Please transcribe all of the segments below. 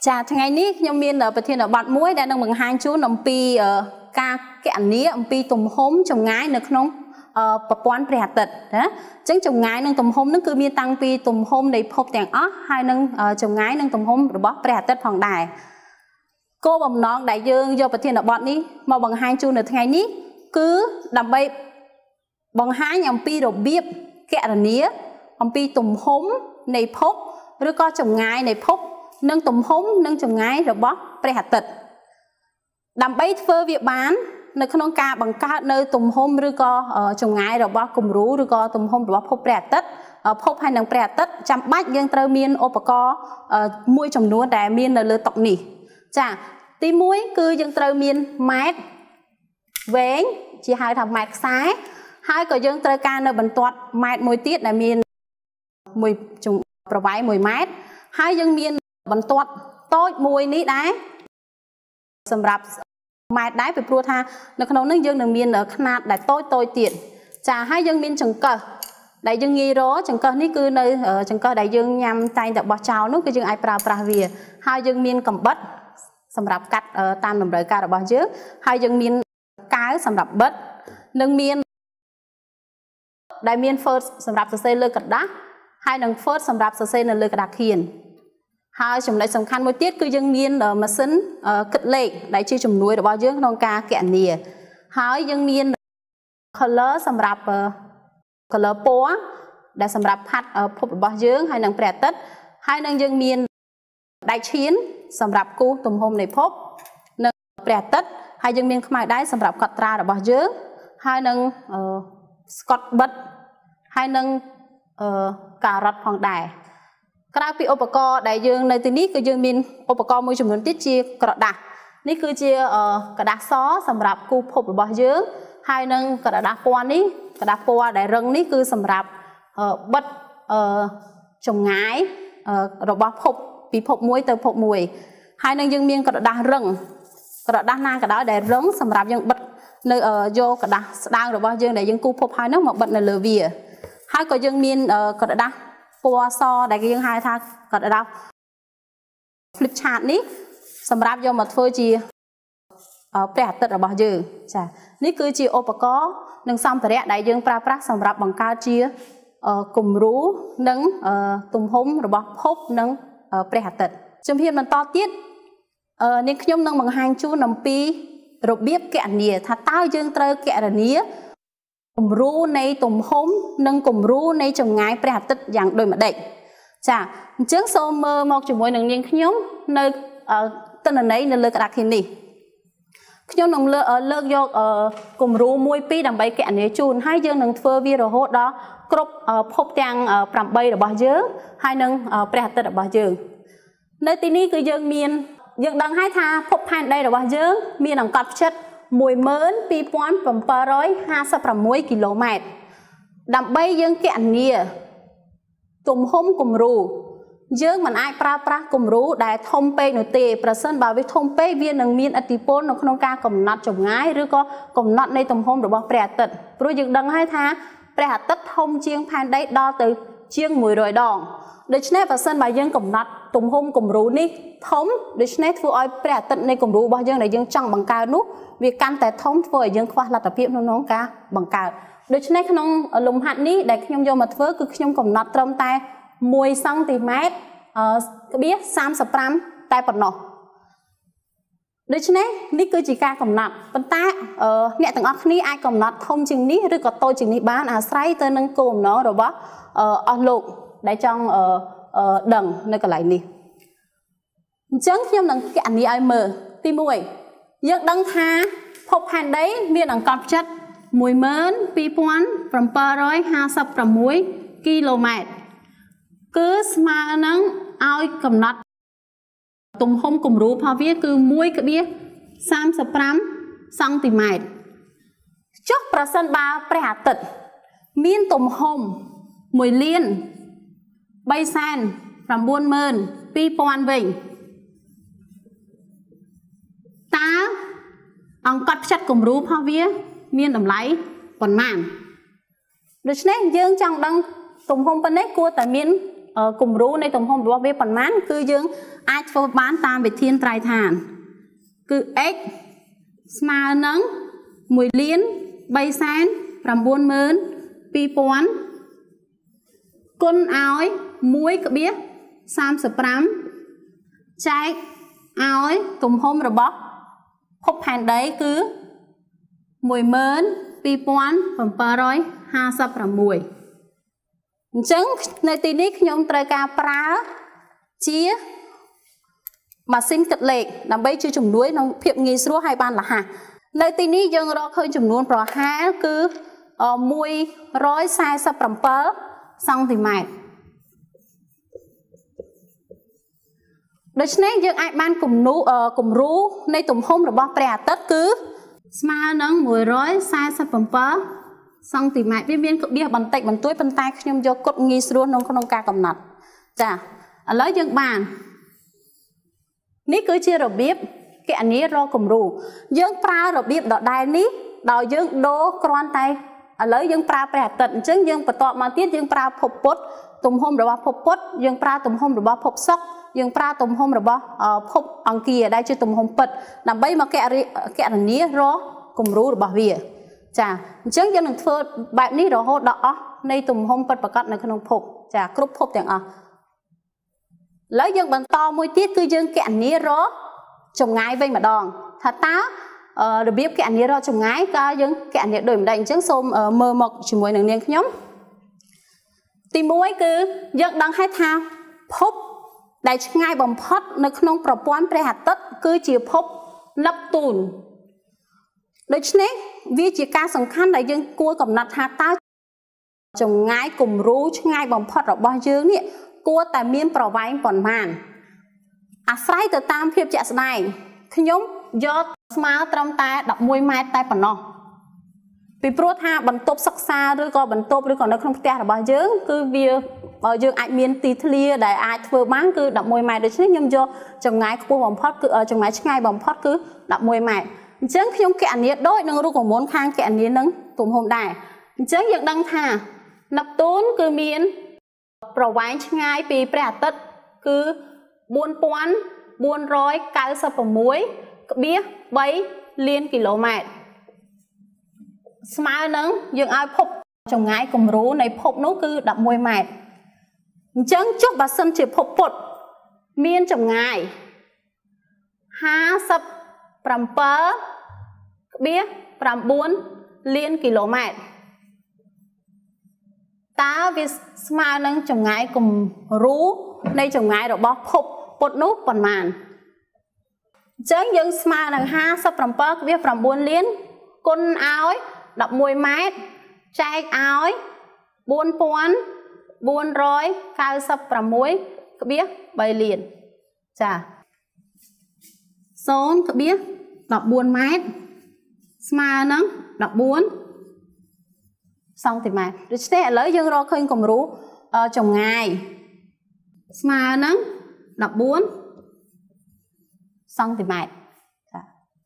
Chà,ថ្ងៃនេះខ្ញុំមានប្រធានបទមួយដែលនឹងបង្ហាញជូនអំពីការគណនាអំពីទំហំចម្ងាយនៅក្នុងប្រព័ន្ធព្រះអាទិត្យណាអញ្ចឹងចម្ងាយនិងទំហំនឹងគឺមានតាំងពីទំហំនៃភពទាំងអស់ហើយនឹងចម្ងាយនិងទំហំរបស់ព្រះអាទិត្យផងដែរគោលបំណងដែលយើងយកប្រធានបទនេះមកបង្ហាញជូននៅថ្ងៃនេះគឺដើម្បីបង្ហាញអំពីរបៀបគណនាអំពីទំហំនៃភពឬក៏ចម្ងាយនៃភពនិងទំហំនិងចម្ងាយរបស់ព្រះអាទិត្យដើម្បីធ្វើវាបាននៅក្នុងការបង្កើតនៅទំហំឬក៏ចម្ងាយរបស់គំរូឬក៏ទំហំរបស់ភពព្រះអាទិត្យភពហើយនិងព្រះអាទិត្យចាំបាច់យើងត្រូវមានឧបករណ៍មួយចំនួនដែលមាននៅលើតុនេះចាទី1គឺយើងត្រូវមានម៉ែត្រវែងជាហៅថាម៉ែត្រខ្សែហើយក៏យើងត្រូវការនៅបន្ទាត់ម៉ែត្រមួយទៀតដែលមានមួយប្រវែង1ម៉ែត្រហើយយើងមានបន្ទាត់តូចមួយនេះដែរសម្រាប់ម៉ែត្រដែរពីព្រោះថានៅក្នុងនេះយើងនឹងមានຂະຫນាតដែលតូចទៀតចាហើយយើងមានចង្កឹះដែលយើងងាយរកចង្កឹះនេះគឺនៅចង្កឹះដែលយើងញ៉ាំតែងតែបោះចោលនោះគឺយើងអាចប្រើប្រាស់វាហើយយើងមានកំបិតសម្រាប់កាត់តាមតម្រូវការរបស់យើងហើយយើងមានកែវសម្រាប់បិទនិងមានដែលមាន first សម្រាប់សរសេរលើក្រដាសហើយនឹង first សម្រាប់សរសេរនៅលើក្រដាសខៀនហើយចំណុចសំខាន់មួយទៀតគឺយើងមានម៉ាស៊ីនគិតលេខដែលជាជំនួយរបស់យើងក្នុងការគណនាហើយយើងមាន color សម្រាប់ color ពណ៌ដែលសម្រាប់ផាត់ភពរបស់យើងហើយនឹងព្រះអាទិត្យហើយនឹងយើងមានដែកឈានសម្រាប់គូសទំហំនៃភពនិងព្រះអាទិត្យហើយយើងមានខ្មៅដៃសម្រាប់កត់ត្រារបស់យើងហើយនឹងស្កុតបិទហើយនឹងការ៉ុតផងដែរក្រៅពីឧបករណ៍ដែលយើងនៅទីនេះគឺយើងមានឧបករណ៍មួយចំនួនទៀតជាក្រដាសនេះគឺជាក្រដាសសសម្រាប់គូភពរបស់យើងហើយនឹងក្រដាសពណ៌នេះក្រដាសពណ៌ដែលរឹងនេះគឺសម្រាប់បិទចម្ងាយរបស់ភពពីភពមួយទៅភពមួយហើយនឹងយើងមានក្រដាសរឹងក្រដាសណាក៏ដោយដែលរឹងសម្រាប់យើងបិទនៅយកក្រដាសស្ដើងរបស់យើងដែលយើងគូភពហើយនោះមកបិទនៅលើវាហើយក៏យើងមានក្រដាសពណ៌សដែលយើងហៅថាក្រដាស flip chart នេះសម្រាប់យកមកធ្វើជាព្រះអាទិត្យរបស់យើងចានេះគឺជាឧបករណ៍និងសម្ភារៈដែលយើងប្រើប្រាស់សម្រាប់បង្កើតជាគំរូនិងទំហំរបស់ភពនិងព្រះអាទិត្យជំហានបន្តទៀតនាងខ្ញុំនឹងបង្ហាញជូនអំពីរបៀបគណនាថាតើយើងត្រូវគណនាគំរូនៃទំហំនិងគំរូនៃចម្ងាយព្រះអាទិត្យយ៉ាងដូចម្ដេចចាអញ្ចឹងសូមមើលមកជាមួយនឹងនាងខ្ញុំនៅទិន្នន័យនៅលើក្តារខៀននេះខ្ញុំនឹងលើកយកគំរូ1 2ដើម្បីគណនាជូនហើយយើងនឹងធ្វើវារហូតដល់គ្រប់ភពទាំង8របស់យើងហើយនឹងព្រះអាទិត្យរបស់យើងនៅទីនេះគឺយើងដឹងហើយថាភពផែនដីរបស់យើងមានអង្កត់ផ្ចិត12756គីឡូម៉ែត្រដើម្បីយើងគណនាទំហំគំរូយើងមិនអាចប្រើប្រាស់គំរូដែលធំពេកនោះទេប្រសិនបើវាធំពេកវានឹងមានឥទ្ធិពលនៅក្នុងការកំណត់ចម្ងាយឬក៏កំណត់នៃទំហំរបស់ព្រះអាទិត្យព្រោះយើងដឹងហើយថាព្រះអាទិត្យធំជាងផែនដីដល់ទៅជាង100ដងដូច្នេះបើសិនបើយើងកំណត់ទំហំគំរូនេះធំដូច្នេះធ្វើឲ្យព្រះអាទិត្យនៃគំរូរបស់យើងដែលយើងចង់បង្កើតនោះវាកាន់តែធំធ្វើឲ្យយើងខ្វះលទ្ធភាពក្នុងការបង្កើតដូច្នេះក្នុងលំហាត់នេះដែលខ្ញុំយកមកធ្វើគឺខ្ញុំកំណត់ត្រឹមតែ1សង់ទីម៉ែត្រ35តែប៉ុណ្ណោះដូច្នេះនេះគឺជាការកំណត់ប៉ុន្តែអ្នកទាំងអស់គ្នាអាចកំណត់ធំជាងនេះឬក៏តូចជាងនេះបានអាស្រ័យទៅនឹងគោលបំណងរបស់អស់លោកដែលចង់ដឹងនៅកន្លែងនេះអញ្ចឹងខ្ញុំនឹងគណនាឲ្យមើលទី1យើងដឹងថាភពផែនដីមានអង្កត់ផ្ចិត12756គីឡូម៉ែត្រគឺស្មើនឹងឲ្យកំណត់ទំហំគំរូរបស់វាគឺ1.35សង់ទីម៉ែត្រចុះប្រសិនបើព្រះអាទិត្យមានទំហំ1,392,000វិញតើអង្កត់ផ្ចិតគំរូរបស់វាមានតម្លៃប៉ុន្មានដូច្នេះយើងចង់ដឹងទំហំប៉ុណ្ណេះគួរតែមានគំរូនៃទំហំរបស់វាប៉ុន្មានគឺយើងអាចធ្វើបានតាមវិធានត្រៃឋានគឺ x ស្មើនឹង 1,392,000 គុណឲ្យ 1,35 ចែកឲ្យទំហំរបស់ភពផែនដីគឺ 12,756 អញ្ចឹងនៅទីនេះខ្ញុំត្រូវការប្រើជាម៉ាស៊ីនគិតលេខដើម្បីជួយជំនួយក្នុងភាពងាយស្រួលហើយបានរហ័សនៅទីនេះយើងរកឃើញចំនួនប្រហែលគឺ147 សង់ទីម៉ែត្រដូច្នេះយើងអាចបានគំរូនៃទំហំរបស់ព្រះអាទិត្យគឺស្មើនឹង147 សង់ទីម៉ែត្រវាមានក្បៀសបន្តិចបន្តួចប៉ុន្តែខ្ញុំយកគត់ងាយស្រួលក្នុងការកំណត់ចាឥឡូវយើងបាននេះគឺជារបៀបគណនារកគំរូយើងប្រើរបៀបដដែលនេះដោយយើងដូរគ្រាន់តែឥឡូវយើងប្រើព្រះអាទិត្យអញ្ចឹងយើងបន្តមកទៀតយើងប្រើភពពុទ្ធទំហំរបស់ភពពុទ្ធយើងប្រើទំហំរបស់ភពសុក្រយើងប្រើទំហំរបស់ភពអង្គារដែលជាទំហំពិតដើម្បីមកគណនារកគំរូរបស់វាចាអញ្ចឹងយើងនឹងធ្វើបែបនេះរហូតដល់អស់នៃទំហំពិតប្រាកដនៅក្នុងភពចាគ្រប់ភពទាំងអស់ឥឡូវយើងបន្តមួយទៀតគឺយើងគណនារកចម្ងាយវិញម្ដងថាតើរបៀបគណនារកចម្ងាយក៏យើងគណនាដូចម្ដេចអញ្ចឹងសូមមើលមកជាមួយនឹងនាងខ្ញុំទី1គឺយើងដឹងហើយថាភពដែលឆ្ងាយបំផុតនៅក្នុងប្រព័ន្ធព្រះអាទិត្យគឺជាភពណេបតូនដូច្នេះវាជាការសំខាន់ដែលយើងគួរកំណត់ថាតើចម្ងាយគំរូឆ្ងាយបំផុតរបស់យើងនេះគួរតែមានប្រវែងប៉ុន្មានអាស្រ័យទៅតាមភាពជាក់ស្ដែងខ្ញុំយកស្មើត្រឹមតែ11 ម៉ែត្រតែប៉ុណ្ណោះពីព្រោះថាបន្ទប់សិក្សាឬក៏បន្ទប់ឬក៏នៅក្នុងផ្ទះរបស់យើងគឺវាយើងអាចមានទីធ្លាដែលអាចធ្វើបានគឺ11 ម៉ែត្រដូច្នេះខ្ញុំយកចម្ងាយខ្ពស់បំផុតគឺចម្ងាយឆ្ងាយបំផុតគឺ11 ម៉ែត្រអញ្ចឹងខ្ញុំគណនាដូចនឹងរូបមន្តខាងគណនានឹងទំហំដែរអញ្ចឹងយើងដឹងថាណេបតូនគឺមានប្រវែងឆ្ងាយពីព្រះអាទិត្យគឺ 4,496.3 លានគីឡូម៉ែត្រស្មើនឹងយើងឲ្យភពចម្ងាយគំរូនៃភពនោះគឺ11 ម៉ែត្រអញ្ចឹងចុះបើសិនជាភពពុទ្ធមានចម្ងាយ 57.9 លានគីឡូម៉ែត្រតើវាស្មើនឹងចម្ងាយគំរូនៃចម្ងាយរបស់ភពពុទ្ធនោះប៉ុន្មានអញ្ចឹងយើងស្មើនឹង 57.9 លានគុណឲ្យ11 ម៉ែត្រចែកឲ្យ 4,496.3 លានចា0.14 ម៉ែត្រស្មើនឹង14 សង់ទីម៉ែត្រដូច្នេះឥឡូវយើងរកឃើញគំរូចម្ងាយស្មើនឹង14 សង់ទីម៉ែត្រចា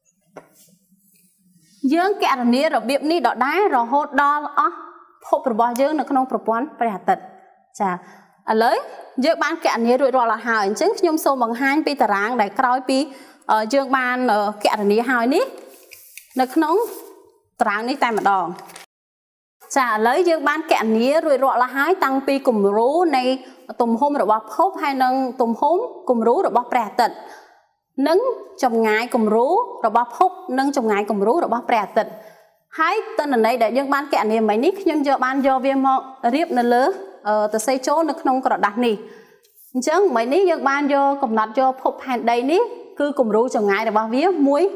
យើងគណនារបៀបនេះដដែលរហូតដល់អស់ភពរបស់យើងនៅក្នុងប្រព័ន្ធព្រះអាទិត្យចាឥឡូវយើងបានគណនារួចរាល់ហើយអញ្ចឹងខ្ញុំសូមបង្ហាញពីតារាងដែលក្រោយពីយើងបានគណនាហើយនេះនៅក្នុងតារាងនេះតែម្ដងចាឥឡូវយើងបានគណនារួចរាល់ហើយតាំងពីគំរូនៃទំហំរបស់ភពហើយនិងទំហំគំរូរបស់ព្រះអាទិត្យនិងចម្ងាយគំរូរបស់ភពនិងចម្ងាយគំរូរបស់ព្រះអាទិត្យហើយទិន្នន័យដែលយើងបានគណនាមិញនេះខ្ញុំយកវាមករៀបនៅលើសរសេរចូលនៅក្នុងក្រដាសនេះអញ្ចឹងមិញនេះយើងបានយកកំណត់យកភពផែនដីនេះគឺគំរូចម្ងាយរបស់វា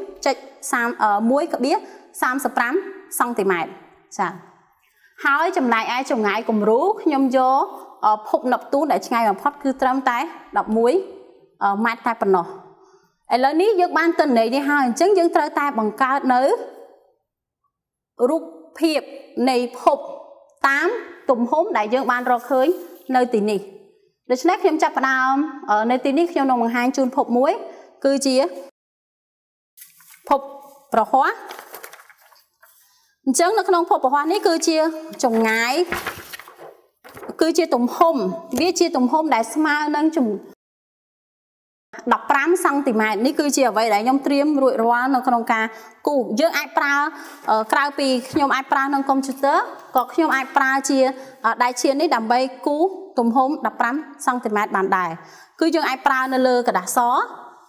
1.35 សង់ទីម៉ែត្រចាហើយចំណែកឯចម្ងាយគំរូខ្ញុំយកភពណេបតូនដែលឆ្ងាយបំផុតគឺត្រឹមតែ11 ម៉ែត្រតែប៉ុណ្ណោះឥឡូវនេះយើងបានទិន្នន័យនេះហើយអញ្ចឹងយើងត្រូវតែបង្កើតនៅរូបភាពនៃភពតាមទំហំដែលយើងបានរកឃើញនៅទីនេះដូច្នេះខ្ញុំចាប់ផ្ដើមនៅទីនេះខ្ញុំនឹងបង្ហាញជូនភពមួយគឺជាភពប្រហ័សអញ្ចឹងនៅក្នុងភពប្រហ័សនេះគឺជាចម្ងាយ cứ chia tùm hôm viết chia tùm hôm đại smile nâng chùm đọc 5 cm ní cứ chia vậy đấy nhóm triêm rụi róa nó không ca cụ dương ai pra krao pi nhóm ai pra nâng computer có nhóm ai pra chia đại chia ní đầm bay cú tùm hôm đọc 5 cm bàn đài cứ dương ai pra nó lơ cả đá xó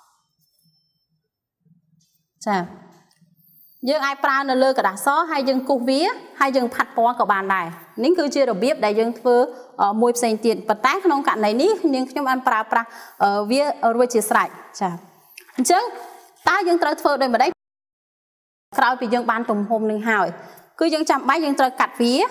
chà dương ai pra nó lơ cả đá xó hay dương cú vía hay dương phạt bó của bàn đài nín cứ chia được biết đại dương thưa môi sen tiền bật tát không cạn này ní nhưng nhóm ăn pra pra vía rồi chia sẻ chà chứ ta dương trời thưa đây mà đấy krao bị dương ban tùm hôm nương hỏi cứ dương chăm bái dương trời cắt vía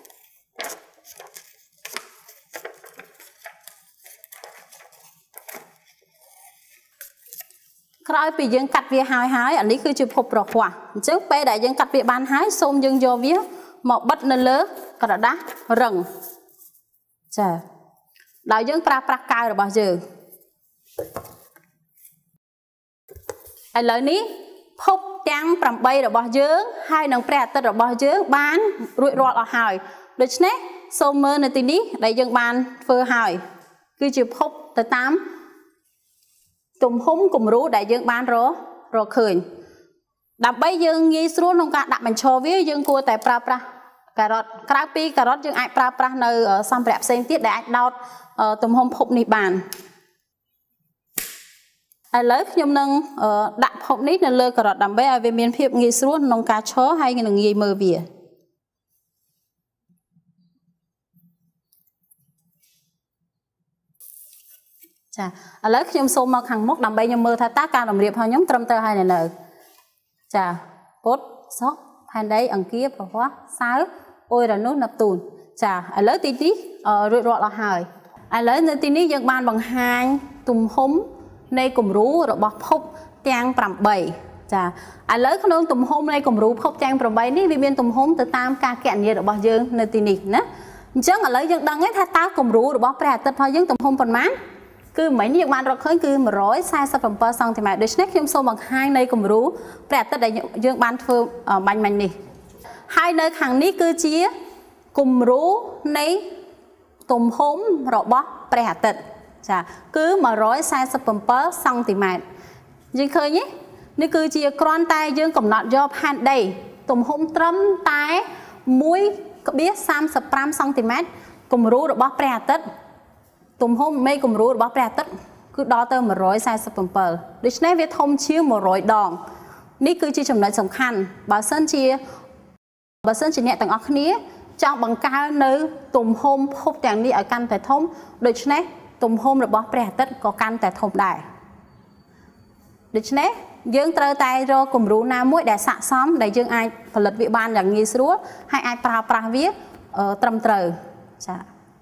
krao bị dương cắt vía hái anh ấy cứ chụp hộp rọc quả chứ bây đại dương cắt vía ban hái xôm dương vô vía một bất nên lỡ cả đã rừng chà đại dương pra pra cao rồi bao giờ ai lời ní phúc trắng cầm bay rồi bao giờ hai nòng pre tật rồi bao giờ bán rụi rọt ở hỏi được chứ xôm mơ này tí ní đại dương ban phơ hỏi cứ chụp phúc tới 8 tùm húng cùng rú đại dương ban rồi khởi đập bay dương nghi xuống nông cả đập mình cho với dương cua tại pra pra cà rốt dương ai pra pra nơi ở xăm rẹp sen tiết để anh đau tùm hôm phụng này bàn ai lấy nhom nâng đạp phụng nít là lơ cà rốt đầm bay ai về miền phiệp nghi xuống nông cá chó hay người nghi mơ vía chà lấy nhom xô mà hàng mốc đầm bay nhom mơ thay tác ca đồng điệp họ nhóm trâm tơ hai này nở chà bốt sóc hai đấy ăn kia và quá sáu ôi là nước nạp tùn chà ai lấy tí tí rụi rọt là hỏi ai lấy nơi tí ní dân ban bằng hai tùm húng nay cùng rú rồi bọc phúc trang pram bảy chà ai lấy cái nông tùm húng nay cùng rú phúc trang pram bảy ní vì biên tùm húng từ tam ca kẹn như rồi bọc dương nơi tí ní nè chứ ai lấy dân đăng ấy thay ta cùng rú rồi bọc bè tật thôi dân tùm húng phần mán cứ mấy những bạn rồi khơi cứ mà rối sai sắp phần per xong thì mà được snack thêm số bằng hai nơi cùng rú bè tật đại dương ban phơ bánh manh nè hai nơi hàng ní cứ chia cùng rú nấy tùm hốm rồi bó bè tật chà cứ mà rối sai sắp phần per xong thì mà dương khơi nhé ní cứ chia con tay dương cầm nọt do hand đây tùm hốm trâm tay mũi có biết 35 cm cùng rú rồi bó bè tật tùm hôm mấy cùng rú bó bè tất cứ đo tơ mà rối sai sắp bờ được nên việc thông chiếu một rối đòn ní cứ chỉ trong nói sầm khăn bà sơn chỉ nhẹ tầng óc ní trong bằng cao nơi tùm hôm hút chẳng đi ở căn tại thông được nên tùm hôm rồi bó bè tất có căn tại thông đại được nên dương trơ tay rồi cùng rú nam mũi để sạ xóm để dương ai phần lật vị ban là nghi sứa hay ai pra viết trầm trời chà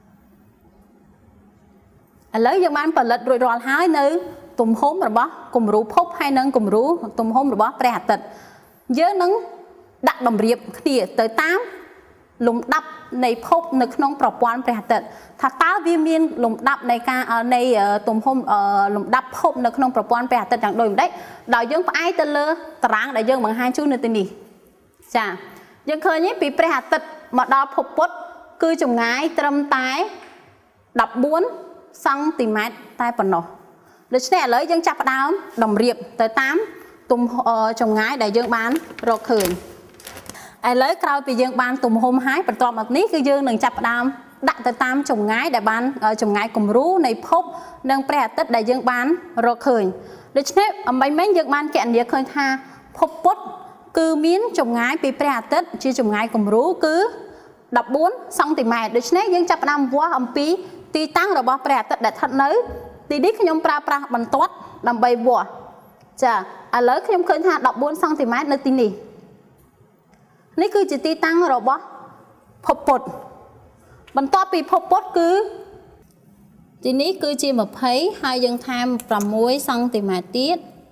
lấy dân ban phần lật rồi rồi hái nơi tùm hốm rồi bó cùng rú phúc hay nâng cùng rú tùm hốm rồi bó bè tật nhớ nâng đặt đồng riệp kia tới 8 lùng đập này phúc nực nông bảo quan bè tật thật ta viên miên lùng đập này ca này tùm hốm lùng đập phúc nực nông bảo quan bè tật chẳng đôi đấy đòi dân ai tên lơ tráng đại dân bằng hai chú nơi tên đi chà dân khơi nhé bị bè tật mà đo phúc bốt cứ chồng ngái trâm tái đập 4 cm tay phần nọ được sẽ lấy dân chặt đáo đồng riệp tới 8 tùm trồng ngái để dương bán rồi khởi ai lấy cao vì dương ban tùm hôm hái và toàn mặt nít cái dương đừng chặt đáo đặt tới 8 trồng ngái để bán trồng ngái cùng rú này phúc nâng bè tất để dương bán rồi khởi được sẽ mấy mấy dương ban kẹn địa khơi tha phúc bốt cứ miến trồng ngái bị bè tất chia trồng ngái cùng rú cứ đập 4 cm được sẽ dương chặt đáo quá âm pi tí tăng rồi bó bè tất để thật nới tí đích nhóm pra bằng tốt làm bầy bùa chà lấy nhóm khơi tha đọc 4 cm nơi tí nì ní cứ chỉ tí tăng rồi bó phộp bột bằng tốt bị phộp bột cứ tí ní cứ chỉ một thấy hai dân tham 6 cm tiết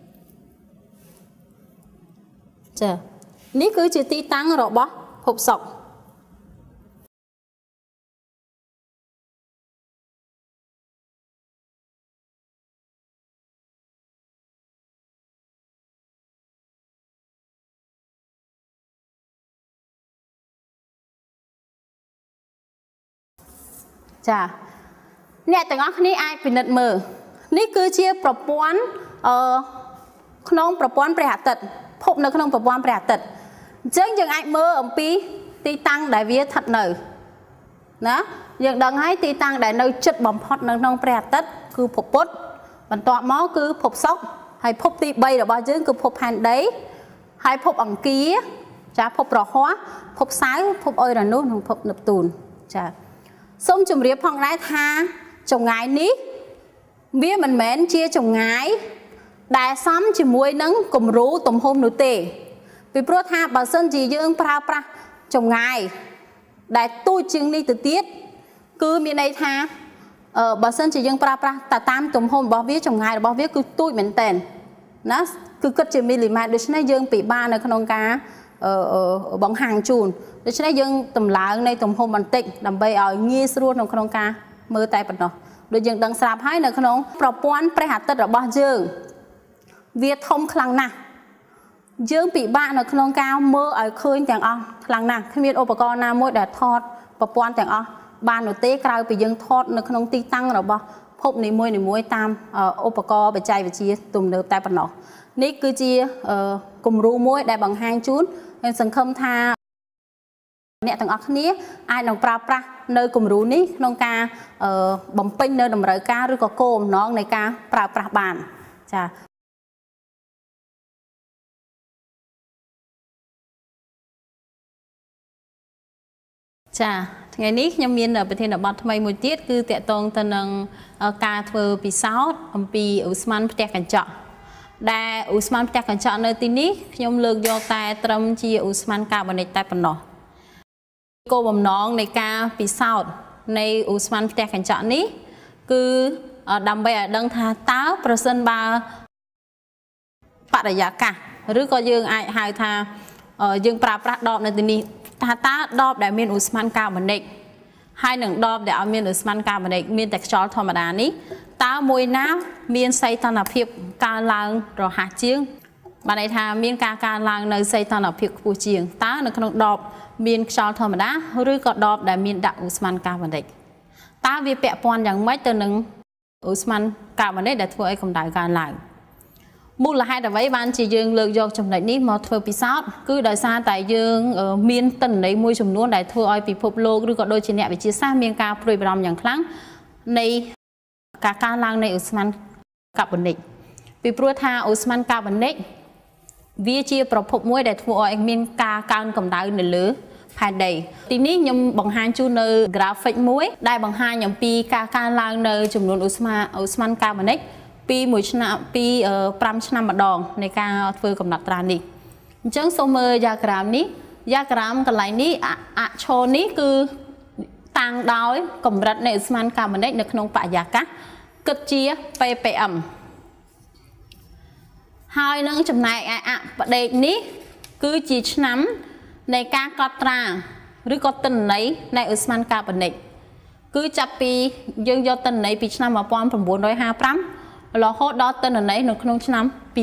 chà ní cứ chỉ tí tăng rồi bó phộp sọc ចាអ្នកទាំងអស់គ្នាអាចពិនិត្យមើលនេះគឺជាប្រព័ន្ធក្នុងប្រព័ន្ធព្រះអាទិត្យភពនៅក្នុងប្រព័ន្ធព្រះអាទិត្យអញ្ចឹងយើងអាចមើលអំពីទីតាំងដែលវាស្ថិតនៅណាយើងដឹងហើយទីតាំងដែលនៅជិតបំផុតនៅក្នុងព្រះអាទិត្យគឺភពពុទ្ធបន្ទាប់មកគឺភពសុក្រហើយភពទី3របស់យើងគឺភពផែនដីហើយភពអង្គារចាភពរហ័សភពសៅរ៍ភពអុយរ៉ានុសនិងភពនេបតូនចាសូមជម្រាបផងដែរថាចម្ងាយនេះវាមិនមែនជាចម្ងាយដែលសមជាមួយនឹងគំរូទំហំនោះទេពីព្រោះថាបើសិនជាយើងប្រើប្រាស់ចម្ងាយដែលទូចជាងនេះទៅទៀតគឺមានន័យថាបើសិនជាយើងប្រើប្រាស់តាមទំហំរបស់វាចម្ងាយរបស់វាគឺទូចមែនតើណាគឺគិតជាមីលីម៉ែត្រដូច្នេះយើងពិបាកនៅក្នុងការបង្ហាញជូនដូច្នេះយើងតម្លើងនៃទំហំបន្តិចដើម្បីឲ្យងាយស្រួលនៅក្នុងការមើលតែប៉ុណ្ណោះដូចយើងដឹងស្រាប់ហើយនៅក្នុងប្រព័ន្ធព្រះអាទិត្យរបស់យើងវាធំខ្លាំងណាស់យើងពិបាកនៅក្នុងការមើលឲ្យឃើញទាំងអស់ខ្លាំងណាស់គ្មានឧបករណ៍ណាមួយដែលថតប្រព័ន្ធទាំងអស់បាននោះទេក្រៅពីយើងថតនៅក្នុងទីតាំងរបស់ភពនីមួយៗតាមឧបករណ៍បច្ចេកវិទ្យាទំនើបតែប៉ុណ្ណោះនេះគឺជាគំរូមួយដែលបង្ហាញជូនហើយសង្ឃឹមថាអ្នកទាំងអស់គ្នាអាចនឹងប្រើប្រាស់នៅគំរូនេះក្នុងការបំពេញនៅតម្រូវការឬក៏គោលបំណងនៃការប្រើប្រាស់បានចាចាថ្ងៃនេះខ្ញុំមានប្រធានបទថ្មីមួយទៀតគឺតកតងទៅនឹងការធ្វើពិសោធន៍អំពីឧស្ម័នផ្ទះកញ្ចក់ដែលឧស្ម័នផ្ទះកញ្ចក់នៅទីនេះខ្ញុំលើកយកតែត្រឹមជាឧស្ម័នកាបូនិកតែប៉ុណ្ណោះគោលបំណងនៃការពិសោធន៍នៃឧស្ម័នផ្ទះកញ្ចក់នេះគឺដើម្បីឲ្យដឹងថាតើប្រសិនបើបរិយាកាសឬក៏យើងអាចហៅថាយើងប្រើប្រាស់ដបនៅទីនេះថាតើដបដែលមានឧស្ម័នកាបូនិកហើយនឹងដបដែលអត់មានឧស្ម័នកាបូនិកមានតែខ្យល់ធម្មតានេះតើមួយណាមានសីតុណ្ហភាពកើនឡើងរហ័សជាងបានន័យថាមានការកើនឡើងនៅសីតុណ្ហភាពខ្ពស់ជាងតើនៅក្នុងដបមានខ្យល់ធម្មតាឬក៏ដបដែលមានដាក់ឧស្ម័នកាបូនិកតើវាពាក់ព័ន្ធយ៉ាងម៉េចទៅនឹងឧស្ម័នកាបូនិកដែលធ្វើឲ្យកម្ដៅកើនឡើងមូលហេតុអ្វីបានជាយើងលើកយកចំណុចនេះមកធ្វើពិសោធន៍គឺដោយសារតែយើងមានទិន្នន័យមួយចំនួនដែលធ្វើឲ្យពិភពលោកឬក៏ដូចជាអ្នកវិទ្យាសាស្ត្រមានការព្រួយបារម្ភយ៉ាងខ្លាំងនៃការកើនឡើងនៃឧស្ម័នកាបូនិកពីព្រោះថាឧស្ម័នកាបូនិកវាជាប្រភពមួយដែលធ្វើឲ្យមានការកើនកម្ដៅនៅលើផែនដីទីនេះខ្ញុំបង្ហាញជូននៅ graphic មួយដែលបង្ហាញអំពីការកើនឡើងនៅចំនួនឧស្ម័នកាបូនិកពី5ឆ្នាំម្ដងនៃការធ្វើកំណត់ត្រានេះអញ្ចឹងសូមមើលយ៉ាក្រាមនេះយ៉ាក្រាមកន្លែងនេះអក្សរនេះគឺតាំងដោយកម្រិតនៃឧស្ម័នកាបូនិកនៅក្នុងបរិយាកាសគិតជា ppm ហើយនឹងចំណែកឯអបដិកនេះគឺជាឆ្នាំនៃការកត់ត្រាឬក៏ទិន្នន័យនៃឧស្ម័នកាបូនិកគឺចាប់ពីយើងយកទិន្នន័យពីឆ្នាំ1955រហូតដល់ទិន្នន័យនៅក្នុងឆ្នាំ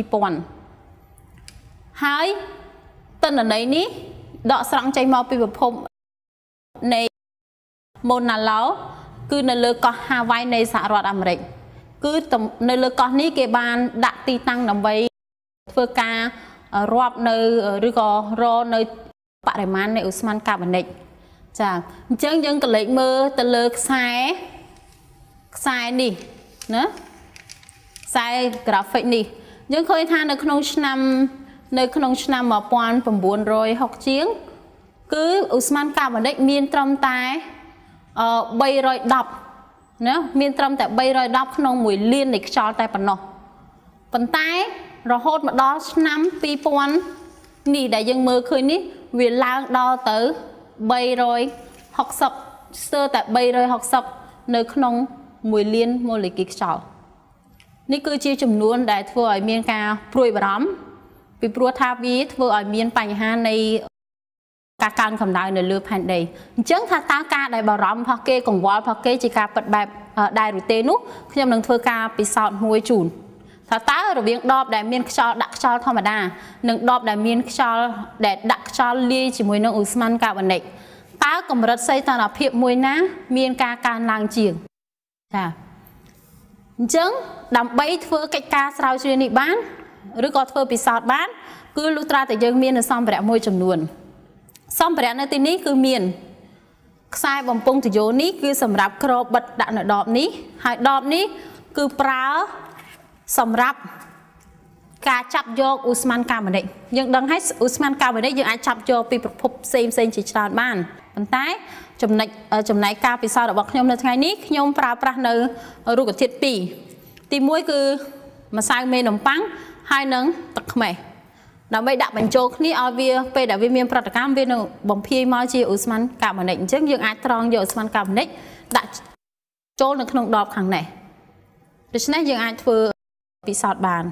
2000ហើយទិន្នន័យនេះដកស្រង់ចេញមកពីប្រភពនៃ Mauna Loa គឺនៅលើកោះ Hawaii នៃសហរដ្ឋអាមេរិកគឺនៅលើកោះនេះគេបានដាក់ទីតាំងដើម្បីធ្វើការរាប់នៅឬក៏រនៅបរិមាណនៃឧស្ម័នកាបូនិកចាអញ្ចឹងយើងក៏លេខមើលទៅលើខ្សែនេះណាខ្សែ graphic នេះយើងឃើញថានៅក្នុងឆ្នាំ1960ជាងគឺឧស្ម័នកាបូនិកមានត្រឹមតែ310ណាមានត្រឹមតែ310ក្នុង1លាននៃខ្យល់តែប៉ុណ្ណោះប៉ុន្តែរហូតមកដល់ឆ្នាំ2000នេះដែលយើងមើលឃើញនេះវាឡើងដល់ទៅ360ស្ទើរតែ360នៅក្នុង1លានម៉ូលេគុលខ្យល់នេះគឺជាចំនួនដែលធ្វើឲ្យមានការព្រួយបារម្ភពីព្រោះថាវាធ្វើឲ្យមានបញ្ហានៃការកើនកម្ដៅនៅលើផែនដីអញ្ចឹងថាតើការដែលបារម្ភរបស់គេកង្វល់របស់គេជាការពិតបែបដែរឬទេនោះខ្ញុំនឹងធ្វើការពិសោធន៍មួយជូនថាតើរវាងដបដែលមានខ្យល់ដាក់ខ្យល់ធម្មតានិងដបដែលមានខ្យល់ដែលដាក់ខ្យល់លាយជាមួយនឹងឧស្ម័នកាបូនិកត ta cầm rất xây ta là phiệp mùi ná miên ca can lang chiềng chứng đầm bay thưa cách ca sao chuyên đi bán rồi có thưa bị sọt bán cứ lúc ra tại dân miên là xong bẻ môi trầm luồn xong bẻ nơi tin ní cứ miên sai bầm pung thì vô ní cứ sầm rạp cro bật đạn ở đọp ní hai đọp ní cứ práo sầm rạp cả chập vô Usman Kamane nhưng đừng hết Usman Kamane nhưng ai chập vô bị phục xem chỉ tràn ban vấn tái chấm này ca bị sao đã bọc nhom nơi ngày ní nhom práo nơi ruột của thiết pì tìm mũi cứ mà sai mê nồng pắng hai nấng tật mày nó bây đặt bánh trộn ní ở vía về đã vi miền Bắc Cam viên nó bóng phi mai chi Usman Kamane chứ nhưng ai tròn vô Usman Kamane đã trộn được không đọp hàng này để nên nhưng ai vừa bị sọt bàn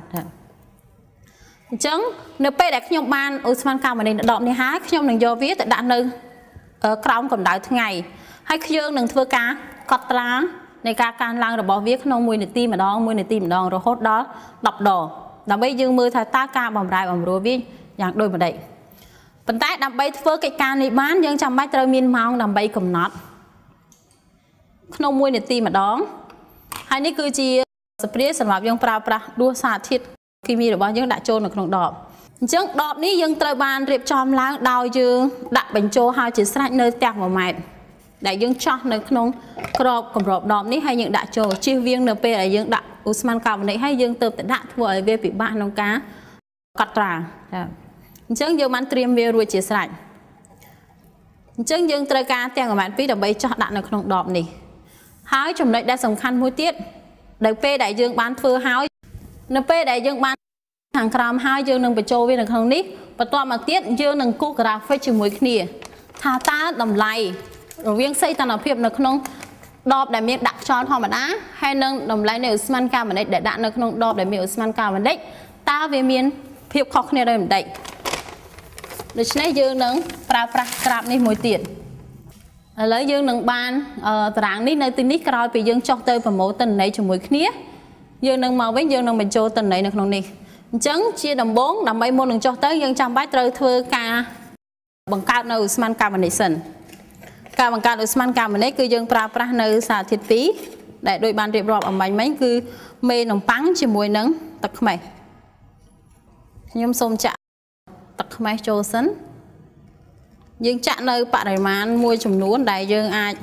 chứng nếu bây đặt nhom ban Usman Kamane đọp này há nhom đừng vô viết tại đạn nơi còng còn đợi ngày hay dương đừng thưa cá cọt láในการล้างระบบวิเคราะห์มวยในตีมาดองมวยในตีมาดองเราโคตรดอดับดอดับใบยืมมือถ่ายตาการบ่มรายบ่มรัววิ่งอย่างโดยบันไดปัจจัยดับใบเฟื่องการในบ้านยังจำใบเตอร์มินมองดับใบกลมน็อตขนมมวยในตีมาดองให้นี่คือจีสเปรย์สำหรับยังปลาดูสาธิตที่มีหรือว่ายังดักโจนในขนมดอกจังดอกนี้ยังเตอร์บานเรียบจอมล้างดาวยืงดักเป็นโจหาจีสไลเนอร์แตกมาใหม่đại dương cho nơi không crop cầm rộp đom ní hay những đại trồ chia viên np đại dương đại Usman Kamane hay dương tập tại đại thua về bị bạn nông cá cắt trà chân dương man triêm về rồi chia sẻ chân dương trai cá tiền của bạn phí đồng bay cho đại nơi không đom này hái trong đấy đã sòng khăn mối tiết đại p đại dương bán phơ hái np đại dương bán hàng gram hai dương nâng bị trôi về được không ní và toàn mà tiết dương nâng cố cả phê chừng mối kia thà ta đầm lầy rồi viên xây ta là phiệp nó không đọp để miệng đặt cho họ mà đá hay nâng đồng lấy nếu Usman Kamane để đạn nó không đọp để miệng Usman Kamane ta về miền phiệp khóc này đây mình đẩy được này dương nâng prap này mối tiền lấy dương nâng ban ráng đi nơi tin nít rồi bị dương cho tới và mẫu tình này cho mối khía dương nâng màu với dương nâng mình cho tình này được không đi chấn chia đồng 4 đồng 7 môn đừng cho tới dương trong bãi trời thưa ca bằng cao nơi Usman Kamaneการบังการอุสมันการมันนี้คือยังปราบปราในสาธิตปีได้โดยบานเรียบรอบออกมาไหมคือเมนมปังชิมวยนังตักไหมยมสมจะตักไหมโจสันยังจะในปะไหนมันมวยจมนู้นได้ยังอาจ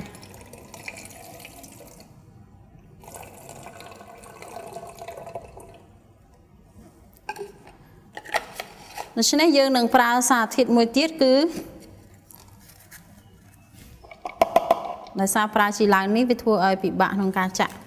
ดังนั้นยังหนึ่งปราสาธิตมวยเตี้ยคือในซาปราชีลางนี้ไปทัวร์เอาปีบะทางการจัก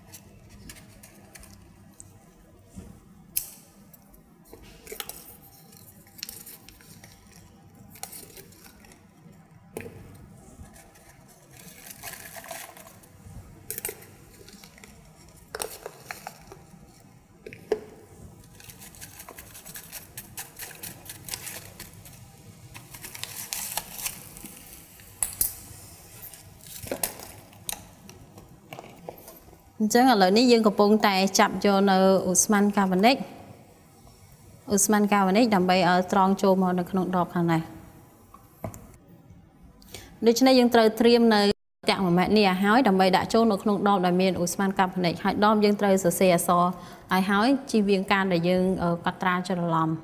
จังอะไรนี้ยังกับปงแต่จับโจนอุสมันKamaneดับไปตรองโจมในขนมดอกข้างในดังนั้นยังเตรียมในจากแม่เนี่ยหายดับไปดับโจในขนมดอกดับเมียนอุสมันKamaneหายดอมยังเตรียมเสียซอไอหายจีเวียงการแต่ยังกัตราจรลอม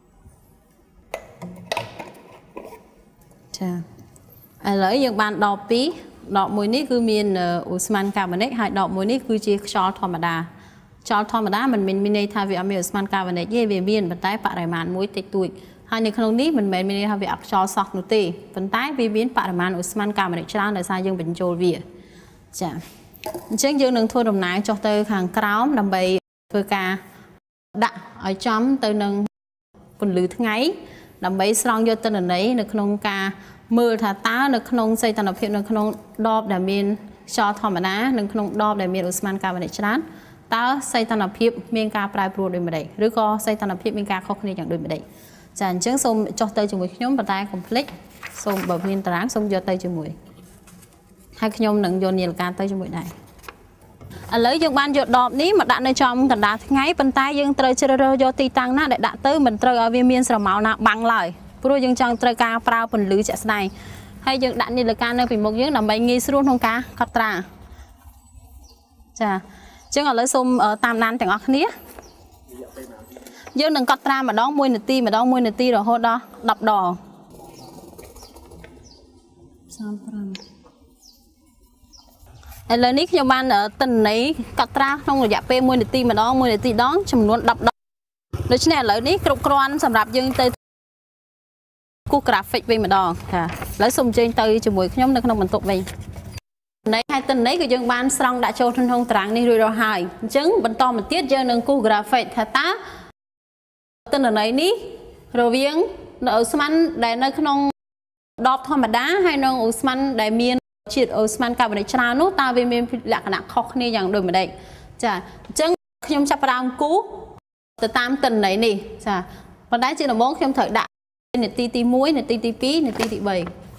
ใช่อะไรยังบานดอกปีดอกมวยนี้คือมีนอุสมันKamaneหายดอกมวยนี้คือจีชอลธรรมดามันมีในทาวิอเมอุสมันKamaneเย่เวียมีนบรรทัดปริมาณมวยติดตุยหายในขนมนี้มันมีในทาวิอักชอลซอกนุตีบรรทัดเวียมีนปริมาณอุสมันKamaneชนะในสายยังเป็นโจลเวียจ้ะเช่นยังหนึ่งทัวดมน้ำจอเตอร์ขังกร้าวดำใบเพื่อกาดะไอจอมเตอร์หนึ่งผลลือทั้งไงดำใบสลองโยเตอร์ไหนในขนมกามือถ่าตาในขนมใส่ตนเพียงในขนมดอบแต่มีนชอธรรมดาในขนมดอบแต่มีนอุสมันKamaneชนะตาใส่ตนเพียงมีการปลายปลูโดยไม่ได้หรือก็ใส่ตนเพียงมีการข้อคดีอย่างโดยไม่ได้จากเชิงส้มจอเตยจมูกขยมปลายคอมเพล็กส้มแบบมีนตรางส้มโยเตยจมูกให้ขยมหนึ่งโยนเยลการเตยจมูกได้เลยยังบ้านโยดอบนี้มาดันในจอมกันดาไงปันตายยังเตยเชอร์โยตีตังน่าได้ดัดเตยเหมือนเตยเอาเวียนเมียนสระเมาหน้าบังเลยผู้ยังจังเตยการปลาผลลือจะใส่ใហើយយើងដាក់នាឡិកានៅពីមុខយើងដើម្បីងាយស្រួលក្នុងការកត់ត្រាចាអញ្ចឹងឥឡូវសូមតាមដានទាំងអស់គ្នាយើងនឹងកត់ត្រាម្ដង1នាទីម្ដង1នាទីរហូតដល់10ដង35ឥឡូវនេះខ្ញុំបានទិន្នន័យកត់ត្រាក្នុងរយៈពេល1នាទីម្ដង1នាទីដងចំនួន10ដងដូច្នេះឥឡូវនេះគ្រប់គ្រាន់សម្រាប់យើងទៅគូស graphic វិញម្ដងចាឥឡូវសូមអញ្ជើញទៅជាមួយខ្ញុំនៅក្នុងបន្ទប់វិញនៃហើយទិន្នន័យគឺយើងបានស្រង់ដាក់ចូលក្នុងតារាងនេះរួចរាល់ហើយអញ្ចឹងបន្តមកទៀតយើងនឹងគូស graphic ថាតើទិន្នន័យនេះរវាងនៅអូស្មန်ដែលនៅក្នុងដបធម្មតាហើយនឹងអូស្មန်ដែលមានជាតិអូស្មန်កាបូនិកច្រើននោះតើវាមានលក្ខណៈខុសគ្នាយ៉ាងដូចម្ដេចចាអញ្ចឹងខ្ញុំចាប់ផ្ដើមគូសទៅតាមទិន្នន័យនេះចាប៉ុន្តែជាដំបូងខ្ញុំត្រូវដាក់នាទីទី1នាទីទី2នាទីទី3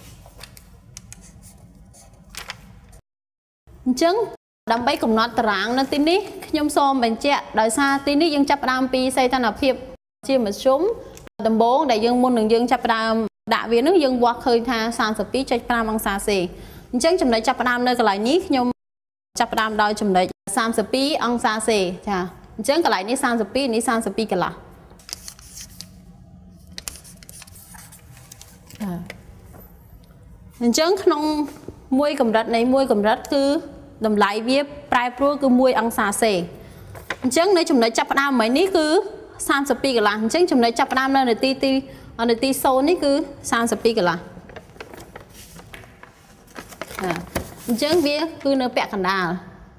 អញ្ចឹងដើម្បីកំណត់តារាងនៅទីនេះខ្ញុំសូមបញ្ជាក់ដោយសារទីនេះយើងចាប់ផ្ដើមពីសីតុណ្ហភាពជាមធ្យមដំបូងដែលយើងមុននឹងយើងចាប់ផ្ដើមដាក់វានឹងយើងវាស់ឃើញថា 32.5 អង្សាសេអញ្ចឹងចំណុចចាប់ផ្ដើមនៅកន្លែងនេះខ្ញុំចាប់ផ្ដើមដោយចំណុច32អង្សាសេចាអញ្ចឹងកន្លែងនេះ32នេះ32កន្លះអញ្ចឹងក្នុងមួយកម្រិតនៃមួយកម្រិតគឺតម្លៃវាប្រែប្រួលគឺ1អង្សាសេអញ្ចឹងនៅចំណុចចាប់ផ្ដើមមួយនេះគឺ32កន្លះអញ្ចឹងចំណុចចាប់ផ្ដើមនៅនាទី0នេះគឺ32កន្លះអញ្ចឹងវាគឺនៅពាក់កណ្ដាល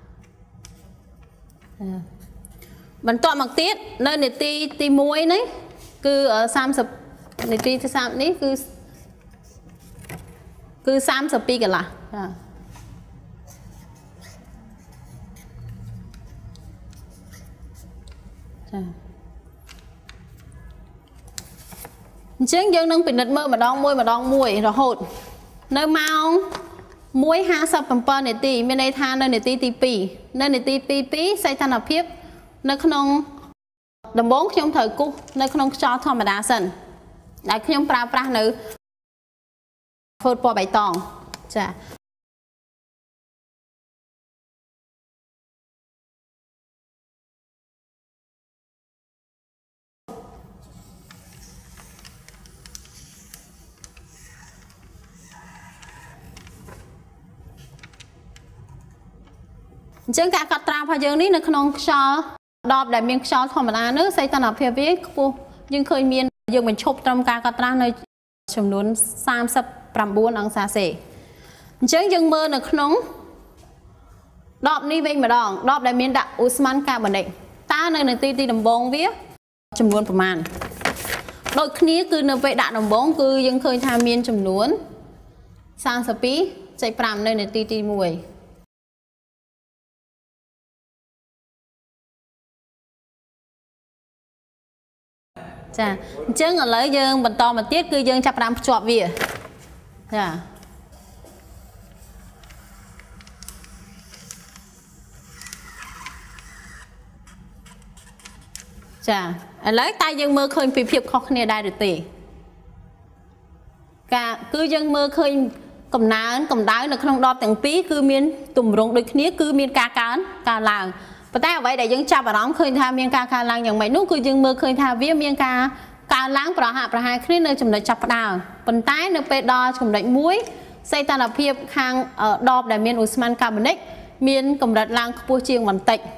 បន្ទាប់មកទៀតនៅនាទីទី1នេះគឺ30នាទីទី30នេះគឺ32កន្លះចាអញ្ចឹងយើងនឹងពិនិត្យមើលម្ដងមួយរហូតនៅម៉ោង 1:57 នាទីមានន័យថានៅនាទីទី2នៅនាទីទី2សីតុណ្ហភាពនៅក្នុងដំបូងខ្ញុំត្រូវគូសនៅក្នុងខ្យល់ធម្មតាសិនដែលខ្ញុំប្រើប្រាស់នៅធ្វើពណ៌បៃតងចាអញ្ចឹងការកត់ត្រារបស់យើងនេះនៅក្នុងខ្យល់ដបដែលមានខ្យល់ធម្មតានោះសីតុណ្ហភាពវាខ្ពស់យើងឃើញមានយើងបញ្ឈប់ត្រឹមការកត់ត្រានៅចំនួន39អង្សាសេអញ្ចឹងយើងមើលនៅក្នុងដបនេះវិញម្ដងដបដែលមានដាក់អូស្មန်កាបូនិកតើនៅនាទីទីដំបូងវាចំនួនប្រមាណដូចគ្នាគឺនៅពេលដាក់ដំបូងគឺយើងឃើញថាមានចំនួន 32.5 នៅនាទីទី1ចាអញ្ចឹងឥឡូវយើងបន្តមកទៀតគឺយើងចាប់ផ្ដើមភ្ជាប់វាចាចាឥឡូវតើយើងមើលឃើញពីភាពខុសគ្នាដែរឬទេគឺយើងមើលឃើញកម្ដៅនៅក្នុងដបទាំងពីរគឺមានទម្រង់ដូចគ្នាគឺមានការកើនការឡើងប៉ុន្តែអ្វីដែលយើងចាប់អារម្មណ៍ឃើញថាមានការកើនឡើងយ៉ាងម៉េចនោះគឺយើងមើលឃើញថាវាមានការកើនឡើងប្រហែលគ្នានៅចំណុចចាប់ផ្ដើមប៉ុន្តែនៅពេលដល់ចំណុចមួយសីតុណ្ហភាពខាងដបដែលមានអូស្មန်កាបូនិកមានកម្រិតឡើងខ្ពស់ជាងបន្តិច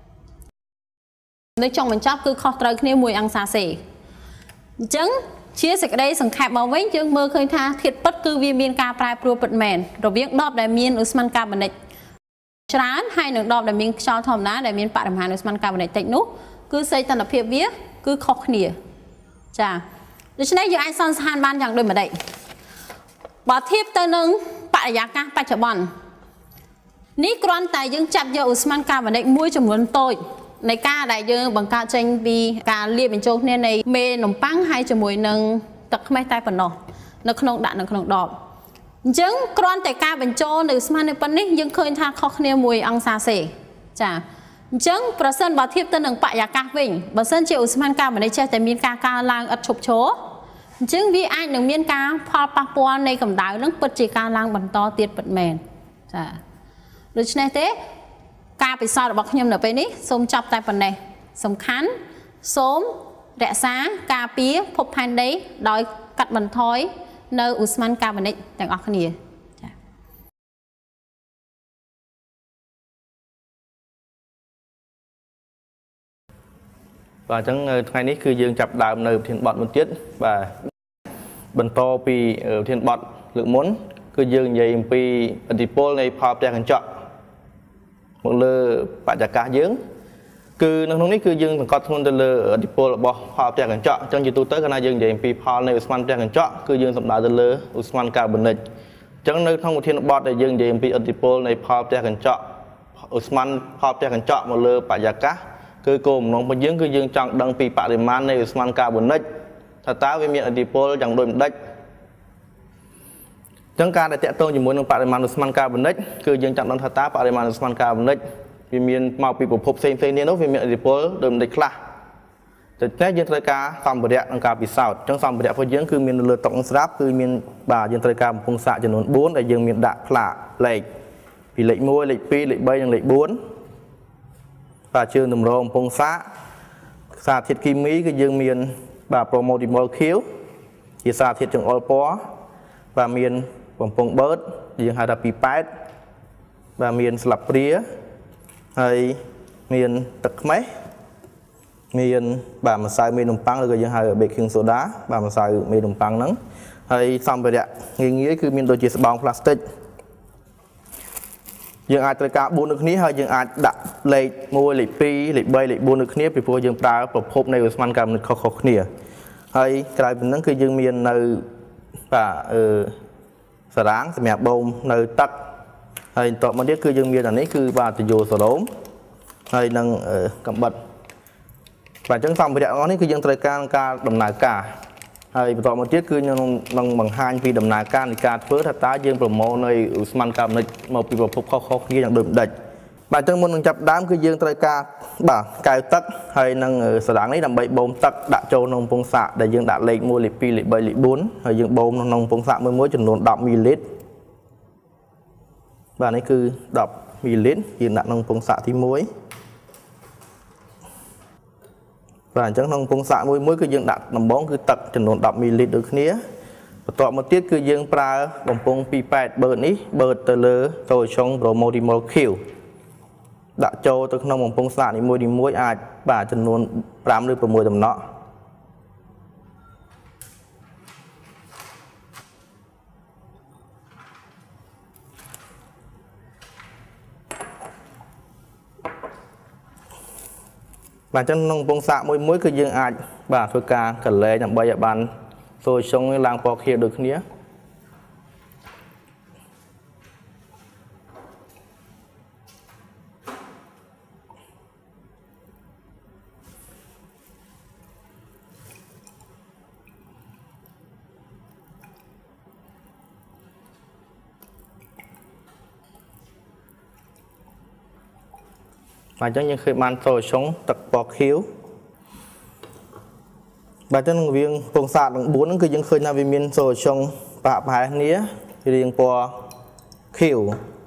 នៅចុងបញ្ចប់គឺខុសត្រូវគ្នា1អង្សាសេអញ្ចឹងជាសេចក្តីសង្ខេបមកវិញយើងមើលឃើញថាធាតុពិតគឺវាមានការប្រែប្រួលពិតមែនរវាងដបដែលមានអូស្មန်កាបូនិកច្រើនហើយនឹងដបដែលមានខ្យល់ធម្មតាដែលមានបរិមាណអូស្មန်កាបូនិកតិចនោះគឺសីតុណ្ហភាពវាគឺខុសគ្នាចាដូច្នេះយើងអាចសន្និដ្ឋានបានយ៉ាងដូចម្ដេចបើធៀបទៅនឹងបរិយាកាសបច្ចុប្បន្ននេះគ្រាន់តែយើងចាប់យកអូស្មန်កាបូនិកមួយចំនួនតូចនៃការដែលយើងបង្កើតចេញពីការលាយបញ្ចូលគ្នានៃមេនំប៉័ងហើយជាមួយនឹងទឹកខ្មេះតែប៉ុណ្ណោះដាក់នៅក្នុងដបអញ្ចឹងគ្រាន់តែការបញ្ចូលនៅស្មើនៅប៉ុណ្នេះយើងឃើញថាខុសគ្នា1អង្សាសេចាអញ្ចឹងប្រសិនបើធៀបទៅនឹងបរិយាកាសវិញបើសិនជាអូស្មန်កាបូនិកចេះតែមានការកើនឡើងឥតឈប់ឈរ chứ vì ai đừng miên cá phò pa po này cầm đào nó bật chỉ cá lang bẩn to tiệt bật mền được này thế cá bị sao được bọc nhầm ở bênนี้ xôm chọc tay phần này sầm khán xôm rẽ xá cá pía phộc pan đấy đòi cắt bẩn thói nơi Usman cá bên nàyទាំងអស់គ្នា và chẳng ngàyนี้คือយើងចាប់ដើមនៅប្រធានបទមួយទៀតបាទបន្តពីប្រធានបទលើកមុនគឺយើងនិយាយអំពីឥទ្ធិពលនៃផលផ្ទះកញ្ចក់មកលើបរិយាកាសយើងគឺនៅក្នុងនេះគឺយើងសង្កត់ធ្ងន់ទៅលើឥទ្ធិពលរបស់ផលផ្ទះកញ្ចក់អញ្ចឹងជាទូទៅកាលណាយើងនិយាយអំពីផលនៃឧស្ម័នផ្ទះកញ្ចក់គឺយើងសំដៅទៅលើឧស្ម័នកាបូនិកអញ្ចឹងនៅក្នុងប្រធានបទដែលយើងនិយាយអំពីឥទ្ធិពលនៃផលផ្ទះកញ្ចក់ឧស្ម័នផលផ្ទះកញ្ចក់មកលើបរិយាកាស គឺគោលបំណងរបស់យើងគឺយើងចង់ដឹងពីបរិមាណនៃឧស្ម័នកាបូនិកថាតើវាមានឥទ្ធិពលយ៉ាងដូចម្ដេចអញ្ចឹងការដែលតាក់ទងជាមួយនឹងបរិមាណឧស្ម័នកាបូនិកគឺយើងចង់ដឹងថាតើបរិមាណឧស្ម័នកាបូនិកវាមានមកពីប្រភពផ្សេងៗនេះនោះវាមានឥទ្ធិពលដូចម្ដេចខ្លះតែតែយើងត្រូវការសម្ភារៈក្នុងការពិសោធន៍អញ្ចឹងសម្ភារៈរបស់យើងគឺមាននៅលើតុស្រាប់គឺមានបាទយើងត្រូវការកំពង់សាកចំនួន 4 ដែលយើងមានដាក់ផ្លាកលេខពីលេខ 1 លេខ 2 លេខ 3 និងលេខ 4 បាទជើងតម្រងកំពង់សាកសារធាតុគីមីគឺយើងមានបាទ promodimol Q ជាសារធាតុចង្អុលពណ៌បាទមានបំពង់បឺតយើងហៅថាពីប៉ែតបាទមានស្លាបព្រាហើយមានទឹកខ្មេះមានបាទម្សៅមេនំប៉័ងឬក៏យើងហៅ baking soda បាទម្សៅមេនំប៉័ងហ្នឹងហើយសម្ភារៈងាយៗគឺមានដូចជាស្បោងផ្លាស្ទិក យើងអាចត្រូវការ 4 នៅគ្នាហើយយើងអាចដាក់លេខ 1 លេខ 2 លេខ 3 លេខ 4 នៅគ្នាពីព្រោះយើងប្រើប្រភពនៃឧស្ម័នកាបូនិកខុសៗគ្នាហើយក្រៅពីហ្នឹងគឺយើងមាននៅបាទសារ៉ាងសម្រាប់បូមនៅទឹកហើយបន្ទាប់មកទៀតគឺយើងមានអានេះគឺបាទទយោសរ៉ូមហើយនឹងកំបិតបាទអញ្ចឹងសម្ភារៈរបស់នេះគឺយើងត្រូវការការដំណើរការ ហើយបន្តមកទៀតគឺនឹងបង្ហាញពីដំណើរការនៃការធ្វើថាតើយើងប្រមូលនៃឧស្ម័នកាបូនិកមកពីប្រភពខុសៗគ្នាយ៉ាងដូចម្ដេចបាទអញ្ចឹងមុននឹងចាប់ដើមគឺយើងត្រូវការបាទកែវទឹកហើយនឹងសារ៉ាំងនេះដើម្បីបូមទឹកដាក់ចូលក្នុងកំពង់សាកដែលយើងដាក់លេខ 1 លេខ 2 លេខ 3 លេខ 4 ហើយយើងបូមក្នុងកំពង់សាកមួយចំនួន 10 មីលីលីត្របាទនេះគឺ10 មីលីលីត្រយើងដាក់ក្នុងកំពង់សាកទី 1 បាទអញ្ចឹងក្នុងកំពង់សាកមួយគឺយើងដាក់ដំបងគឺទឹកចំនួន 10 មីលីលីត្រដូចគ្នាបន្ទាប់មកទៀតគឺយើងប្រើបំពង់28បឺតនេះបឺតទៅលើសូឆុង promodimol Q ដាក់ចូលទៅក្នុងបំពង់សាកនីមួយៗអាចបាទចំនួន 5 ឬ 6 ដំណក់ បាទចឹងក្នុងកំពង់សាកមួយគឺយើងអាចបាទធ្វើការកលែងដើម្បីឲ្យបានសូឆុងឡើងពណ៌ខៀវដូចគ្នា បាទអញ្ចឹងយើងឃើញបានសូឆុងទឹកពណ៌ខៀវបាទអញ្ចឹងនឹងវាកំពង់សាកទាំង 4 ហ្នឹងគឺយើងឃើញថាវាមានសូឆុងប្រហែលគ្នារាងពណ៌ខៀវ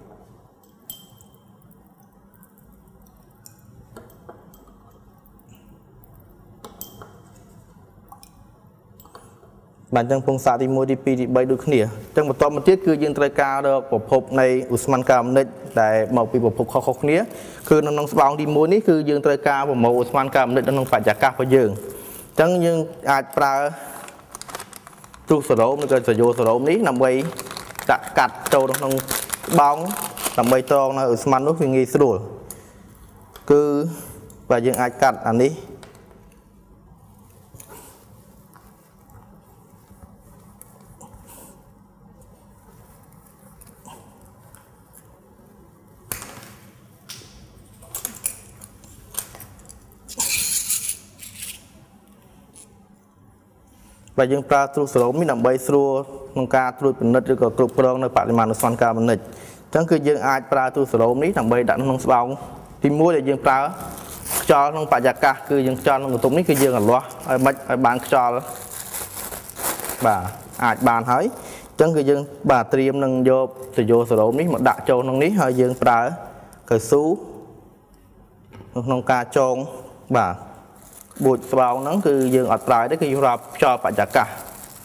បាទអញ្ចឹងកំពង់សាកទី 1 ទី 2 ទី 3 ដូចគ្នាអញ្ចឹងបន្តមកទៀតគឺយើងត្រូវការរកប្រភពនៃឧស្ម័នកាបូនិកដែលមកពីប្រភពខុសៗគ្នាគឺនៅក្នុងស្បោងទី 1 នេះគឺយើងត្រូវការប្រមូលឧស្ម័នកាបូនិកនៅក្នុងបរិយាកាសរបស់យើងអញ្ចឹងយើងអាចប្រើទូសរ៉ូមឬក៏សយោសរ៉ូមនេះដើម្បីដាក់កាត់ចូលក្នុងស្បោងដើម្បីត្រងនៅឧស្ម័ននោះវាងាយស្រួលគឺបាទយើងអាចកាត់អានេះ vàយើងប្រើទ្រុសរ៉ូមនេះដើម្បីស្រួលក្នុងការត្រួតពិនិត្យឬក៏គ្រប់គ្រងនៅបរិមាណឧស្ម័នកាបូនិកអញ្ចឹងគឺយើងអាចប្រើទ្រុសរ៉ូមនេះដើម្បីដាក់ក្នុងស្បោងទី 1 ដែលយើងប្រើខ្យល់ក្នុងបរិយាកាសគឺយើងខ្យល់ក្នុងកន្ទប់នេះគឺយើងអលាស់ឲ្យមិនឲ្យបានខ្យល់បាទអាចបានហើយអញ្ចឹងគឺយើងបាទត្រៀមនឹងយកទៅយកសរោមនេះមកដាក់ចូលក្នុងនេះហើយយើងប្រើកៅស៊ូក្នុងការចងបាទបួចស្បោងហ្នឹងគឺយើងអត់ប្រើទេគឺយើងរាប់ខ្យល់បច្ចាកាស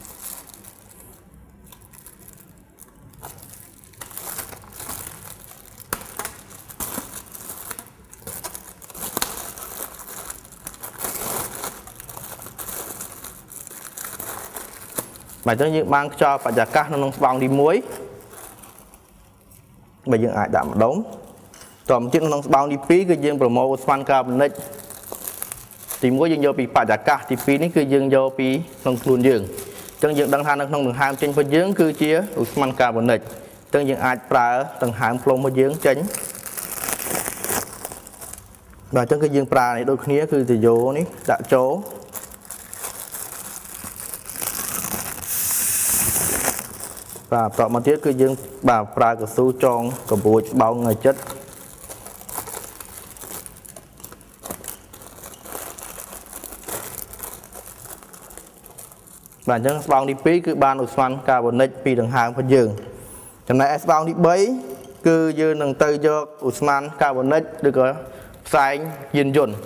បាទអញ្ចឹងយើងបានខ្យល់បច្ចាកាសនៅក្នុងស្បោងទី1បាទយើងអាចដាក់ម្ដុំតមកទៀតក្នុងស្បោងទី2គឺយើងប្រមូលឧស្ម័នកាបូនិកទី1យើងយកពីបច្ចាកាសទី2នេះគឺយើងយកពីក្នុងខ្លួនយើងអញ្ចឹងយើងដឹងថានៅក្នុងដង្ហើមចេញរបស់យើងគឺជាឧស្ម័នកាបូនិកអញ្ចឹងយើងអាចប្រើដង្ហើមផ្លុំរបស់យើងចេញបាទអញ្ចឹងគឺយើងប្រើនេះដូចគ្នាគឺទៅយកនេះដាក់ចូលបាទតមកទៀតគឺយើងបាទប្រើកៅស៊ូចងកបួចស្បោងឲ្យចិត្តបាទអញ្ចឹងស្បោងទី2គឺបានឧស្ម័នកាបូនិកពីដង្ហើមរបស់យើងចំណែកឯស្បោងទី3គឺយើងនឹងទៅយកឧស្ម័នកាបូនិកឬក៏ផ្សែងយានយន្ត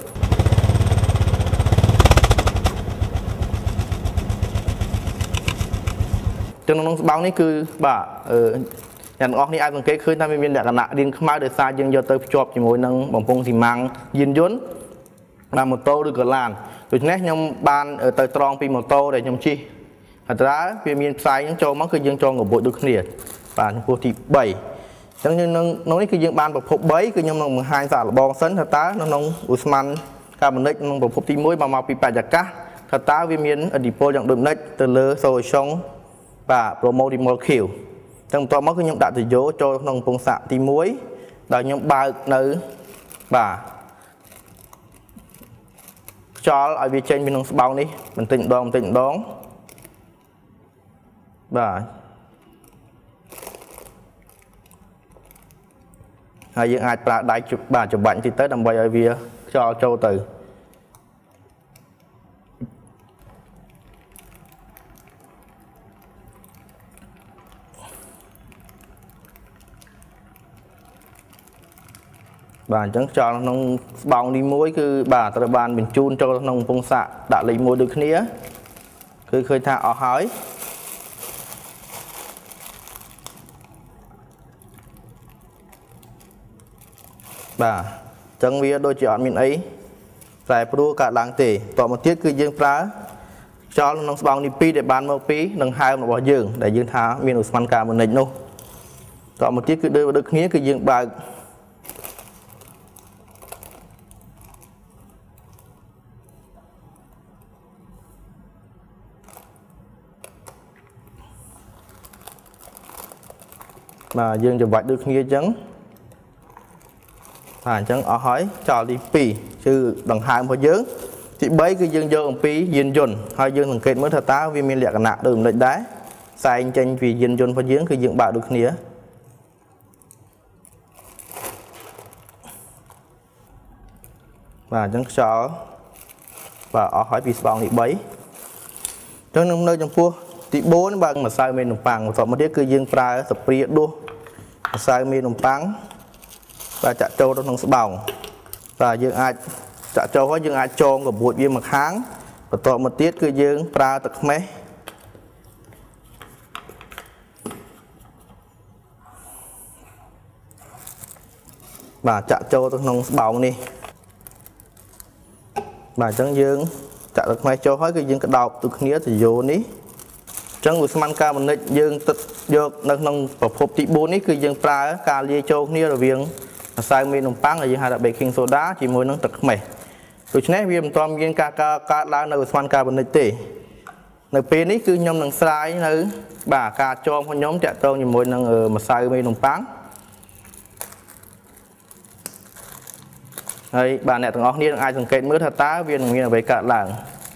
ចឹងក្នុងស្បោងនេះគឺបាទអ្នកទាំងអស់នេះអាចសង្កេតឃើញថាវាមានលក្ខណៈរាងខ្មៅដោយសារយើងយកទៅភ្ជាប់ជាមួយនឹងបំពង់ស៊ីម៉ាំងយានយន្តតាមម៉ូតូឬក៏ឡានដូច្នេះខ្ញុំបានទៅត្រង់ពីម៉ូតូដែលខ្ញុំជិះអត្រាវាមានផ្សាយចូលមកគឺយើងចងកបួចដូចគ្នាបាទចំពោះទី3អញ្ចឹងយើងក្នុងនេះគឺយើងបានប្រភព3គឺខ្ញុំនឹងបង្ហាញសារលបងសិនថាតើនៅក្នុងឧស្ម័នកាបូនិកក្នុងប្រភពទី1មកពីបច្ចាកាសថាតើវាមានឥទ្ធិពលយ៉ាងដូចម្តេចទៅលើសូអ៊ីសុងបាទ promotimol Q ចឹងបន្ទាប់មកគឺខ្ញុំដាក់ទៅយកចូលក្នុងកំពង់សាកទី1ដោយខ្ញុំបើកនៅបាទខ្យល់ឲ្យវាចេញពីក្នុងស្បោងនេះបន្តិចម្ដងបាទហើយយើងអាចប្រើដៃបាទច្របាច់តិចទៅដើម្បីឲ្យវាខ្យល់ចូលទៅបាទអញ្ចឹងខ្យល់ក្នុងស្បោងទី1គឺបាទត្រូវបានបញ្ជូនចូលក្នុងកំពង់សាកដាក់លេខ1ដូចគ្នាគឺឃើញថាអស់ហើយបាទអញ្ចឹងវាដូចជាអត់មានអីប្រែប្រួលកើតឡើងទេតមកទៀតគឺយើងប្រើខ្យល់ក្នុងស្បោងទី2ដែលបានមកពីដង្ហើមរបស់យើងដែលយើងថាមានឧស្ម័នកាបូនិកនោះតមកទៀតគឺដូចគ្នាគឺយើងបើកបាទយើងច្របាច់ដូចគ្នាអញ្ចឹងបាទអញ្ចឹងអស់ហើយចោលទី2គឺដង្ហើមរបស់យើងទី3គឺយើងយកអំពីយានយន្តហើយយើងសង្កេតមើលថាតើវាមានលក្ខណៈដូចម្តេចដែរផ្សែងចេញពីយានយន្តរបស់យើងគឺយើងបើកដូចគ្នាបាទអញ្ចឹងខ្យល់បាទអស់ហើយពីស្បោងទី3អញ្ចឹងនៅចំពោះទី4បើម្សៅមេនំប៉័ងបន្តមកទៀតគឺយើងប្រើស្ព្រាដួសម្សៅមេនំប៉័ងបាទចាក់ចូលទៅក្នុងស្បោងបាទយើងអាចចាក់ចូលហើយយើងអាចចងកបួចវាមកខាងបន្តមកទៀតគឺយើងប្រើទឹកខ្មេះបាទចាក់ចូលទៅក្នុងស្បោងនេះបាទអញ្ចឹងយើងចាក់ទឹកខ្មេះចូលហើយគឺយើងក្តោបទៅគ្នាទៅយោនេះអញ្ចឹងឧស្ម័នកាបូនិកយើងទឹកយកនៅក្នុងប្រភពទី4នេះគឺយើងប្រើការលាយចូលគ្នារវាងម្សៅមេនំប៉័ងដែលយើងហៅថា baking soda ជាមួយនឹងទឹកខ្មេះដូច្នេះវាមិនទាន់មានការកើតឡើងនៅឧស្ម័នកាបូនិកទេនៅពេលនេះគឺខ្ញុំនឹងស្រាយនៅបាទការចងរបស់ខ្ញុំតាក់ទងជាមួយនឹងម្សៅមេនំប៉័ងហើយបាទអ្នកទាំងអស់គ្នានឹងអាចសង្កេតមើលថាតើវានឹងមានអ្វីកើតឡើង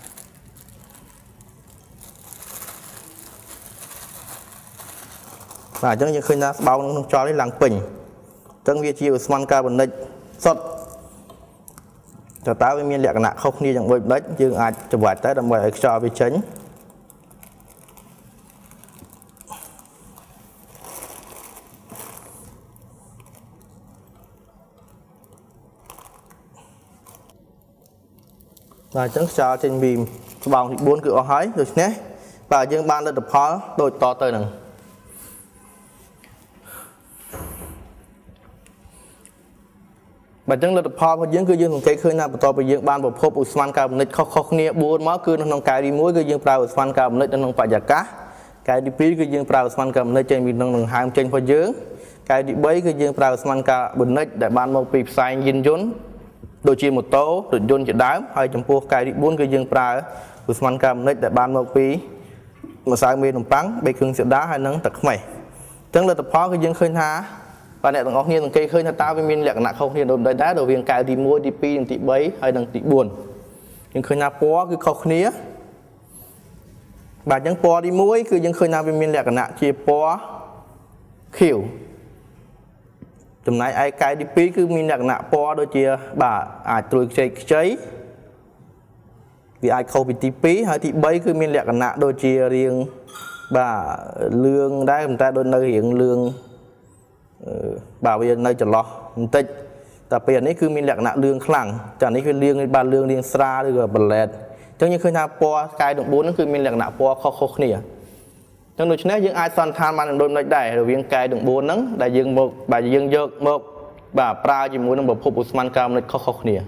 បាទអញ្ចឹងយើងឃើញថាស្បោងក្នុងខ្យល់នេះឡើងពេញអញ្ចឹងវាជាឧស្ម័នកាបូនិកសុទ្ធតើវាមានលក្ខណៈខុសគ្នាយ៉ាងដូចម្តេចយើងអាចច្របាច់ទៅដើម្បីឲ្យខ្យល់វាចេញ và chẳng cho trên bìm vòng thì 4 cứ ở hỏi rồi nhé và dương ban lên tập phó đôi to tới nè và chẳng lên tập phó của dương cứ dương một cái khơi nào to bây dương ban bộ phốp Usman cao nịch khóc nia 4 mó cứ nông cái đi muối cứ dương prao Usman cao nịch nông phải giả cá cái đi pí cứ dương prao Usman cao nịch trên bị nông hàng trên phơi dương cái đi bấy cứ dương prao Usman cao nịch để ban một pịp sai nhìn dốn đôi chi một tố đôi dôn chỉ đám hay trong pua cái đi 4 cứ dương prao Usman cao nịch để ban một pí mà sai miền đồng trắng bê khương sẽ đá hay nắng tật mày chẳng là tập phó cái dương khơi tha và này thằng nhiên thằng cây khơi ta với miền lẹt nặng không thì đồn đá đầu viên cài đi mua đi pi đằng tị bấy hay đằng tị buồn nhưng khơi na phó cứ khâu khía bà chẳng phó đi muối cứ dương khơi na với miền lẹt nặng chia phó khỉu tầm này ai cài đi pi cứ miền lẹt nặng phó đôi chia bà tôi cháy vì ai khâu bị tí pí hay tí bấy cứ miền lẹt nạ đôi chia riêng bà lương đấy người ta đôi nơi hiện lương bà bây giờ nơi chật lo tích tập biển ấy cứ miền lẹt nạ lương khẳng chẳng ấy cứ liêng bà lương liêng xa rồi bật lẹt chẳng như khi nào po cài động 4 nó cứ miền lẹt nạ po khó nè trong đôi chân những ai son than mà đôi nơi đẩy rồi viên cài động 4 nắng đại dương một bà dương dược một bà pra chỉ muốn một phục Usman cao nơi khó nè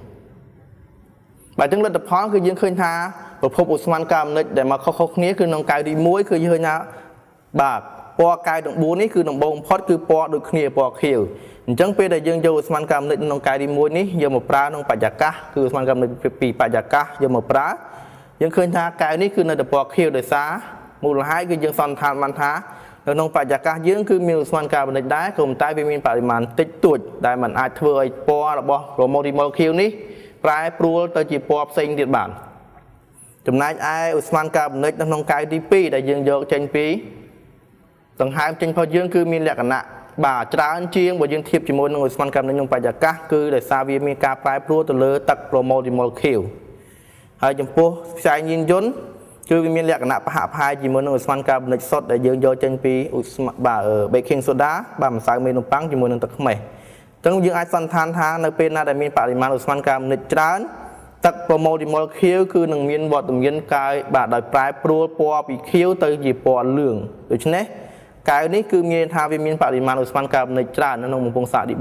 bà chứng lên tập phóคือយើងឃើញថាប្រភពអូស្មန်កាមនិចដែលមកខុសៗគ្នាគឺក្នុងកាយទី1គឺយើងឃើញថាបាទពណ៌កាយទាំង4នេះគឺដំបូងបំផុតគឺពណ៌ដូចគ្នាពណ៌ខៀវអញ្ចឹងពេលដែលយើងយកអូស្មန်កាមនិចក្នុងកាយទី1នេះយកមកប្រើក្នុងបច្ចាកាសគឺអូស្មန်កាមនិចពីបច្ចាកាសយកមកប្រើយើងឃើញថាកាយនេះគឺនៅតែពណ៌ខៀវដោយសារមូលហេតុគឺយើងសន្និដ្ឋានបានថានៅក្នុងបច្ចាកាសយើងគឺមានអូស្មန်កាមនិចដែរក៏ប៉ុន្តែវាមានបរិមាណតិចតួចដែលมันអាចធ្វើឲ្យពណ៌របស់ promotimol Q នេះប្រែប្រួលទៅជាពណ៌ផ្សេងទៀតបានចំណែកឯអូស្មန်កាបូនិកនៅក្នុងកាយទី2ដែលយើងយកចេញពីដង្ហើមចេញផុតយើងគឺមានលក្ខណៈបាទច្រើនជាងបើយើងធៀបជាមួយនឹងអូស្មန်កាបូនិកក្នុងបច្ចាកាសគឺដោយសារវាមានការប្រែប្រួលទៅលើទឹក promotimol Q ហើយចំពោះផ្សែងយានយន្តគឺវាមានលក្ខណៈប្រហាក់ប្រហែលជាមួយនឹងអូស្មန်កាបូនិកសុទ្ធដែលយើងយកចេញពីអូស្មန်បាទ baking soda បាទម្សៅមេនំប៉័ងជាមួយនឹងទឹកខ្មេះចឹងយើងអាចសន្និដ្ឋានថានៅពេលណាដែលមានបរិមាណអូស្មန်កាបូនិកច្រើនទឹក promotimol Q គឺនឹងមានវត្តមានកាយបាទដោយប្រែប្រួលពណ៌ពីខៀវទៅជាពណ៌លឿងដូច្នេះកែវនេះគឺមានថាវាមានបរិមាណអូស្មန်កាបូនិកច្រើននៅក្នុងបំពង់សាកទី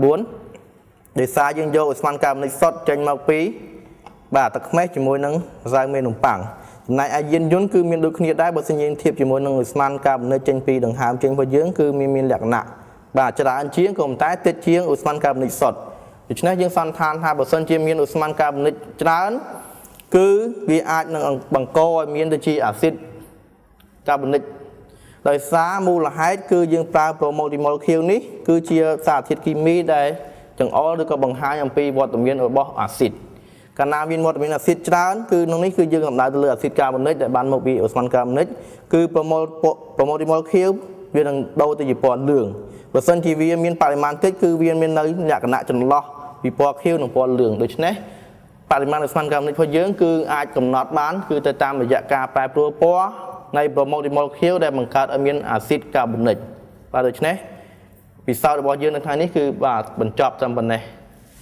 4ដោយសារយើងយកអូស្មန်កាបូនិកសុទ្ធចេញមកពីបាទទឹកខ្មេះជាមួយនឹងម្សៅមេនំប៉័ងចំណែកឯយានយន្តគឺមានដូចគ្នាដែរបើសិនយើងធៀបជាមួយនឹងអូស្មန်កាបូនិកចេញពីដង្ហើមចេញរបស់យើងគឺមានលក្ខណៈបាទច្រើនជាងក៏ប៉ុន្តែតិចជាងអូស្មန်កាបូនិកសុទ្ធដូច្នេះយើងសន្និដ្ឋានថាបើសិនជាមានអូស្មန်កាបូនិកច្រើនគឺវាអាចនឹងបង្កឲ្យមានទៅជាអាស៊ីតកាបូនិកដោយសារមូលហេតុគឺយើងប្រើ promotimol Q នេះគឺជាសារធាតុគីមីដែលចង្អុលឬក៏បង្ហាញអំពីវត្តមានរបស់អាស៊ីតកាលណាមានវត្តមានអាស៊ីតច្រើនគឺក្នុងនេះគឺយើងកំដៅទៅលើអាស៊ីតកាបូនិកដែលបានមកពីអូស្មန်កាបូនិកគឺ promotimol Q វានឹងដូរទៅជាពណ៌លឿងបើសិនជាវាមានបរិមាណតិចគឺវាមាននៅលក្ខណៈចន្លោះពីពណ៌ខៀវនិងពណ៌លឿងដូច្នេះបរិមាណអូស្មန်កាបូនិករបស់យើងគឺអាចកំណត់បានគឺទៅតាមរយៈការប្រែប្រួលពណ៌នៃ promotimol Q ដែលបង្កើតឲ្យមានអាស៊ីតកាបូនិកបាទដូច្នេះពិសោធន៍របស់យើងនៅថ្ងៃនេះគឺបាទបញ្ចប់ត្រឹមប៉ុណ្ណេះ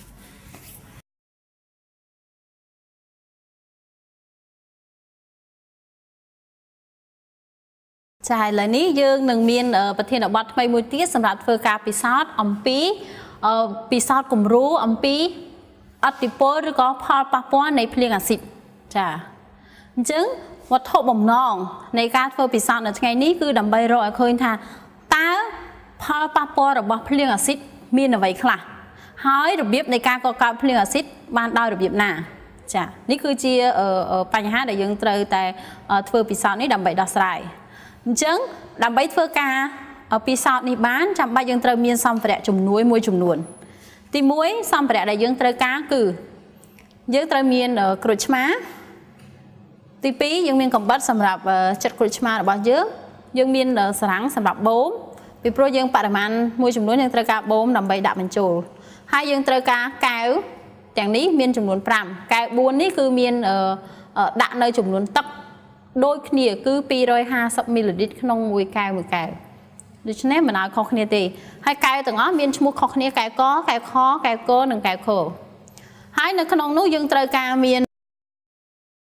ចាឥឡូវនេះយើងនឹងមានប្រធានបទថ្មីមួយទៀតសម្រាប់ធ្វើការពិសោធន៍អំពីពិសោធន៍គំរូអំពីអតិពលឬក៏ផលប៉ះពាល់នៃភ្លៀងអាស៊ីតចាអញ្ចឹងវត្ថុបំណងនៃការធ្វើពិសោធន៍នៅថ្ងៃនេះគឺដើម្បីរកឲ្យឃើញថាតើផលប៉ះពាល់របស់ភ្លៀងអាស៊ីតមានអ្វីខ្លះហើយរបៀបនៃការកកើតភ្លៀងអាស៊ីតបានដោយរបៀបណាចានេះគឺជាបញ្ហាដែលយើងត្រូវតែធ្វើពិសោធន៍នេះដើម្បីដោះស្រាយអញ្ចឹងដើម្បីធ្វើការពិសោធន៍នេះបានចាំបាច់យើងត្រូវមានសម្ភារៈជំនួយមួយចំនួនទី1សម្ភារៈដែលយើងត្រូវការគឺយើងត្រូវមានក្រូចឆ្មាទី2យើងមានកំបិតសម្រាប់ចិតក្រូចឆ្មារបស់យើងមានសារ៉ាំងសម្រាប់បូមពីព្រោះយើងបរិមាណមួយចំនួនយើងត្រូវការបូមដើម្បីដាក់បញ្ចូលហើយយើងត្រូវការកែវទាំងនេះមានចំនួន5កែវ4នេះគឺមានដាក់នៅចំនួនទឹកដូចគ្នាគឺ250មីលីលីត្រក្នុងមួយកែវដូច្នេះមិនឲ្យខុសគ្នាទេហើយកែវទាំងអស់មានឈ្មោះខុសគ្នាកែវកកែវខកែវគនិងកែវខហើយនៅក្នុងនោះយើងត្រូវការមាន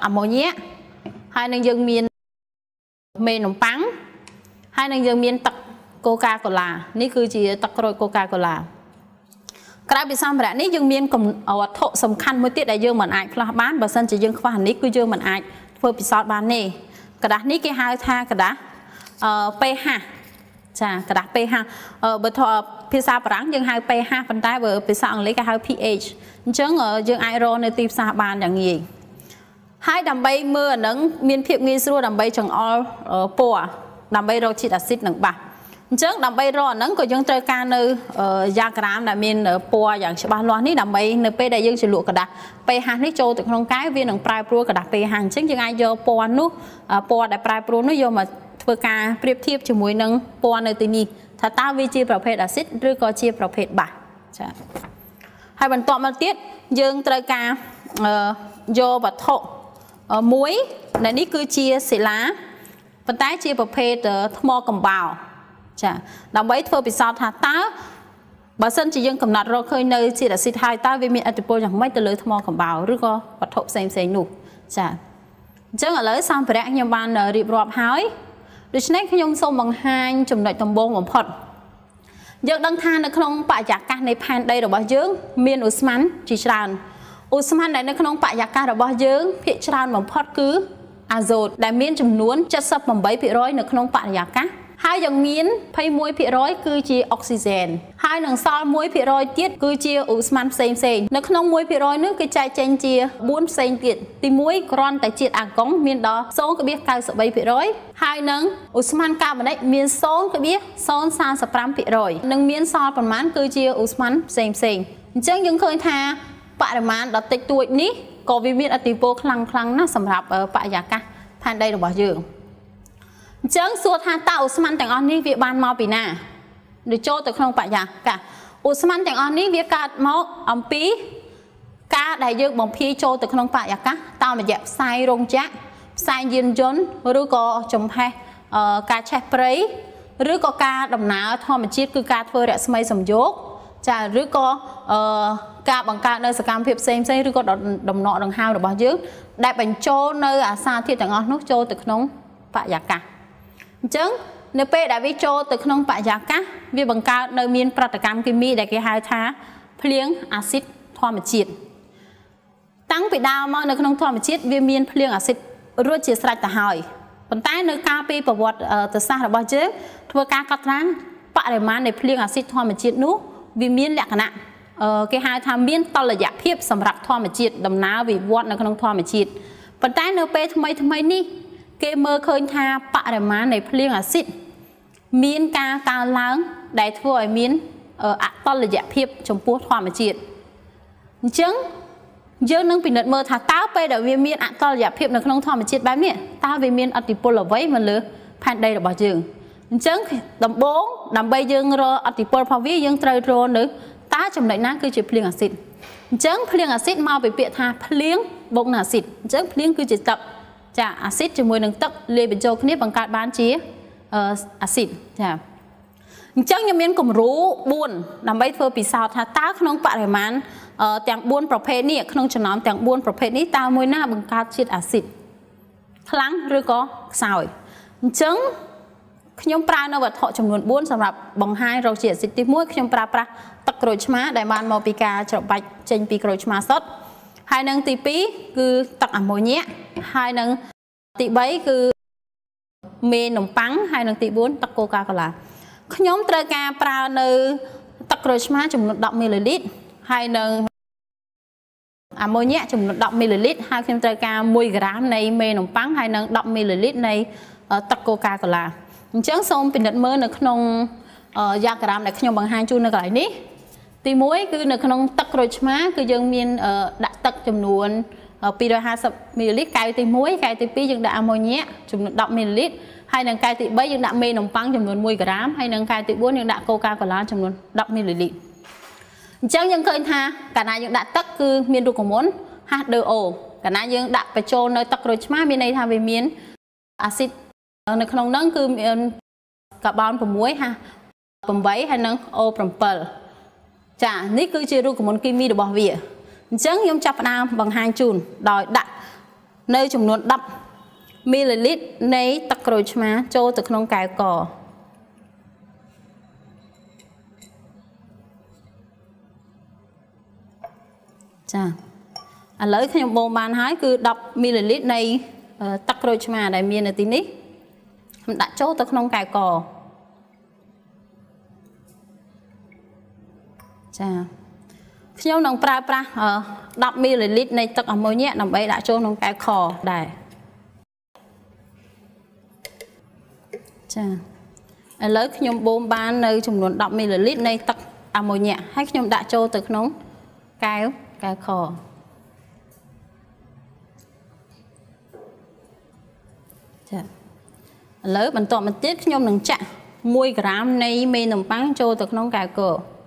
អាម៉ូញ៉ាហើយនឹងយើងមានមេនំប៉័ងហើយនឹងយើងមានទឹកកូកាកូឡានេះគឺជាទឹកក្រូចកូកាកូឡាក្រៅពីសម្ភារៈនេះយើងមានវត្ថុសំខាន់មួយទៀតដែលយើងមិនអាចផ្លាស់បានបើសិនជាយើងខ្វះនេះគឺយើងមិនអាចធ្វើពិសោធន៍បានទេกระดาษនេះគេហៅថាกระดาษpH ចាกระดาษ pH បើភាសាបារាំងយើងហៅ pH ប៉ុន្តែបើភាសាអង់គ្លេសគេហៅ pH អញ្ចឹងយើងអាចរកនៅទីផ្សារបានយ៉ាងងាយហើយដើម្បីមើលអានឹងមានភាពងាយស្រួលដើម្បីចង្អុលពណ៌ដើម្បីរកជាតិអាស៊ីតនិងបាសអញ្ចឹងដើម្បីរកអានឹងក៏យើងត្រូវការនៅយ៉ាក្រាមដែលមានពណ៌យ៉ាងច្បាស់លាស់នេះដើម្បីនៅពេលដែលយើងជ្រលក់กระดาษ pH នេះចូលទៅក្នុងកែវវានឹងប្រែប្រួលกระดาษ pH អញ្ចឹងយើងអាចយកពណ៌នោះពណ៌ដែលប្រែប្រួលនោះយកមកធ្វើការប្រៀបធៀបជាមួយនឹងពណ៌នៅទីនេះថាតើវាជាប្រភេទអាស៊ីតឬក៏ជាប្រភេទបាសចាហើយបន្ទាប់មកទៀតយើងត្រូវការយកវត្ថុមួយដែលនេះគឺជាសិលាប៉ុន្តែជាប្រភេទថ្មកំបោរចាដើម្បីធ្វើពិសោធន៍ថាតើបើសិនជាយើងកំណត់រកឃើញនៅជាតិអាស៊ីតហើយតើវាមានឥទ្ធិពលយ៉ាងម៉េចទៅលើថ្មកំបោរឬក៏វត្ថុផ្សេងនោះចាអញ្ចឹងឥឡូវសម្ភារៈខ្ញុំបានរៀបរាប់ហើយដូច្នេះខ្ញុំសូមបង្ហាញចំណុចដំបូងបំផុតយើងដឹងថានៅក្នុងបរិយាកាសនៃផែនដីរបស់យើងមានឧស្ម័នជាច្រើនឧស្ម័នដែលនៅក្នុងបរិយាកាសរបស់យើងភាគច្រើនបំផុតគឺអាសូតដែលមានចំនួន 78% នៅក្នុងបរិយាកាសហើយยังមាន 21% គឺជាអុកស៊ីហ្សែនហើយនឹងសល់ 1% ទៀតគឺជាឧស្ម័នផ្សេងនៅក្នុង 1% នោះគឺចែកចេញជា 4 ផ្សេងទៀតទី1គ្រាន់តែជាតិអាកុងមានដល់ 0.93% ហើយនឹងឧស្ម័នកាបូនិកមាន 0.045% និងមានសល់ប្រមាណគឺជាឧស្ម័នផ្សេងអញ្ចឹងយើងឃើញថាបរិមាណដ៏តិចតួចនេះក៏វាមានឥទ្ធិពលខ្លាំងណាស់សម្រាប់បរិយាកាសផែនដីរបស់យើងអញ្ចឹងសួរថាតើឧស្ម័នទាំងអស់នេះវាបានមកពីណាដូចចូលទៅក្នុងបរិយាកាសឧស្ម័នទាំងអស់នេះវាកើតមកអំពីការដែលយើងបំភាយចូលទៅក្នុងបរិយាកាសតាមរយៈផ្សែងរោងចក្រផ្សែងយានយន្តឬក៏ចំហេះការឆេះព្រៃឬក៏ការដំណើរធម្មជាតិគឺការធ្វើរស្មីសំយោគចាឬក៏ការបង្កើតនៅសកម្មភាពផ្សេងឬក៏ដំណក់ដង្ហើមរបស់យើងដែលបញ្ចូលនៅអាសារធាតុទាំងអស់នោះចូលទៅក្នុងបរិយាកាសអញ្ចឹងនៅពេលដែលវាចូលទៅក្នុងបរិយាកាសវាបង្កើតនៅមានប្រតិកម្មគីមីដែលគេហៅថាភ្លៀងអាស៊ីតធម្មជាតិតាំងពីដើមមកនៅក្នុងធម្មជាតិវាមានភ្លៀងអាស៊ីតរួចជាស្រេចទៅហើយប៉ុន្តែនៅកាលពីប្រវត្តិសាស្ត្ររបស់យើងធ្វើការកត់ត្រាបរិមាណនៃភ្លៀងអាស៊ីតធម្មជាតិនោះវាមានលក្ខណៈគេហៅថាមានតុល្យភាពសម្រាប់ធម្មជាតិដំណើរវិវត្តនៅក្នុងធម្មជាតិប៉ុន្តែនៅពេលថ្មីនេះគេមើលឃើញថាបរិមាណនៃភ្លៀងអាស៊ីតមានការកើនឡើងដែលធ្វើឲ្យមានអតុល្យភាពចំពោះធម្មជាតិអញ្ចឹងយើងនឹងពិនិត្យមើលថាតើពេលដែលវាមានអតុល្យភាពនៅក្នុងធម្មជាតិបែបនេះតើវាមានឥទ្ធិពលអ្វីមកលើផែនដីរបស់យើងអញ្ចឹងដំបូងដើម្បីយើងរកឥទ្ធិពលរបស់វាយើងត្រូវរកនៅតើចំណុចណាគឺជាភ្លៀងអាស៊ីតអញ្ចឹងភ្លៀងអាស៊ីតមកពីពាក្យថាភ្លៀងបូកនឹងអាស៊ីតអញ្ចឹងភ្លៀងគឺជាទឹកចាអាស៊ីតជាមួយនឹងទឹកលាយបញ្ចូលគ្នាបង្កើតបានជាអាស៊ីតចាអញ្ចឹងខ្ញុំមានគំរូ4ដើម្បីធ្វើពិសោធន៍ថាតើក្នុងបរិមាណទាំង4ប្រភេទនេះក្នុងចំណោមទាំង4ប្រភេទនេះតើមួយណាបង្កើតជាតិអាស៊ីតខ្លាំងឬក៏ខ្សោយអញ្ចឹងខ្ញុំប្រើនៅវត្ថុចំនួន4សម្រាប់បង្ហាញរកជាតិអាស៊ីតទី1ខ្ញុំប្រើប្រាស់ទឹកក្រូចឆ្មាដែលបានមកពីការច្របាច់ចេញពីក្រូចឆ្មាសុទ្ធហើយនឹងទី2គឺទឹកអាម៉ូញ៉ាហើយនឹងទី3គឺមេនំប៉័ងហើយនឹងទី4ទឹកកូកាកូឡាខ្ញុំត្រូវការប្រើនៅទឹកក្រូចឆ្មាចំនួន10មីលីលីត្រហើយនឹងអាម៉ូញ៉ាចំនួន10មីលីលីត្រហើយខ្ញុំត្រូវការ1ក្រាមនៃមេនំប៉័ងហើយនឹង10មីលីលីត្រនៃទឹកកូកាកូឡាអញ្ចឹងសូមពិនិត្យមើលនៅក្នុងយ៉ាក្រាមដែលខ្ញុំបង្ហាញជូននៅកន្លែងនេះទី1គឺនៅក្នុងទឹកក្រូចឆ្មាគឺយើងមានដាក់ទឹកចំនួន250មីលីលីត្រកែវទី1កែវទី2យើងដាក់អាម៉ូញ៉ាចំនួន10មីលីលីត្រហើយនឹងកែវទី3យើងដាក់មេនំប៉័ងចំនួន1ក្រាមហើយនឹងកែវទី4យើងដាក់កូកាកូឡាចំនួន10មីលីលីត្រអញ្ចឹងយើងឃើញថាកាលណាយើងដាក់ទឹកគឺមានរូបមន្ត H2O កាលណាយើងដាក់បញ្ចូលនៅទឹកក្រូចឆ្មាមានន័យថាវាមានអាស៊ីតនៅក្នុងហ្នឹងគឺមានកាបូន6 8ហើយនឹង O7 ចានេះគឺជារូបមន្តគីមីរបស់វាអញ្ចឹងខ្ញុំចាប់ផ្ដើមបង្ហាញជូនដោយដាក់ nơiចំនួន10 ml នៃទឹកក្រូចឆ្មាចូលទៅក្នុងកែវកចាឥឡូវខ្ញុំបូមបានហើយគឺ10 ml នៃទឹកក្រូចឆ្មាដែលមាននៅទីនេះខ្ញុំដាក់ចូលទៅក្នុងកែវកចាខ្ញុំនឹងប្រើប្រាស់10 ml នៃទឹកអាម៉ូញ៉ាដើម្បីដាក់ចូលក្នុងកែវខដែរចាឥឡូវខ្ញុំបូមបាននៅចំនួន10 ml នៃទឹកអាម៉ូញ៉ាហើយខ្ញុំដាក់ចូលទៅក្នុងកែវខចាឥឡូវបន្តមកទៀតខ្ញុំនឹងចាក់1 ក្រាមនៃមេនំប៉័ងចូលទៅក្នុងកែវក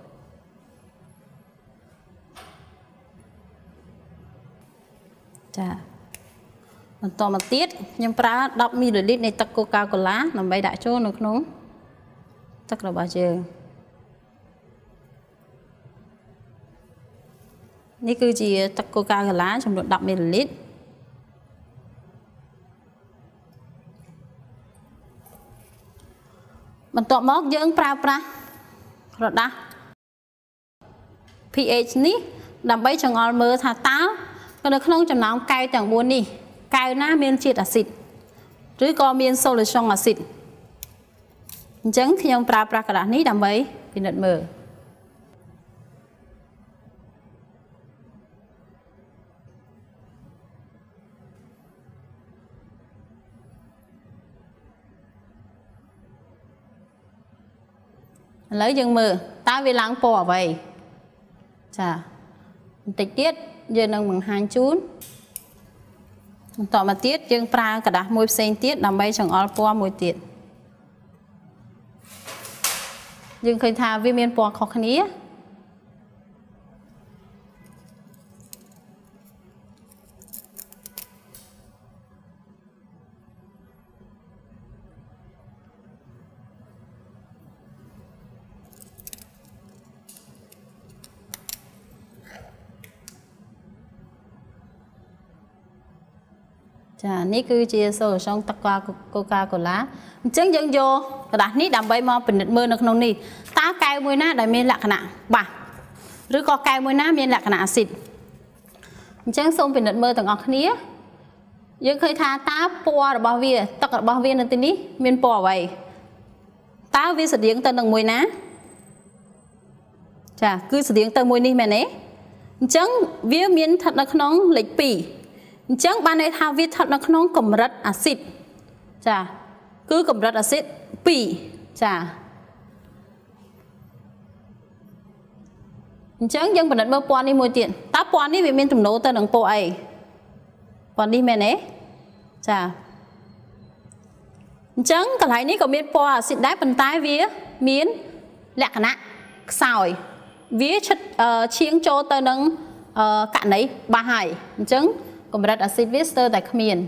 ចាបន្តមកទៀតខ្ញុំប្រើ10 ml នៃទឹកកូកាកូឡាដើម្បីដាក់ចូលនៅក្នុងទឹករបស់យើងនេះគឺជាទឹកកូកាកូឡាចំនួន10 ml បន្ទាប់មកយើងប្រើប្រាស់ក្រដាស pH នេះដើម្បីចងល់មើលថាតើនៅក្នុងចំណោមកែវទាំង4នេះកែវណាមានជាតិអាស៊ីតឬក៏មាន solution អាស៊ីតអញ្ចឹងខ្ញុំប្រើប្រាស់ក្រដាសនេះដើម្បីពិនិត្យមើលឥឡូវយើងមើលតើវាឡើងពណ៌អ្វីចាបន្តិចទៀតយើងនឹងបង្ហាញជូនបន្តមកទៀតយើងប្រើក្រដាសមួយផ្សេងទៀតដើម្បីចង្អុលពណ៌មួយទៀតយើងឃើញថាវាមានពណ៌ខុសគ្នាចានេះគឺជា solution ទឹកកូកាកូឡាអញ្ចឹងយើងយកក្រដាសនេះដើម្បីមកពិនិត្យមើលនៅក្នុងនេះតើកែវមួយណាដែលមានលក្ខណៈបាសឬក៏កែវមួយណាមានលក្ខណៈអាស៊ីតអញ្ចឹងសូមពិនិត្យមើលទាំងអស់គ្នាយើងឃើញថាតើពណ៌របស់វាទឹករបស់វានៅទីនេះមានពណ៌អ្វីតើវាស្រដៀងទៅនឹងមួយណាចាគឺស្រដៀងទៅមួយនេះមែនទេអញ្ចឹងវាមានស្ថិតនៅក្នុងលេខ2អញ្ចឹងបានន័យថាវាស្ថិតនៅក្នុងកម្រិតអាស៊ីតចាគឺកម្រិតអាស៊ីត2ចាអញ្ចឹងយើងពិនិត្យមើលពណ៌នេះមួយទៀតតើពណ៌នេះវាមានទំនោរទៅនឹងពណ៌អីពណ៌នេះមែនទេចាអញ្ចឹងកន្លែងនេះក៏មានពណ៌អាស៊ីតដែរប៉ុន្តែវាមានលក្ខណៈខ្សោយវាឈៀងចូលទៅនឹងករណីបាសហើយអញ្ចឹងកម្រិតអាស៊ីតវាស្ទើរតែគ្មាន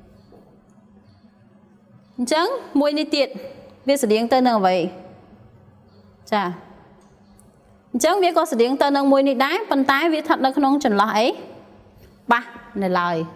អញ្ចឹងមួយនេះទៀតវាស្រដៀងទៅនឹងអ្វីចាអញ្ចឹងវាក៏ស្រដៀងទៅនឹងមួយនេះដែរប៉ុន្តែវាស្ថិតនៅក្នុងចន្លោះអីបាសនៅឡើយ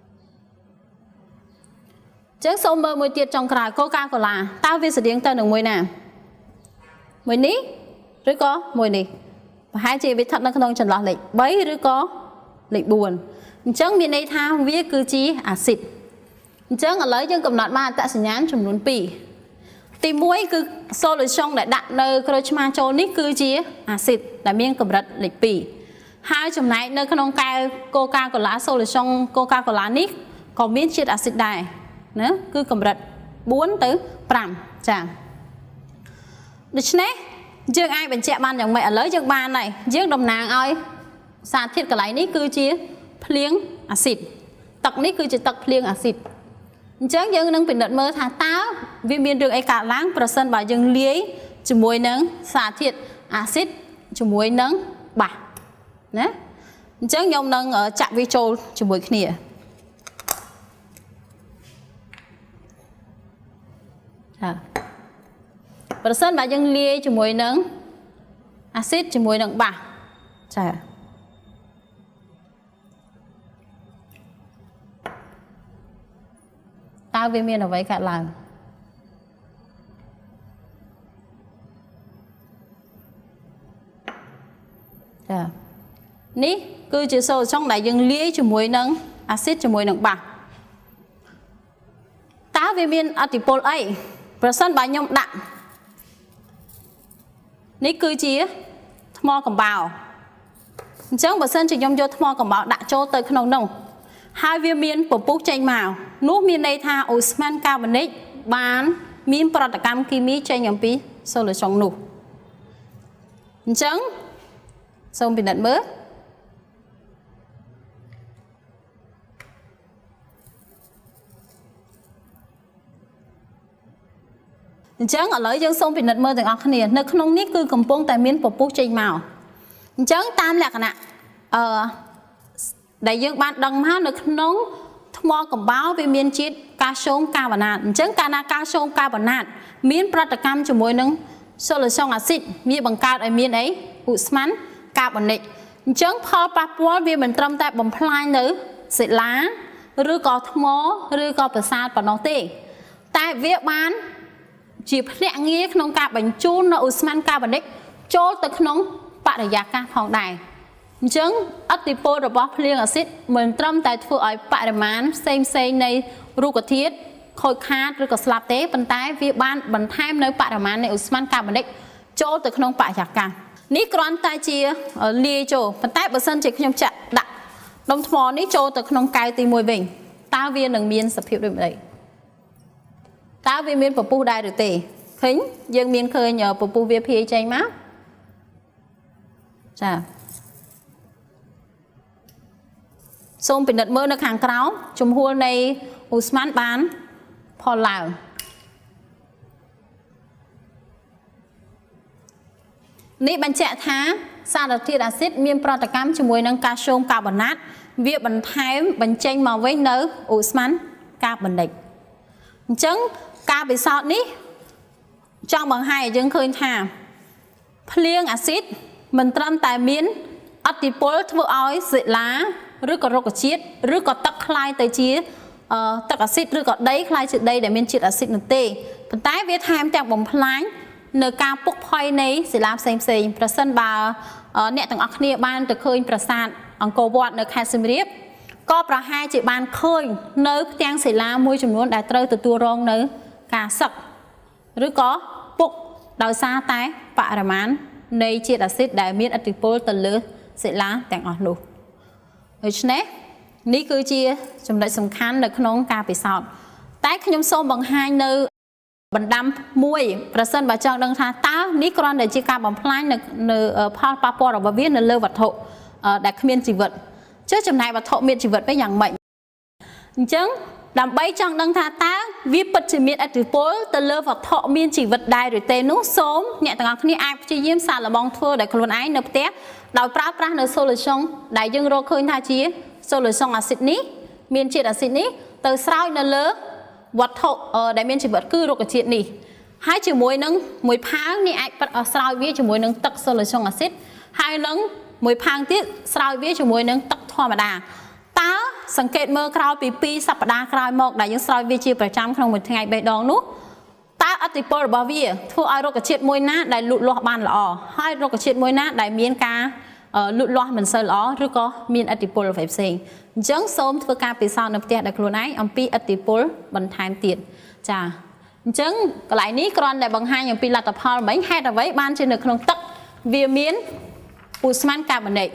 អញ្ចឹងសូមមើលមួយទៀតចុងក្រោយកូកាកូឡាតើវាស្រដៀងទៅនឹងមួយណាមួយនេះឬក៏មួយនេះប្រហែលជាវាស្ថិតនៅក្នុងចន្លោះលេខ3ឬក៏លេខ4អញ្ចឹងមានន័យថាវាគឺជាអាស៊ីតអញ្ចឹងឥឡូវយើងកំណត់បានអត្តសញ្ញាណចំនួន2ទី1គឺ solution ដែលដាក់នៅក្រូចឆ្មាចូលនេះគឺជាអាស៊ីតដែលមានកម្រិតលេខ2ហើយចំណែកនៅក្នុងកែវកូកាកូឡា solution កូកាកូឡានេះក៏មានជាតិអាស៊ីតដែរណាគឺកម្រិត4ទៅ5ចា៎ដូច្នេះយើងអាចបញ្ជាក់បានយ៉ាងម៉េចឥឡូវយើងបានហើយយើងតំណាងឲ្យសារធាតុកន្លែងនេះគឺជាភ្លៀងអាស៊ីតទឹកនេះគឺជាទឹកភ្លៀងអាស៊ីតអញ្ចឹងយើងនឹងពិនិត្យមើលថាតើវាមានរឿងអីកើតឡើងប្រសិនបើយើងលាយជាមួយនឹងសារធាតុអាស៊ីតជាមួយនឹងបាសណាអញ្ចឹងខ្ញុំនឹងចាក់វាចូលជាមួយគ្នាចាប្រសិនបើយើងលាយជាមួយនឹងអាស៊ីតជាមួយនឹងបាសចា ta vì miền ở vậy cả là ní cứ chỉ số trong đại dương lý cho muối nâng axit cho muối nâng bạc ta vì miền atipol ấy person bà nhông đạn ní cứ chỉ mò cầm bào chẳng person chỉ nhông vô mò cầm bào đã cho tới khung nông hai viên miền của bút tranh màu nút miền đây tha Osman carbonic bán miền protein kimi tranh nhông pi sôi trong nụ chẳng xong bị nặng mớ chẳng ở lưỡi dân sông bị nặng mơ từng óc này nơi không nít cứ cầm bông tại miền bột bút trên màu chẳng tam lạc nè đại dương bạn đằng má nơi nóng mò cầm báo về miền chiết ca sông ca bản nạn chẳng ca sông ca bản nạn miền protein cho môi nâng solution acid miền bằng cao ở miền ấy Usman carbonic chẳngพอ ปะปัว វាមិនត្រឹមតែបំផ្លាញនៅសិលាឬក៏ថ្មឬក៏ប្រាសាទប៉ុណ្ណោះទេតែវាបានជាភ្នាក់ងារក្នុងការបញ្ជូននៅ Usman carbonic ចូលទៅក្នុងបរិយាកាសផងដែរអញ្ចឹងឥទ្ធិពលរបស់ភ្លៀងអាស៊ីតមិនត្រឹមតែធ្វើឲ្យបរិមាណផ្សេងនៃរុក្ខធាតុខូចខាតឬក៏ស្លាប់ទេប៉ុន្តែវាបានបន្ថែមនៅបរិមាណនៃ Usman carbonic ចូលទៅក្នុងបរិយាកាសនេះគ្រាន់តែជាលាយចូលប៉ុន្តែបើសិនជាខ្ញុំចាក់ដាក់ដុំថ្មនេះចូលទៅក្នុងកែវទី1វិញតើវានឹងមានសភាពដូចម្តេចតើវាមានពពុះដែរឬទេឃើញយើងមានឃើញពពុះវាភាយចេញមកចាសូមពិនិត្យមើលនៅខាងក្រោមជំហួលនៃអូស្មានបានផលឡើងនេះបញ្ជាក់ថាសារធាតុអាស៊ីតមានប្រតិកម្មជាមួយនឹងកាល់ស្យូមកាបូណាតវាបន្ថែមបញ្ចេញមកវិញនៅអូស្មានកាបូនិកអញ្ចឹងការពិសោធន៍នេះចង់បង្ហាញឲ្យយើងឃើញថាភ្លៀងអាស៊ីតមិនត្រឹមតែមានឥទ្ធិពលធ្វើឲ្យសិលាឬក៏រុក្ខជាតិឬក៏ទឹកคล้ายទៅជាទឹកអាស៊ីតឬក៏ដីคล้ายជាដីដែលមានជាតិអាស៊ីតនោះទេប៉ុន្តែវាថែមទាំងបំផ្លាញនៅការពុកផុយនៃសិលាផ្សេងប្រសិនបើអ្នកទាំងអស់គ្នាបានទៅឃើញប្រាសាទអង្គរវត្តនៅខេត្តសៀមរាបក៏ប្រហែលជាបានឃើញនៅផ្ទាំងសិលាមួយចំនួនដែលត្រូវទទួលរងនៅការសឹកឬក៏ពុកដោយសារតែបរិមាណនៃជាតិអាស៊ីតដែលមានឥទ្ធិពលទៅលើសិលាទាំងអស់នោះដូច្នេះនេះគឺជាចំណុចសំខាន់នៅក្នុងការពិសោធន៍តែខ្ញុំសូមបង្ហាញនៅបណ្ដាំមួយប្រសិនបើចង់ដឹងថាតើនេះគ្រាន់តែជាការបំផ្លាញនៅផលប៉ះពាល់របស់វានៅលើវត្ថុដែលគ្មានជីវិតចុះចំណែកវត្ថុមានជីវិតវិញយ៉ាងម៉េចអញ្ចឹងដើម្បីចង់ដឹងថាតើវាពិតជាមានឥទ្ធិពលទៅលើវត្ថុមានជីវិតដែរឬទេនោះសូមអ្នកទាំងអស់គ្នាអាចព្យាយាមសាកល្បងធ្វើដោយខ្លួនឯងនៅផ្ទះដោយប្រើប្រាស់នៅ solution ដែលយើងរកឃើញថាជា solution acid នេះមានជាតិអាស៊ីតនេះទៅស្រោចនៅលើវត្ថុដែលមានជីវិតគឺរុក្ខជាតិនេះហើយជាមួយនឹងមួយផើងនេះអាចស្រោចវាជាមួយនឹងទឹក solution acid ហើយនឹងមួយផើងទៀតស្រោចវាជាមួយនឹងទឹកធម្មតាតើសង្កេតមើលក្រោយពី2សប្តាហ៍ក្រោយមកដែលយើងស្រោចវាជាប្រចាំក្នុងមួយថ្ងៃ3ដងនោះតើឥទ្ធិពលរបស់វាធ្វើឲ្យរុក្ខជាតិមួយណាដែលលូតលាស់បានល្អហើយរុក្ខជាតិមួយណាដែលមានការលូតលាស់មិនសូវល្អឬក៏មានឥទ្ធិពលផ្សេងអញ្ចឹងសូមធ្វើការពិសោធន៍នៅផ្ទះដោយខ្លួនឯងអំពីឥទ្ធិពលបន្ថែមទៀតចាអញ្ចឹងកន្លែងនេះគ្រាន់តែបង្ហាញអំពីលទ្ធផលមិញហេតុអ្វីបានជានៅក្នុងទឹកវាមានអូស្មានកាបូនិក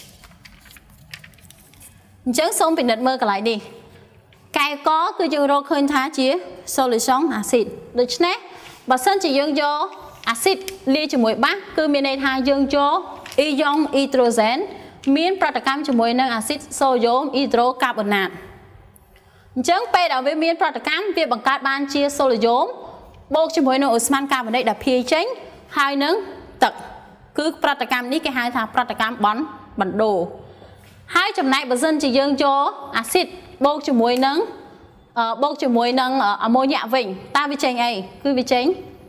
អញ្ចឹងសូមពិនិត្យមើលកន្លែងនេះកែវកគឺយើងរកឃើញថាជា solution acid ដូច្នេះបើសិនជាយើងយកអាស៊ីតលាយជាមួយបាសគឺមានន័យថាយើងយកអ៊ីយ៉ុងអ៊ីដ្រូសែនមានប្រតិកម្មជាមួយនឹងអាស៊ីតសូដ្យូមអ៊ីដ្រូកាបូណាតអញ្ចឹងពេលដែលវាមានប្រតិកម្មវាបង្កើតបានជាសូឡូយ៉ូមបូកជាមួយនឹងអូស្មានកាបូនិកដែលភាយចេញហើយនឹងទឹកគឺប្រតិកម្មនេះគេហៅថាប្រតិកម្មបណ្ដូរហើយចំណែកបើសិនជាយើងយកអាស៊ីតបូកជាមួយនឹងអាម៉ូញ៉ាវិញតើវាចេញអីគឺវាចេញ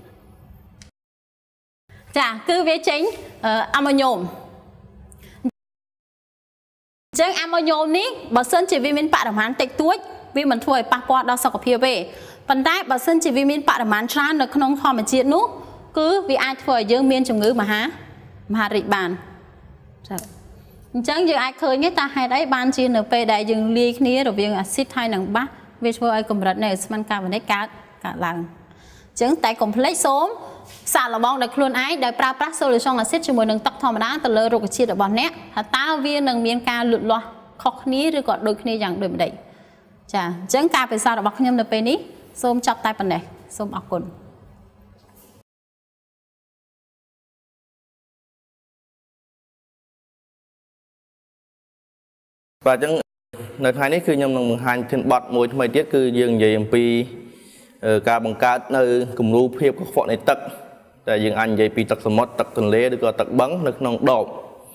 ចាគឺវាចេញអាម៉ូញ៉ូមអញ្ចឹងអាម៉ូញ៉ូមនេះបើសិនជាវាមានបរិមាណតិចតួច vì mình thôi pa qua đo sọc phía về phần đai bà sinh chỉ vì miền bạ màn tràn được không thò mà chết nút cứ vì ai thôi dương miền trong ngữ mà rị bàn chẳng như ai khơi nhất ta hay đấy ban chi np đại dương ly kia rồi viên axit hay nằng bát vì thôi ai cùng rất này man cả vấn đề cả lần chứng tại complex số xả là bong được luôn ái đại pra solution axit cho mỗi nằng tóc thò mà đá từ lơ rồi chia được bọn nét ta viên nằng miền ca lụt loa khóc ní rồi còn đôi khi chẳng đôi đấy chà chứng ca phải sao được bọc nhâm np ní xôm chọc tay phần này xôm ọc quần và chẳng nơi hai này cứ nhầm bằng hai thiên bọt mùi thay tiết cứ dương về MP ca bằng ca nơi cùng lưu hiệp các phận này tật tại dương anh về pi tật sầm mót tật tuần lễ được gọi tật bắn được nông đột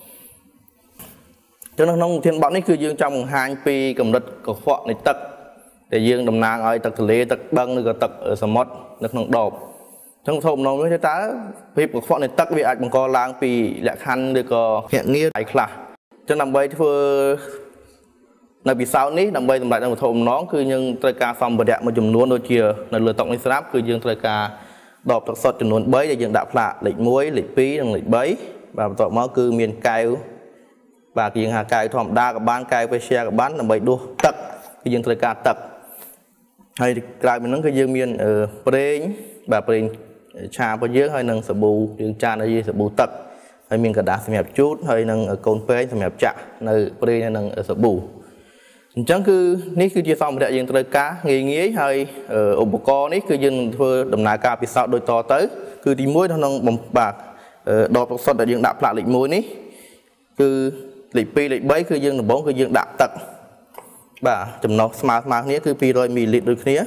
cho nên nông thiên bọt này cứ dương trong hai pi cầm đất các phận này tật để dương đồng nàng ở tật tuần lễ tật bắn được gọi tật ở sầm mót được nông đột trong thôn nông với ta hiệp các phận này tật vì ai bằng co lang pi lẹ khăn được có hiện nghĩa ai khla cho nằm bay thưaในปีเสาร์นี้นำไปสำหรับในประเทศน้องคือยังตระการฟอร์มบดแดดมาจำนวนโดยเชี่ยในเรือตกในสนามคือยังตระการดอกตักสดจำนวนใบแต่ยังดับพละเหล็กมวยเหล็กปีเหล็กใบvàต่อมาคือเมียนไก่vàยังหาไก่ทอมดากับบ้านไก่ไปเชียกับบ้านนำไปดูตักคือยังตระการตักให้กลายเป็นนั้นคือยังเมียนเปรี้ยแบบเปรี้ยชาพอเยอะให้นังสบู่ยังจานให้สบู่ตักให้เมียนกระดาษสำหรับจุดให้นังโคนเปรี้ยสำหรับจะในเปรี้ยนังสบู่จังคือนี่คือที่ฟอร์มเดียยังตระการเงี้ยให้อุปกรณ์นี่คือยังเพื่อดำนาการพิเศษโดยต่อเต๋อคือที่มุ้ยท่านบ่มปากดอกสดแต่ยังดับพละเหล็กมุ้ยนี่คือเหล็กปีเหล็กใบคือยังบ่งคือยังดับตักบ่าจำนวนสมาร์ทนี้คือปี100 มิลลิลิตรโดยนี้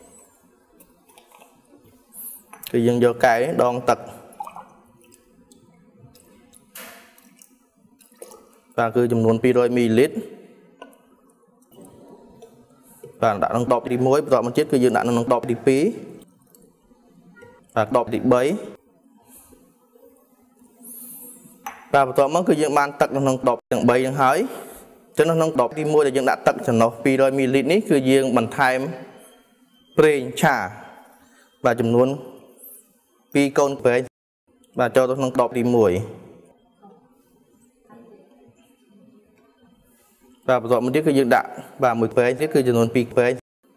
คือยังโยกไก่ดองตักบ่าคือจำนวนปี100 มิลลิลิตรvà đã nâng đọc đi muối và một chiếcคือយើងដាក់នៅក្នុងដបទី2vàដបទី3vàបន្ទាប់មកគឺយើងបានទឹកនៅក្នុងដបទាំង3ហ្នឹងហើយចឹងនៅក្នុងដបទី1ដែលយើងដាក់ទឹកចំណុះ200 មីលីលីត្រនេះគឺយើងបន្ថែមប្រេងឆាបាទចំនួន2កូនប្រេងបាទចូលទៅក្នុងដបទី1vàបន្ទាប់មកទៀតគឺយើងដាក់បាទមួយប្រេងទៀតគឺចំនួន2ប្រេង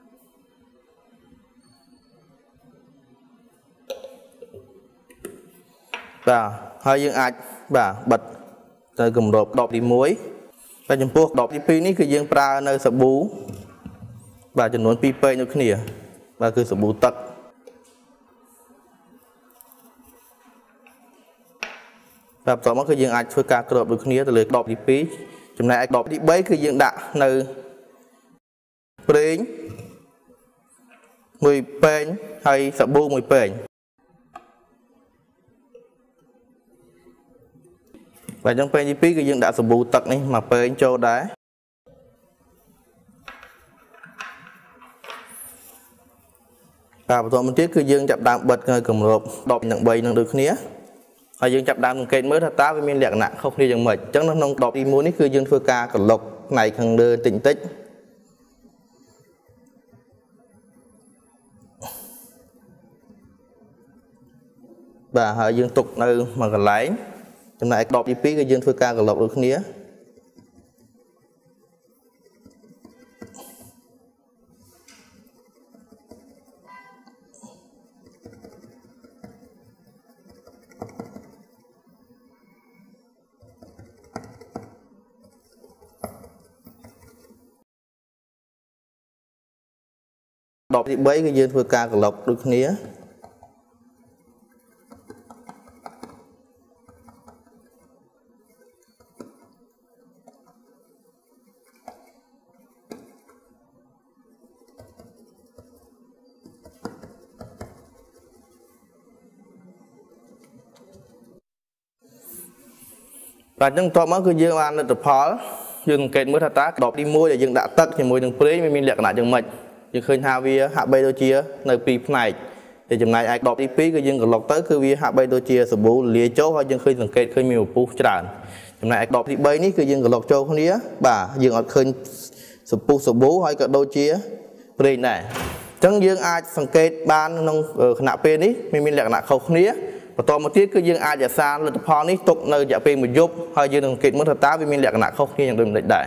បាទហើយយើងអាចបាទបិទទៅគម្របដបទី1តែចំពោះដបទី2នេះគឺយើងប្រើនៅសាប៊ូបាទចំនួន2ប្រេងដូចគ្នាបាទគឺសាប៊ូទឹកបាទបន្ទាប់មកគឺយើងអាចធ្វើការគ្របដូចគ្នាទៅលើដបទី2ចំណែកឯដបទី3គឺយើងដាក់នៅប្រេងមួយពែងហើយសាប៊ូមួយពែងបាទចឹងពែងទី2គឺយើងដាក់សាប៊ូទឹកនេះមកពែងចូលដែរបាទបន្តមកទៀតគឺយើងចាប់ដើមបិទគម្របដបទាំង3នឹងដូចគ្នាហើយយើងចាប់ដើមសង្កេតមើលថាតើវាមានលក្ខណៈខុសគ្នាយ៉ាងម៉េចអញ្ចឹងនៅក្នុងដបទី1នេះគឺយើងធ្វើការកលុកផ្នែកខាងលើតិចតិចបាទហើយយើងទុកនៅមួយកន្លែងចំណែកដបទី2គឺយើងធ្វើការកលុកដូចគ្នាដបទី3គឺយើងធ្វើការកលុកដូចគ្នាបាទអញ្ចឹងតបមកគឺយើងបានលទ្ធផលយើងសង្កេតមើលថាតើដបទី1ដែលយើងដាក់ទឹកជាមួយនឹងប្រេងវាមានលក្ខណៈយ៉ាងម៉េចយើងឃើញថាវាហាក់បីដូចជានៅពីរផ្នែកតែចំណែកឯដបទី2គឺយើងកន្លុកទៅគឺវាហាក់បីដូចជាសាប៊ូលាយចូលហើយយើងឃើញសង្កេតឃើញមានពពុះច្រើនចំណែកឯដបទី3នេះគឺយើងកន្លុកចូលគ្នាបាទយើងអត់ឃើញសពុះសាប៊ូហើយក៏ដូចជាព្រេងដែរអញ្ចឹងយើងអាចសង្កេតបានក្នុងគណៈពេលនេះមានលក្ខណៈខុសគ្នាបន្តមកទៀតគឺយើងអាចរក្សាលទ្ធផលនេះទុកនៅរយៈពេល1យប់ហើយយើងនឹងសង្កេតមើលថាតើវាមានលក្ខណៈខុសគ្នាយ៉ាងដូចម្តេចដែរ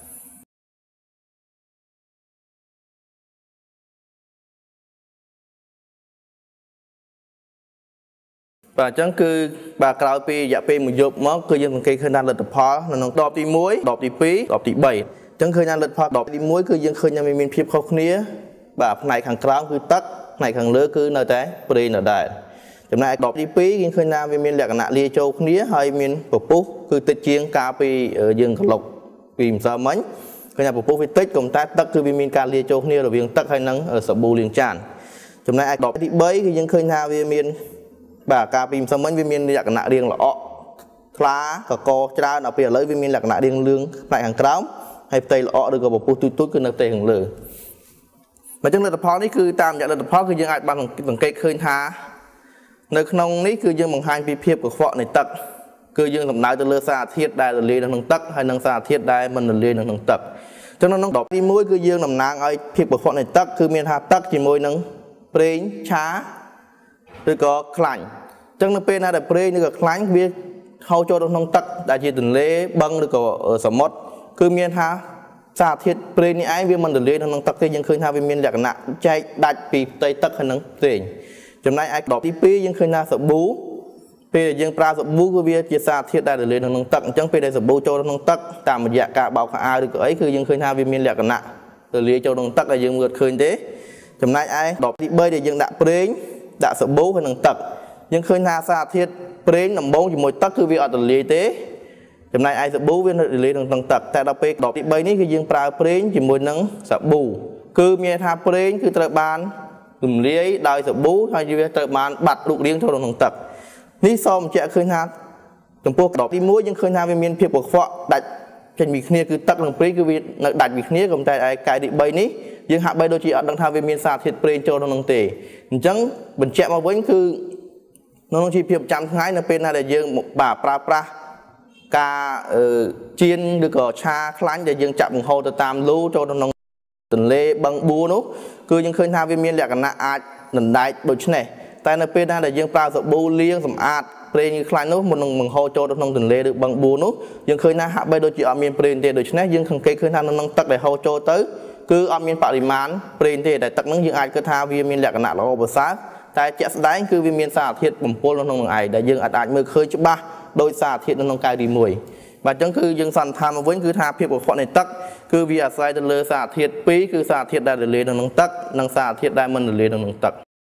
បាទអញ្ចឹងគឺបាទក្រោយពីរយៈពេល1យប់មកគឺយើងសង្កេតឃើញថាលទ្ធផលនៅក្នុងដបទី1ដបទី2ដបទី3អញ្ចឹងឃើញថាលទ្ធផលដបទី1គឺយើងឃើញថាមានភាពខុសគ្នាបាទផ្នែកខាងក្រោមគឺទឹកផ្នែកខាងលើគឺនៅតែប្រេងនៅដែរចំណែកដបទី2យើងឃើញថាវាមានលក្ខណៈលាយចូលគ្នាហើយមានពពុះគឺតិចជាងកាលពីយើងក្លុកពីម្សិលមិញឃើញថាពពុះវាតិចក៏តែទឹកគឺវាមានការលាយចូលគ្នារវាងទឹកហើយនិងសាប៊ូលាងចានចំណែកឯដបទី3គឺយើងឃើញថាវាមានបាទកាលពីម្សិលមិញវាមានលក្ខណៈរាងល្អក់ថ្លាកកច្រើនដល់ពេលឥឡូវវាមានលក្ខណៈរាងលឿងផ្នែកខាងក្រោមហើយផ្ទៃល្អក់ឬក៏ពពុះទូចៗគឺនៅផ្ទៃខាងលើអញ្ចឹងលទ្ធផលនេះគឺតាមរយៈលទ្ធផលគឺយើងអាចបានសង្កេតឃើញថានៅក្នុងនេះគឺយើងបង្ហាញពីភាពកខ្វក់នៃទឹកគឺយើងសំដៅទៅលើសារធាតុដែលរលាយនៅក្នុងទឹកហើយនិងសារធាតុដែលមិនរលាយនៅក្នុងទឹកអញ្ចឹងនៅក្នុងដបទី1គឺយើងតំណាងឲ្យភាពកខ្វក់នៃទឹកគឺមានថាទឹកជាមួយនឹងប្រេងឆាឬក៏ខ្លាញ់អញ្ចឹងនៅពេលណាដែលប្រេងឬក៏ខ្លាញ់វាហូរចូលទៅក្នុងទឹកដែលជាទន្លេបឹងឬក៏សមុទ្រគឺមានថាសារធាតុប្រេងនេះឯងវាមិនរលាយនៅក្នុងទឹកទេយើងឃើញថាវាមានលក្ខណៈចែកដាច់ពីផ្ទៃទឹកហើយនិងប្រេងចំណែកឯដបទី2យើងឃើញថាសាប៊ូពេលយើងប្រើសាប៊ូគឺវាជាសារធាតុដែលរលាយនៅក្នុងទឹកអញ្ចឹងពេលដែលសាប៊ូចូលក្នុងទឹកតាមរយៈការបោកខោអាវឬក៏អីគឺយើងឃើញថាវាមានលក្ខណៈរលាយចូលក្នុងទឹកដែលយើងមើលឃើញទេចំណែកឯដបទី3ដែលយើងដាក់ប្រេងដាក់សាប៊ូហើយនិងទឹកយើងឃើញថាសារធាតុប្រេងដំបូងជាមួយទឹកគឺវាអត់រលាយទេចំណែកឯសាប៊ូវារលាយក្នុងទឹកតែដល់ពេលដបទី3នេះគឺយើងប្រើប្រេងជាមួយនឹងសាប៊ូគឺមានថាប្រេងគឺត្រូវបានរំលាយដោយសាប៊ូហើយវាត្រូវបានបាត់រូបរាងចូលក្នុងទឹកនេះសូមបញ្ជាក់ឃើញថាចំពោះដបទី1យើងឃើញថាវាមានភាពកខ្វក់ដាច់ចេញពីគ្នាគឺទឹកនិងប្រេងគឺវានៅដាច់ពីគ្នាក៏តែឯកាយទី3នេះយើងហាក់បីដូចជាអត់ដឹងថាវាមានសារធាតុប្រេងចូលក្នុងនោះទេអញ្ចឹងបញ្ជាក់មកវិញគឺនៅក្នុងជីវភាពប្រចាំថ្ងៃនៅពេលណាដែលយើងបាទប្រើប្រាស់ការជៀនឬក៏ឆាខ្លាញ់ដែលយើងចាក់បង្ហូរទៅតាមលូចូលក្នុងទន្លេបឹងបួនោះគឺយើងឃើញថាវាមានលក្ខណៈអាចដណ្ដែកដូចនេះតែនៅពេលណាដែលយើងប្រើសាប៊ូលាងសម្អាតប្រេងខ្លាញ់នោះមុននឹងបង្ហូរចូលទៅក្នុងទន្លេឬបឹងបួនោះយើងឃើញថាហាក់បីដូចជាអត់មានប្រេងទេដូច្នេះយើងសង្កេតឃើញថានៅក្នុងទឹកដែលហូរចូលទៅគឺអត់មានបរិមាណប្រេងទេតែទឹកហ្នឹងយើងអាចគិតថាវាមានលក្ខណៈល្អប្រសើរតែជាក់ស្ដែងគឺវាមានសារធាតុបំពុលនៅក្នុងនឹងឯងដែលយើងអាចមើលឃើញច្បាស់ដោយសារធាតុនៅក្នុងកែវទី1បាទអញ្ចឹងគឺយើងសន្និដ្ឋានមកវិញគឺថាភាពកខ្វក់នៃទឹកគឺវាអាស្រ័យទៅលើសារធាតុ2គឺសារធាតុដែលរលាយនៅក្នុងទឹកនិងសារធាតុដែលមិនរលាយនៅក្នុងទឹក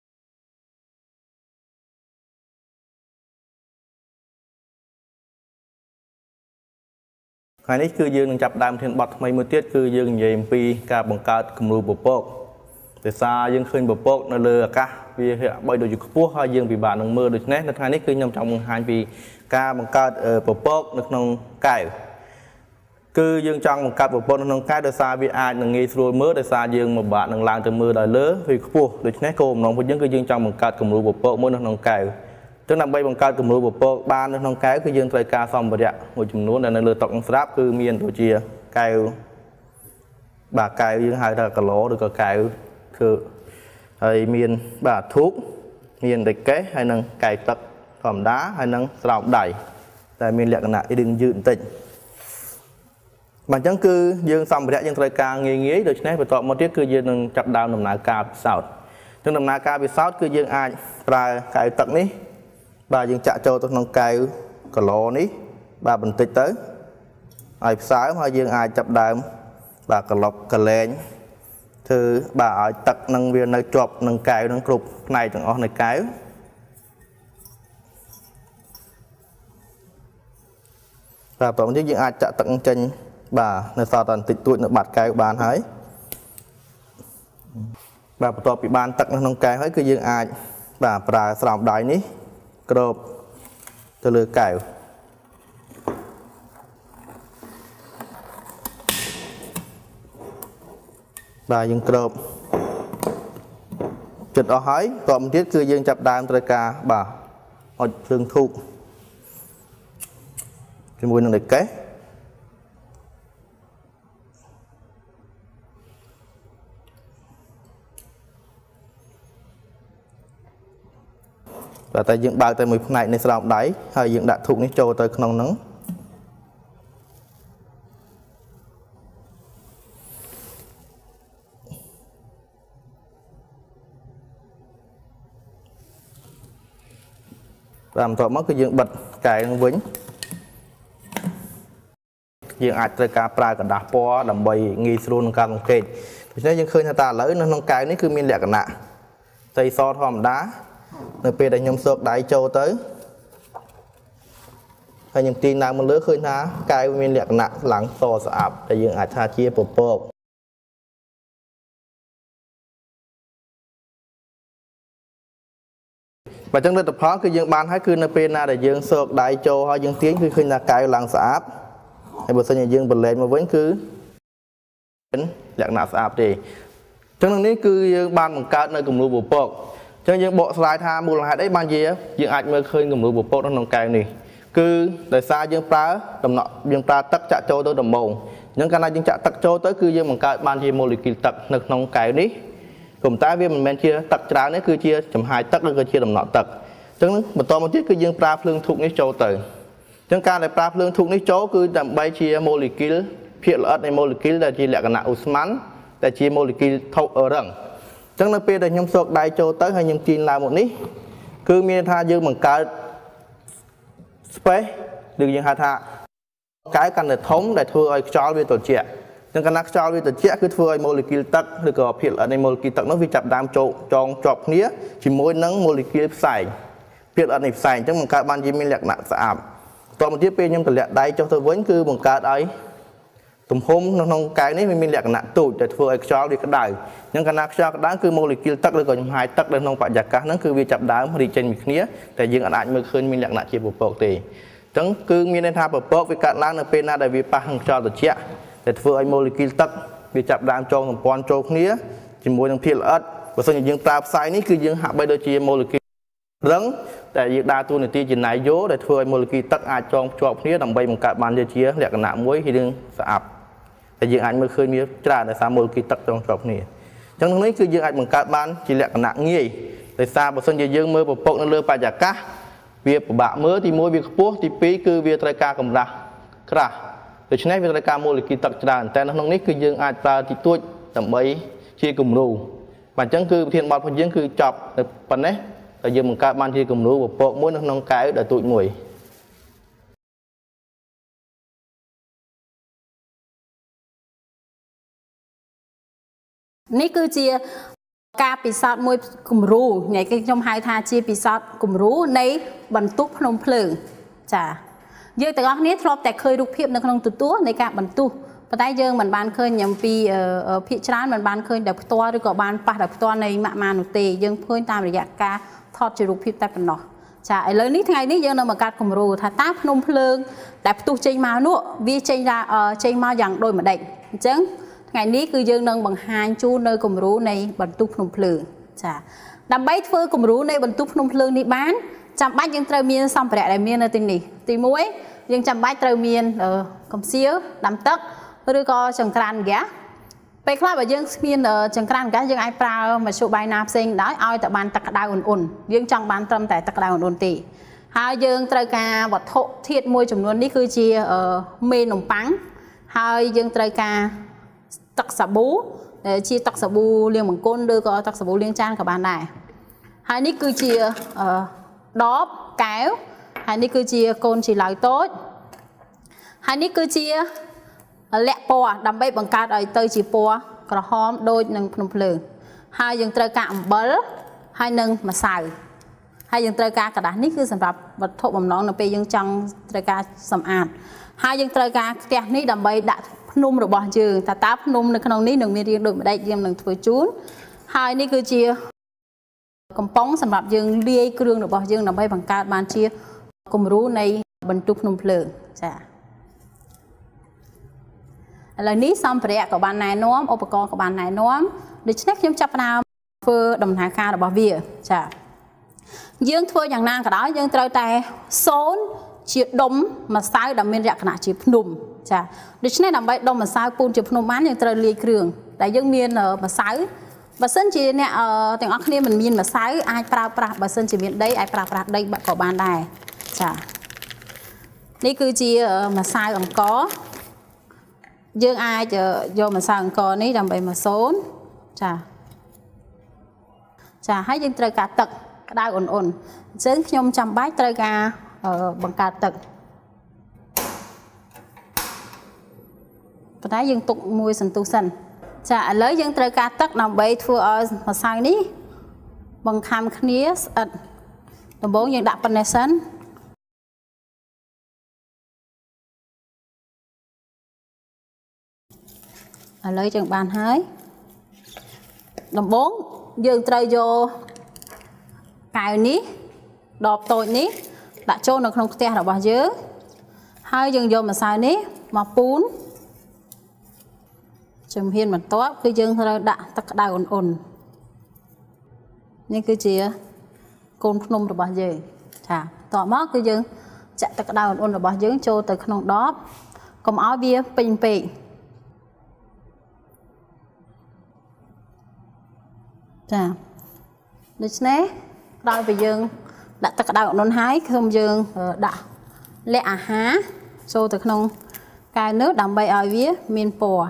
ថ្ងៃនេះគឺយើងនឹងចាប់ដើមធានបទថ្មីមួយទៀតគឺយើងនិយាយអំពីការបង្កើតគំរូពពកដោយសារយើងឃើញពពកនៅលើអាកាសវាហាក់បីដូចជាខ្ពស់ហើយយើងពិបាកនឹងមើលដូច្នេះនៅថ្ងៃនេះគឺខ្ញុំចង់បង្ហាញពីការបង្កើតពពកនៅក្នុងកែវគឺយើងចង់បង្កើតពពកនៅក្នុងកែវដោយសារវាអាចនឹងងាយស្រួលមើលដោយសារយើងពិបាកនឹងឡើងទៅមើលដល់លើវាខ្ពស់ដូច្នេះគោលបំណងរបស់យើងគឺយើងចង់បង្កើតគំរូពពកមួយនៅក្នុងកែវចឹងដើម្បីបង្កើតគំរូពពកបាននៅក្នុងកែវគឺយើងត្រូវការសម្ភារៈមួយចំនួនដែលនៅលើតុស្រាប់គឺមានដូចជាកែវបាទកែវយើងហៅថាគីឡូឬក៏កែវគឺហើយមានបាទធូបមានដេកេសហើយនិងកែវទឹកធម្មតាហើយនិងស្រោមដៃតែមានលក្ខណៈរាងយឺតបន្តិចបាទអញ្ចឹងគឺយើងសម្ភារៈយើងត្រូវការងាយដូច្នេះបន្តមកទៀតគឺយើងនឹងចាប់ដើមដំណើរការពិសោធន៍ចឹងដំណើរការពិសោធន៍គឺយើងអាចប្រើកែវទឹកនេះបាទយើងចាក់ចូលទៅក្នុងកែវគីឡូនេះបាទបន្តិចទៅឲ្យផ្សើមហើយយើងអាចចាប់ដើមបាទក្លុបកលែងធ្វើបាទឲ្យទឹកនឹងវានៅជាប់នឹងកែវនឹងគ្រប់ផ្នែកទាំងអស់នៃកែវបាទបន្តមកយើងអាចចាក់ទឹកចេញបាទនៅសល់តែបន្តិចតួចនៅបាត់កែវបានហើយបាទបន្ទាប់ពីបានទឹកនៅក្នុងកែវហើយគឺយើងអាចបាទប្រើស្រោមដៃនេះគ្របទៅលើកែវបាទយើងគ្របចិត្តអស់ហើយតបមកទៀតគឺយើងចាប់ដើមត្រូវការបាទអុជភ្លើងធូបជាមួយនឹងដេកេស và tại dựng bao tại một này này sao đáy hay dựng đặt thục này cho tới không nắng làm thọ mất cái dựng bật cái nó vĩnh dựng ai tới cá pra cả đá po đầm bầy nghi sluôn cá con kệt thế nhưng khơi ta lấy nó cái này cứ miên lẹ cả nạ tay so thòm đá nơi pe đại nhom sọc đáy châu tới hay những tin nào một lứa khơi ná cái miên lẹ cả nạ lắng so sạp để dựng ai tha chia bột và trong đây tập hóaคือយើងបានហើយគឺនៅពេលណាដែលយើងសោកដៃចូលហើយយើងទាញគឺឃើញថាកាយឡើងស្អាតហើយបើសិនជាយើងបន្លែងមកវិញគឺលក្ខណៈស្អាតទេអញ្ចឹងនឹងនេះគឺយើងបានបង្កើតនៅគំនូរពពកអញ្ចឹងយើងបកស្រាយថាមូលហេតុអីបានជាយើងអាចមើលឃើញគំនូរពពកនៅក្នុងកែវនេះគឺដោយសារយើងប្រើដំណក់យើងប្រើទឹកចាក់ចូលទៅដំបូងអញ្ចឹងកាលណាយើងចាក់ទឹកចូលទៅគឺយើងបង្កើតបានជាម៉ូលេគុលទឹកនៅក្នុងកែវនេះប៉ុន្តែវាមិនមែនជាទឹកច្រើនទេគឺជាចំហាយទឹកឬក៏ជាដំណក់ទឹកអញ្ចឹងបន្តមកទៀតគឺយើងប្រើភ្លើងធូបនេះចូលទៅអញ្ចឹងការដែលប្រើភ្លើងធូបនេះចូលគឺដើម្បីជាម៉ូលេគុលភាគល្អិតនៃម៉ូលេគុលដែលជាលក្ខណៈអូស្មန်ដែលជាម៉ូលេគុលថុករឹងអញ្ចឹងនៅពេលដែលខ្ញុំសោកដៃចូលទៅហើយខ្ញុំទាញឡើងមកនេះគឺមានថាយើងបង្កើត space ឬយើងហៅថាកែវកាន់តែធំដែលធ្វើឲ្យខ្យល់វាត្រជាក់អញ្ចឹងកាលណាខ្យល់វាត្រជាក់គឺធ្វើឲ្យម៉ូលេគុលទឹកឬក៏ភាគល្អិតនៃម៉ូលេគុលទឹកនោះវាចាប់ដើមចូលចងជាប់គ្នាជាមួយនឹងម៉ូលេគុលផ្សែងភាគល្អិតនៃផ្សែងអញ្ចឹងបង្កើតបានជាមានលក្ខណៈស្អាតបន្តមកទៀតពេលខ្ញុំតម្លាក់ដៃចុះទៅវិញគឺបង្កើតឲ្យទំហំនៅក្នុងកែវនេះមានលក្ខណៈទូចដែលធ្វើឲ្យខ្យល់វាក្តៅអញ្ចឹងកាលណាខ្យល់ក្តៅគឺម៉ូលេគុលទឹកឬក៏ចំហាយទឹកនៅក្នុងបរិយាកាសហ្នឹងគឺវាចាប់ដើមរីកចេញពីគ្នាតែយើងអាចមើលឃើញមានលក្ខណៈជាពពកទេអញ្ចឹងគឺមានន័យថាពពកវាកាត់ឡើងនៅពេលណាដែលវាប៉ះនឹងខ្យល់ត្រជាក់ដែលធ្វើឲ្យម៉ូលេគុលទឹកវាចាប់ដើមចងសម្ព័ន្ធចូលគ្នាជាមួយនឹងភាគល្អិតបើមិនយើងប្រើផ្សាយនេះគឺយើងហាក់បីដូចជាម៉ូលេគុលរឹងតែយើងដើរតួនាទីជាណៃយោដែលធ្វើឲ្យម៉ូលេគុលទឹកអាចចងភ្ជាប់គ្នាដើម្បីបង្កើតបានជាលក្ខណៈមួយរឿងស្អាតតែយើងអាចមើលឃើញវាច្រើនដោយសារម៉ូលេគុលទឹកចងភ្ជាប់គ្នាអញ្ចឹងនេះគឺយើងអាចបង្កើតបានជាលក្ខណៈងាយដោយសារបើមិនជាយើងមើលពពកនៅលើបរិយាកាសវាពិបាកមើលទី1វាខ្ពស់ទី2គឺវាត្រូវការកម្រាស់ក្រាស់ដូច្នេះវាត្រូវការម៉ូលេគុលទឹកច្រើនតែនៅក្នុងនេះគឺយើងអាចប្រើទីទួចដើម្បីជាគំរូបាទអញ្ចឹងគឺប្រធានបទរបស់យើងគឺចប់នៅប៉ុណ្ណេះតែយើងបង្កើតបានជាគំរូពពកមួយនៅក្នុងកែវដែលទូចមួយនេះគឺជាការពិសោធន៍មួយគំរូថ្ងៃគេខ្ញុំហៅថាជាពិសោធន៍គំរូនៃបន្ទប់ភ្នំភ្លើងចាយើងទាំងអស់គ្នាធ្លាប់តែឃើញរូបភាពនៅក្នុងទូទួលនៃការបន្ទប់ប៉ុន្តែយើងមិនបានឃើញអំពីភាគច្រើនមិនបានឃើញដោយផ្ទាល់ឬក៏បានប៉ះដោយផ្ទាល់នៃម៉ាក់ម៉ានោះទេយើងឃើញតាមរយៈការថតជារូបភាពតែប៉ុណ្ណោះចាឥឡូវនេះថ្ងៃនេះយើងនៅបង្កើតគំរូថាតើភ្នំភ្លើងតែផ្ទុះចេញមកនោះវាចេញមកយ៉ាងដូចម្ដេចអញ្ចឹងថ្ងៃនេះគឺយើងនឹងបង្ហាញជូននៅគំរូនៃបន្ទប់ភ្នំភ្លើងចាដើម្បីធ្វើគំរូនៃបន្ទប់ភ្នំភ្លើងនេះបានចាំបាច់យើងត្រូវមានសម្ភារៈដែលមាននៅទីនេះទី1យើងចាំបាច់ត្រូវមានកំសៀវដាំទឹកឬក៏ចង្ក្រានហ្គាសពេលខ្លះបើយើងគ្មានចង្ក្រានហ្គាសយើងអាចប្រើមធ្យោបាយណាផ្សេងដែរឲ្យតែបានទឹកក្តៅអ៊ុនៗយើងចង់បានត្រឹមតែទឹកក្តៅអ៊ុនៗទេហើយយើងត្រូវការវត្ថុធាតុមួយចំនួននេះគឺជាមេនំប៉័ងហើយយើងត្រូវការទឹកសាប៊ូជាទឹកសាប៊ូលាងបង្គន់ឬក៏ទឹកសាប៊ូលាងចានក៏បានដែរហើយនេះគឺជាដបកែវហើយនេះគឺជាកូនជីឡៅតូចហើយនេះគឺជាលក្ខពណ៌ដើម្បីបង្កើតឲ្យទៅជាពណ៌ក្រហមដូចនឹងភ្នំភ្លើងហើយយើងត្រូវការអំបិលហើយនិងម្សៅហើយយើងត្រូវការกระดาษនេះគឺសម្រាប់វត្ថុបំណងនៅពេលយើងចង់ត្រូវការសម្អាតហើយយើងត្រូវការខ្ទះនេះដើម្បីដាក់ភ្នំរបស់យើងតើភ្នំនៅក្នុងនេះនឹងមានរាងដូចម្ដេចយើងនឹងធ្វើជូនហើយនេះគឺជាកំប៉ុងសម្រាប់យើងលាយគ្រឿងរបស់យើងដើម្បីបង្កើតបានជាគំរូនៃបន្ទប់ភ្នំភ្លើងចាឥឡូវនេះសម្ភារៈក៏បានណែនាំឧបករណ៍ក៏បានណែនាំដូច្នេះខ្ញុំចាប់ផ្ដើមធ្វើដំណើរការរបស់វាចាយើងធ្វើយ៉ាងណាក៏ដោយយើងត្រូវតែសូនជាដុំម្សៅដែលមានលក្ខណៈជាភ្នំចាដូច្នេះដើម្បីដុំម្សៅពូនជាភ្នំបានយើងត្រូវលាយគ្រឿងតែយើងមានម្សៅបើសិនជាអ្នកទាំងអស់គ្នាមិនមានម្សៅអាចប្រើប្រាស់បើសិនជាមានដីអាចប្រើប្រាស់ដីក៏បានដែរចានេះគឺជាម្សៅអង្ករយើងអាចយកម្សៅអង្ករនេះដើម្បីមកសូនចាហើយយើងត្រូវការទឹកក្តៅអ៊ុនអញ្ចឹងខ្ញុំចាំបាច់ត្រូវការបង្កើតទឹកប៉ុន្តែយើងទុកមួយសន្ទុះសិនចាឥឡូវយើងត្រូវការទឹកដើម្បីធ្វើឲ្យម្សៅនេះបង្ខំគ្នាស្អិតដំបូងយើងដាក់ប៉ុណ្ណេះសិនឥឡូវយើងបានហើយដំបូងយើងត្រូវយកកែវនេះដបតូចនេះដាក់ចូលនៅក្នុងខ្ទះរបស់យើងហើយយើងយកម្សៅនេះមកពូនជំហានបន្ទាប់គឺយើងត្រូវដាក់ទឹកក្តៅអ៊ុននេះគឺជាកូនភ្នំរបស់យើងចាបន្ទាប់មកគឺយើងចាក់ទឹកក្តៅអ៊ុនរបស់យើងចូលទៅក្នុងដបកុំឲ្យវាពេញពេកចាដូច្នេះដល់ពេលយើងដាក់ទឹកក្តៅអ៊ុនហើយខ្ញុំយើងដាក់លក្ខអាហារចូលទៅក្នុងកែវនោះដើម្បីឲ្យវាមានពណ៌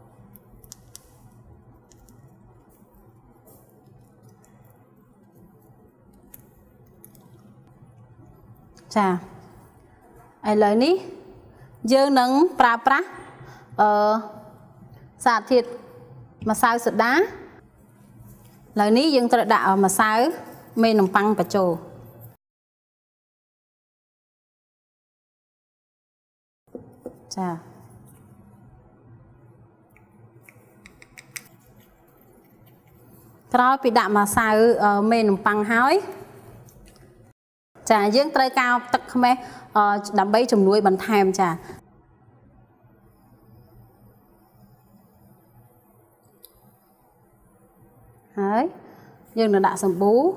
ចាឥឡូវនេះយើងនឹងប្រើប្រាស់សារធាតុម្សៅសូដាឥឡូវនេះយើងត្រូវដាក់ម្សៅមេនំប៉័ងបញ្ចូលចាក្រោយពីដាក់ម្សៅមេនំប៉័ងហើយចាយើងត្រូវការទឹកខ្មេះដើម្បីជំនួយបន្ថែមចាហើយយើងនឹងដាក់សម្បូរ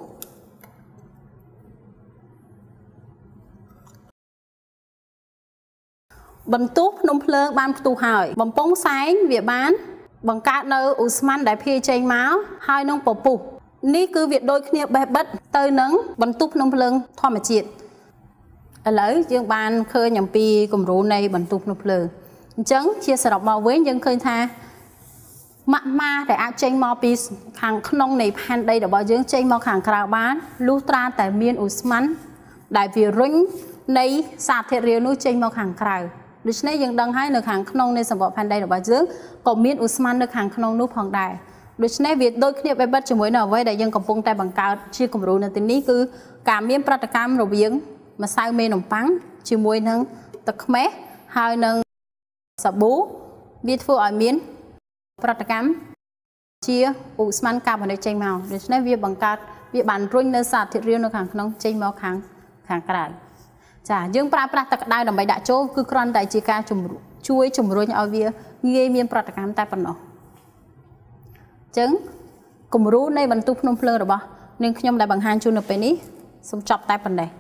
បន្ទោះភ្នំភ្លើងបានផ្ទុះហើយបំពង់សែងវាបានបង្កើតនៅឧស្ម័នដែលភាយចេញមកហើយនឹងពពុះនេះគឺវាដូចគ្នាបេះបិទទៅនឹងបន្ទោះភ្នំភ្លើងធម្មជាតិឥឡូវយើងបានឃើញអំពីគំរូនៃបន្ទោះភ្នំភ្លើងអញ្ចឹងជាសរុបមកវិញយើងឃើញថាម៉ាដែលអាចចេញមកពីខាងក្នុងនៃផែនដីរបស់យើងចេញមកខាងក្រៅបានលុះត្រាតែមានឧស្ម័នដែលវារុញនៃសារធាតុរាវនោះចេញមកខាងក្រៅដូច្នេះយើងដឹងហើយនៅខាងក្នុងនៃសម្បកផែនដីរបស់យើងក៏មានឧស្ម័ននៅខាងក្នុងនោះផងដែរដូច្នេះវាដូចគ្នាបេះបិទជាមួយនៅអ្វីដែលយើងកំពុងតែបង្កើតជាគំរូនៅទីនេះគឺការមានប្រតិកម្មរវាងម្សៅមេនំប៉័ងជាមួយនឹងទឹកខ្មេះហើយនឹងសាប៊ូវាធ្វើឲ្យមានប្រតិកម្មជាឧស្ម័នកាបូនិកចេញមកដូច្នេះវាបង្កើតវាបានរុញនៅសារធាតុរាវនៅខាងក្នុងចេញមកខាងក្រៅចាយើងប្រើប្រាស់ទឹកក្តៅដើម្បីដាក់ចូលគឺគ្រាន់តែជាការជួយជំរុញឲ្យវាងាយមានប្រតិកម្មតែប៉ុណ្ណោះអញ្ចឹងគំរូនៃបន្ទោះភ្នំភ្លើងរបស់នាងខ្ញុំដែលបង្ហាញជូននៅពេលនេះសូមចប់តែប៉ុណ្ណេះ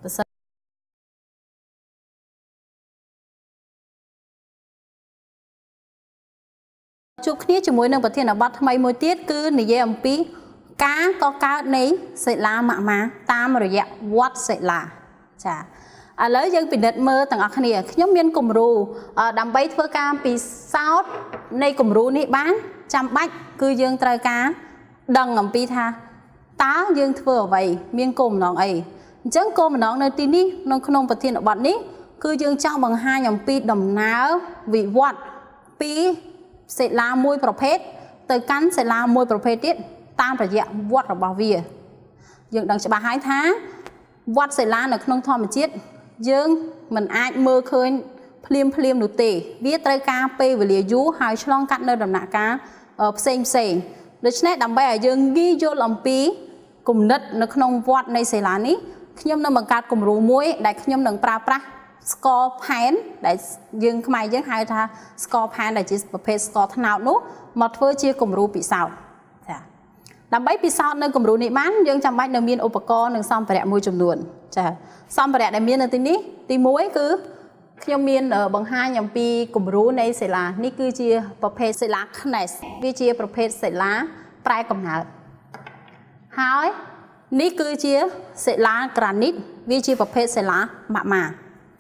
ជួបគ្នាជាមួយនឹងប្រធានបទថ្មីមួយទៀតគឺនិយាយអំពីការកកើតនៃសិលាម៉ាក់ម៉ាតាមរយៈវត្តសិលាចាឥឡូវយើងពិនិត្យមើលទាំងអស់គ្នាខ្ញុំមានគំរូដើម្បីធ្វើការពិសោធន៍នៃគំរូនេះបានចាំបាច់គឺយើងត្រូវការដឹងអំពីថាតើយើងធ្វើអ្វីមានគោលបំណងអីអញ្ចឹងគោលបំណងនៅទីនេះនៅក្នុងប្រធានបទនេះគឺយើងចង់បង្ហាញអំពីដំណើរវិវត្តពីសិលាមួយប្រភេទទៅកាន់សិលាមួយប្រភេទទៀតតាមរយៈវត្តរបស់វាយើងដឹងច្បាស់ហើយថាវត្តសិលានៅក្នុងធម្មជាតិយើងមិនអាចមើលឃើញភ្លាមនោះទេវាត្រូវការពេលវេលាយូរហើយឆ្លងកាត់នៅដំណាក់កាលផ្សេងដូច្នេះដើម្បីឲ្យយើងងាយយល់អំពីគំនិតនៅក្នុងវត្តនៃសិលានេះខ្ញុំនឹងបង្កើតគំរូមួយដែលខ្ញុំនឹងប្រើប្រាស់ស្ករផែនដែលយើងខ្មែរយើងហៅថាស្ករផែនដែលជាប្រភេទស្ករត្នោតនោះមកធ្វើជាគំរូពិសោធន៍ចាដើម្បីពិសោធន៍នៅគំរូនេះបានយើងចាំបាច់នៅមានឧបករណ៍និងសម្ភារៈមួយចំនួនចាសម្ភារៈដែលមាននៅទីនេះទី1គឺខ្ញុំមានបង្ហាញអំពីគំរូនៃសិលានេះគឺជាប្រភេទសិលា Knes វាជាប្រភេទសិលាប្រែកំណើតហើយនេះគឺជាសិលាក្រានីតវាជាប្រភេទសិលាម៉ាក់ម៉ា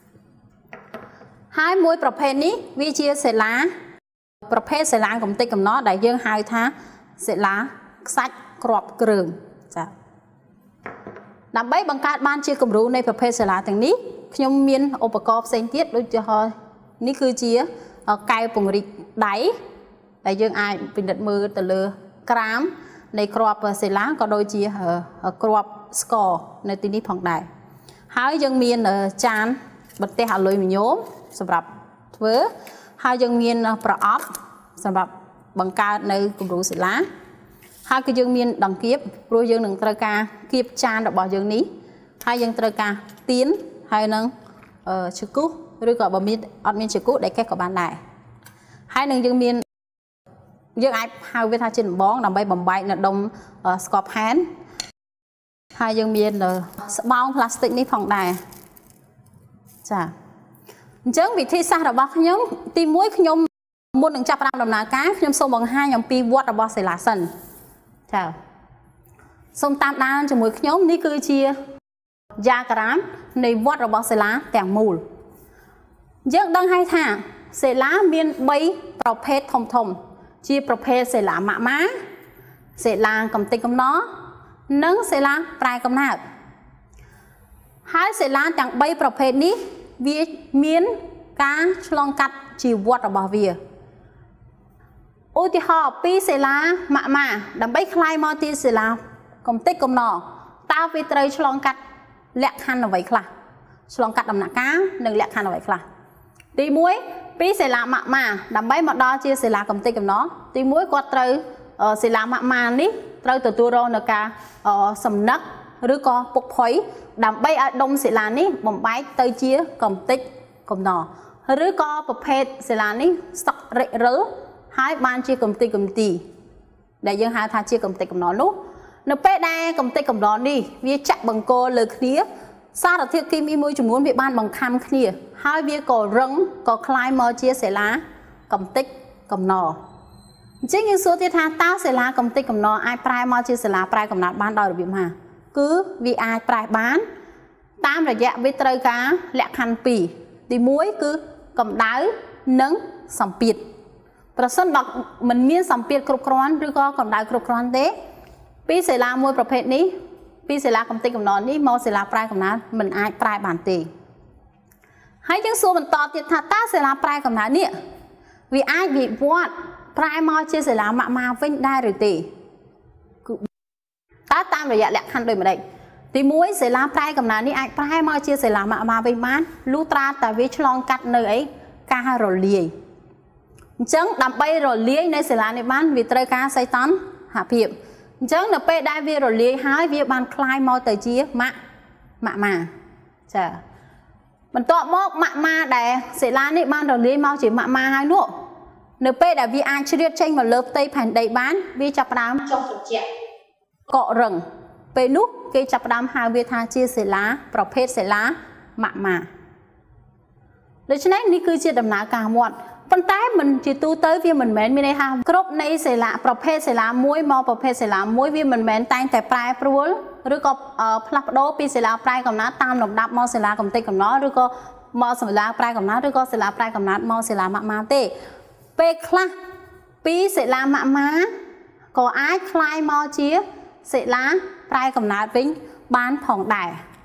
ហើយមួយប្រភេទនេះវាជាសិលាប្រភេទសិលាកំទេចកំណត់ដែលយើងហៅថាសិលាខ្សាច់គ្រាប់គ្រឿងចាដើម្បីបង្កើតបានជាគំរូនៃប្រភេទសិលាទាំងនេះខ្ញុំមានឧបករណ៍ផ្សេងទៀតដូចជានេះគឺជាកែវពង្រីកដៃដែលយើងអាចពិនិត្យមើលទៅលើក្រាមនៃគ្រាប់សិលាក៏ដូចជាគ្រាប់ស្ករនៅទីនេះផងដែរហើយយើងមានចានបន្ទះអាលុយមីញ៉ូមសម្រាប់ធ្វើហើយយើងមានប្រអប់សម្រាប់បង្កើតនៅគំរូសិលាហើយគឺយើងមានដង្កៀបព្រោះយើងនឹងត្រូវការគៀបចានរបស់យើងនេះហើយយើងត្រូវការទៀនហើយនឹងឈើគូសឬក៏បើមានអត់មានឈើគូសដែលកេះក៏បានដែរហើយនឹងយើងមានយើងអាចហៅវាថាជាដំបងដើម្បីបំបែកនៅដុំស្ករផែនហើយយើងមានស្បោងផ្លាស្ទិកនេះផងដែរចាអញ្ចឹងវិធីសាស្ត្ររបស់ខ្ញុំទី1ខ្ញុំមុននឹងចាប់ផ្ដើមដំណើរការខ្ញុំសូមបង្ហាញអំពីវត្តរបស់សិលាសិនចាសូមតាមដានជាមួយខ្ញុំនេះគឺជាយ៉ាក្រាមនៃវត្តរបស់សិលាទាំងមូលយើងដឹងហើយថាសិលាមាន3ប្រភេទធំជាប្រភេទសិលាម៉ាក់ម៉ាសិលាកំទេចកំណត់និងសិលាប្រែកំណើតហើយសិលាទាំង3ប្រភេទនេះវាមានការឆ្លងកាត់ជីវិតរបស់វាឧទាហរណ៍ពីសិលាម៉ាក់ម៉ាដើម្បីคลายមកទីសិលាកំទេចកំណត់តើវាត្រូវឆ្លងកាត់លក្ខខណ្ឌអ្វីខ្លះឆ្លងកាត់ដំណាក់កាលនិងលក្ខខណ្ឌអ្វីខ្លះទី1ពីសិលាម៉ាក់ម៉ាដើម្បីមកដល់ជាសិលាកំទេចកំណត់ទី1គាត់ត្រូវសិលាម៉ាក់ម៉ានេះត្រូវទទួលរងនៅការសំណឹកឬក៏ពុកផុយដើម្បីឲ្យដុំសិលានេះបំបែកទៅជាកំទេចកំណត់ឬក៏ប្រភេទសិលានេះស្តុករិចរិលហើយបានជាកំទេចកំទីដែលយើងហៅថាជាកំទេចកំណត់នោះនៅពេលដែលកំទេចកំណត់នេះវាចាក់បង្គោលលើគ្នាសារធាតុគីមីមួយចំនួនវាបានបង្ខំគ្នាហើយវាក៏រឹងក៏คล้ายមកជាសិលាកំទេចកំណត់អញ្ចឹងយើងសួរទៀតថាតើសិលាកំទេចកំណត់អាចប្រែមកជាសិលាប្រែកំណត់បានដោយរបៀបណាគឺវាអាចប្រែបានតាមរយៈវាត្រូវការលក្ខខណ្ឌ2ទី1គឺកម្ដៅនិងសម្ពាធប្រសិនបើមិនមានសម្ពាធគ្រប់គ្រាន់ឬក៏កម្ដៅគ្រប់គ្រាន់ទេពីសិលាមួយប្រភេទនេះពីសិលាកំទេចកំណត់នេះមកសិលាប្រែកំណត់មិនអាចប្រែបានទេហើយយើងសួរបន្តទៀតថាតើសិលាប្រែកំណត់នេះវាអាចវិវត្តប្រែមកជាសិលាម៉ាក់ម៉ាវិញដែរឬទេគឺតើតាមរយៈលក្ខខណ្ឌដូចម្ដេចទី1សិលាប្រែកំណត់នេះអាចប្រែមកជាសិលាម៉ាក់ម៉ាវិញបានលុះត្រាតែវាឆ្លងកាត់នៅការរលាយអញ្ចឹងដើម្បីរលាយនៅសិលានេះបានវាត្រូវការសីតុណ្ហភាពអញ្ចឹងនៅពេលដែលវារលាយហើយវាបានคลายមកទៅជាម៉ាក់ម៉ាចាបន្ទាប់មកម៉ាក់ម៉ាដែលសិលានេះបានរលាយមកជាម៉ាក់ម៉ាហើយនោះនៅពេលដែលវាអាចជ្រៀតចេញមកលើផ្ទៃផែនដីបានវាចាប់ផ្ដើមចុះត្រជាក់កករឹងពេលនោះគេចាប់ផ្ដើមហៅវាថាជាសិលាប្រភេទសិលាម៉ាក់ម៉ាដូច្នេះនេះគឺជាដំណើរការវត្តប៉ុន្តែមិនជាទូទៅវាមិនមែនមានន័យថាគ្រប់នៃសិលាប្រភេទសិលាមួយមកប្រភេទសិលាមួយវាមិនមែនតែងតែប្រែប្រួលឬក៏ផ្លាស់ប្ដូរពីសិលាប្រែកំណត់តាមលំដាប់មកសិលាកំទេចកំណត់ឬក៏មកសិលាប្រែកំណត់ឬក៏សិលាប្រែកំណត់មកសិលាម៉ាក់ម៉ាទេពេលខ្លះពីសិលាម៉ាក់ម៉ាក៏អាចคล้ายមកជាសិលាប្រែកំណត់វិញបានផងដែរ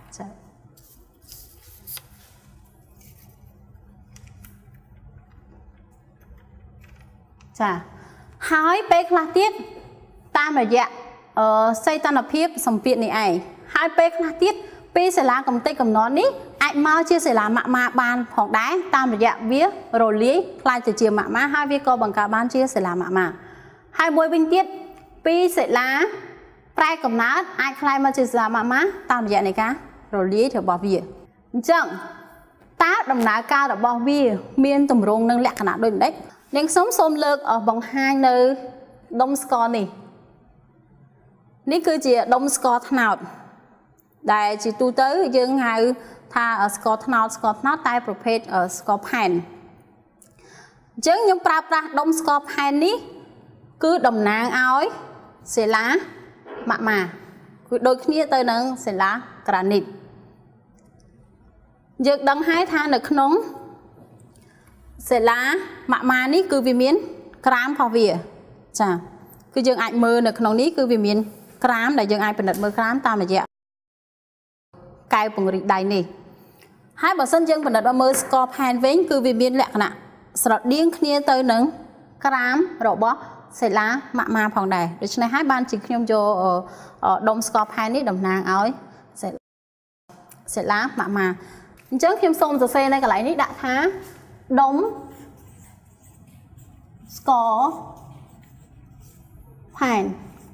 ចាហើយពេលខ្លះទៀតតាមរយៈសីតុណ្ហភាពសម្ពាធនេះឯងហើយពេលខ្លះទៀតពីសិលាកំទេចកំណត់នេះអាចមកជាសិលាម៉ាក់ម៉ាបានផងដែរតាមរយៈវារលាយខ្លាយទៅជាម៉ាក់ម៉ាហើយវាក៏បង្កើតបានជាសិលាម៉ាក់ម៉ាហើយមួយវិញទៀតពីសិលាប្រែកំណត់អាចខ្លាយមកជាសិលាម៉ាក់ម៉ាតាមរយៈនៃការរលាយរបស់វាអញ្ចឹងតើដំណើរការរបស់វាមានទម្រង់និងលក្ខណៈដូចម្ដេចនាងសូមលើកបង្ហាញនៅដុំស្ករនេះគឺជាដុំស្ករត្នោតដែលជាទូទៅយើងហៅថាស្ករត្នោតតែប្រភេទស្ករផែនអញ្ចឹងខ្ញុំប្រើប្រាស់ដុំស្ករផែននេះគឺតំណាងឲ្យ sẽ lá mạ mà đôi khi tới nâng sẽ lá granite dược đăng hai than được nóng sẽ lá mạ mà ní cứ vì miến cám phò vỉa chà cứ dương ảnh mơ được nóng ní cứ vì miến cám để dương ai bình mơ cám ta mà dạ cài bằng rịch đầy nè hai bà sân dương bình mơ score pan vén cứ vì miến lẹ nè sọt điên kia tới nâng cám rồi bó sẽ lá mạ mà phòng này để cho này hai ban chỉ nhom cho đông score pan ní đồng nàng áo sẽ lá mạ mà trước khi xong rồi xe này cái lại ní đã thá đóng score pan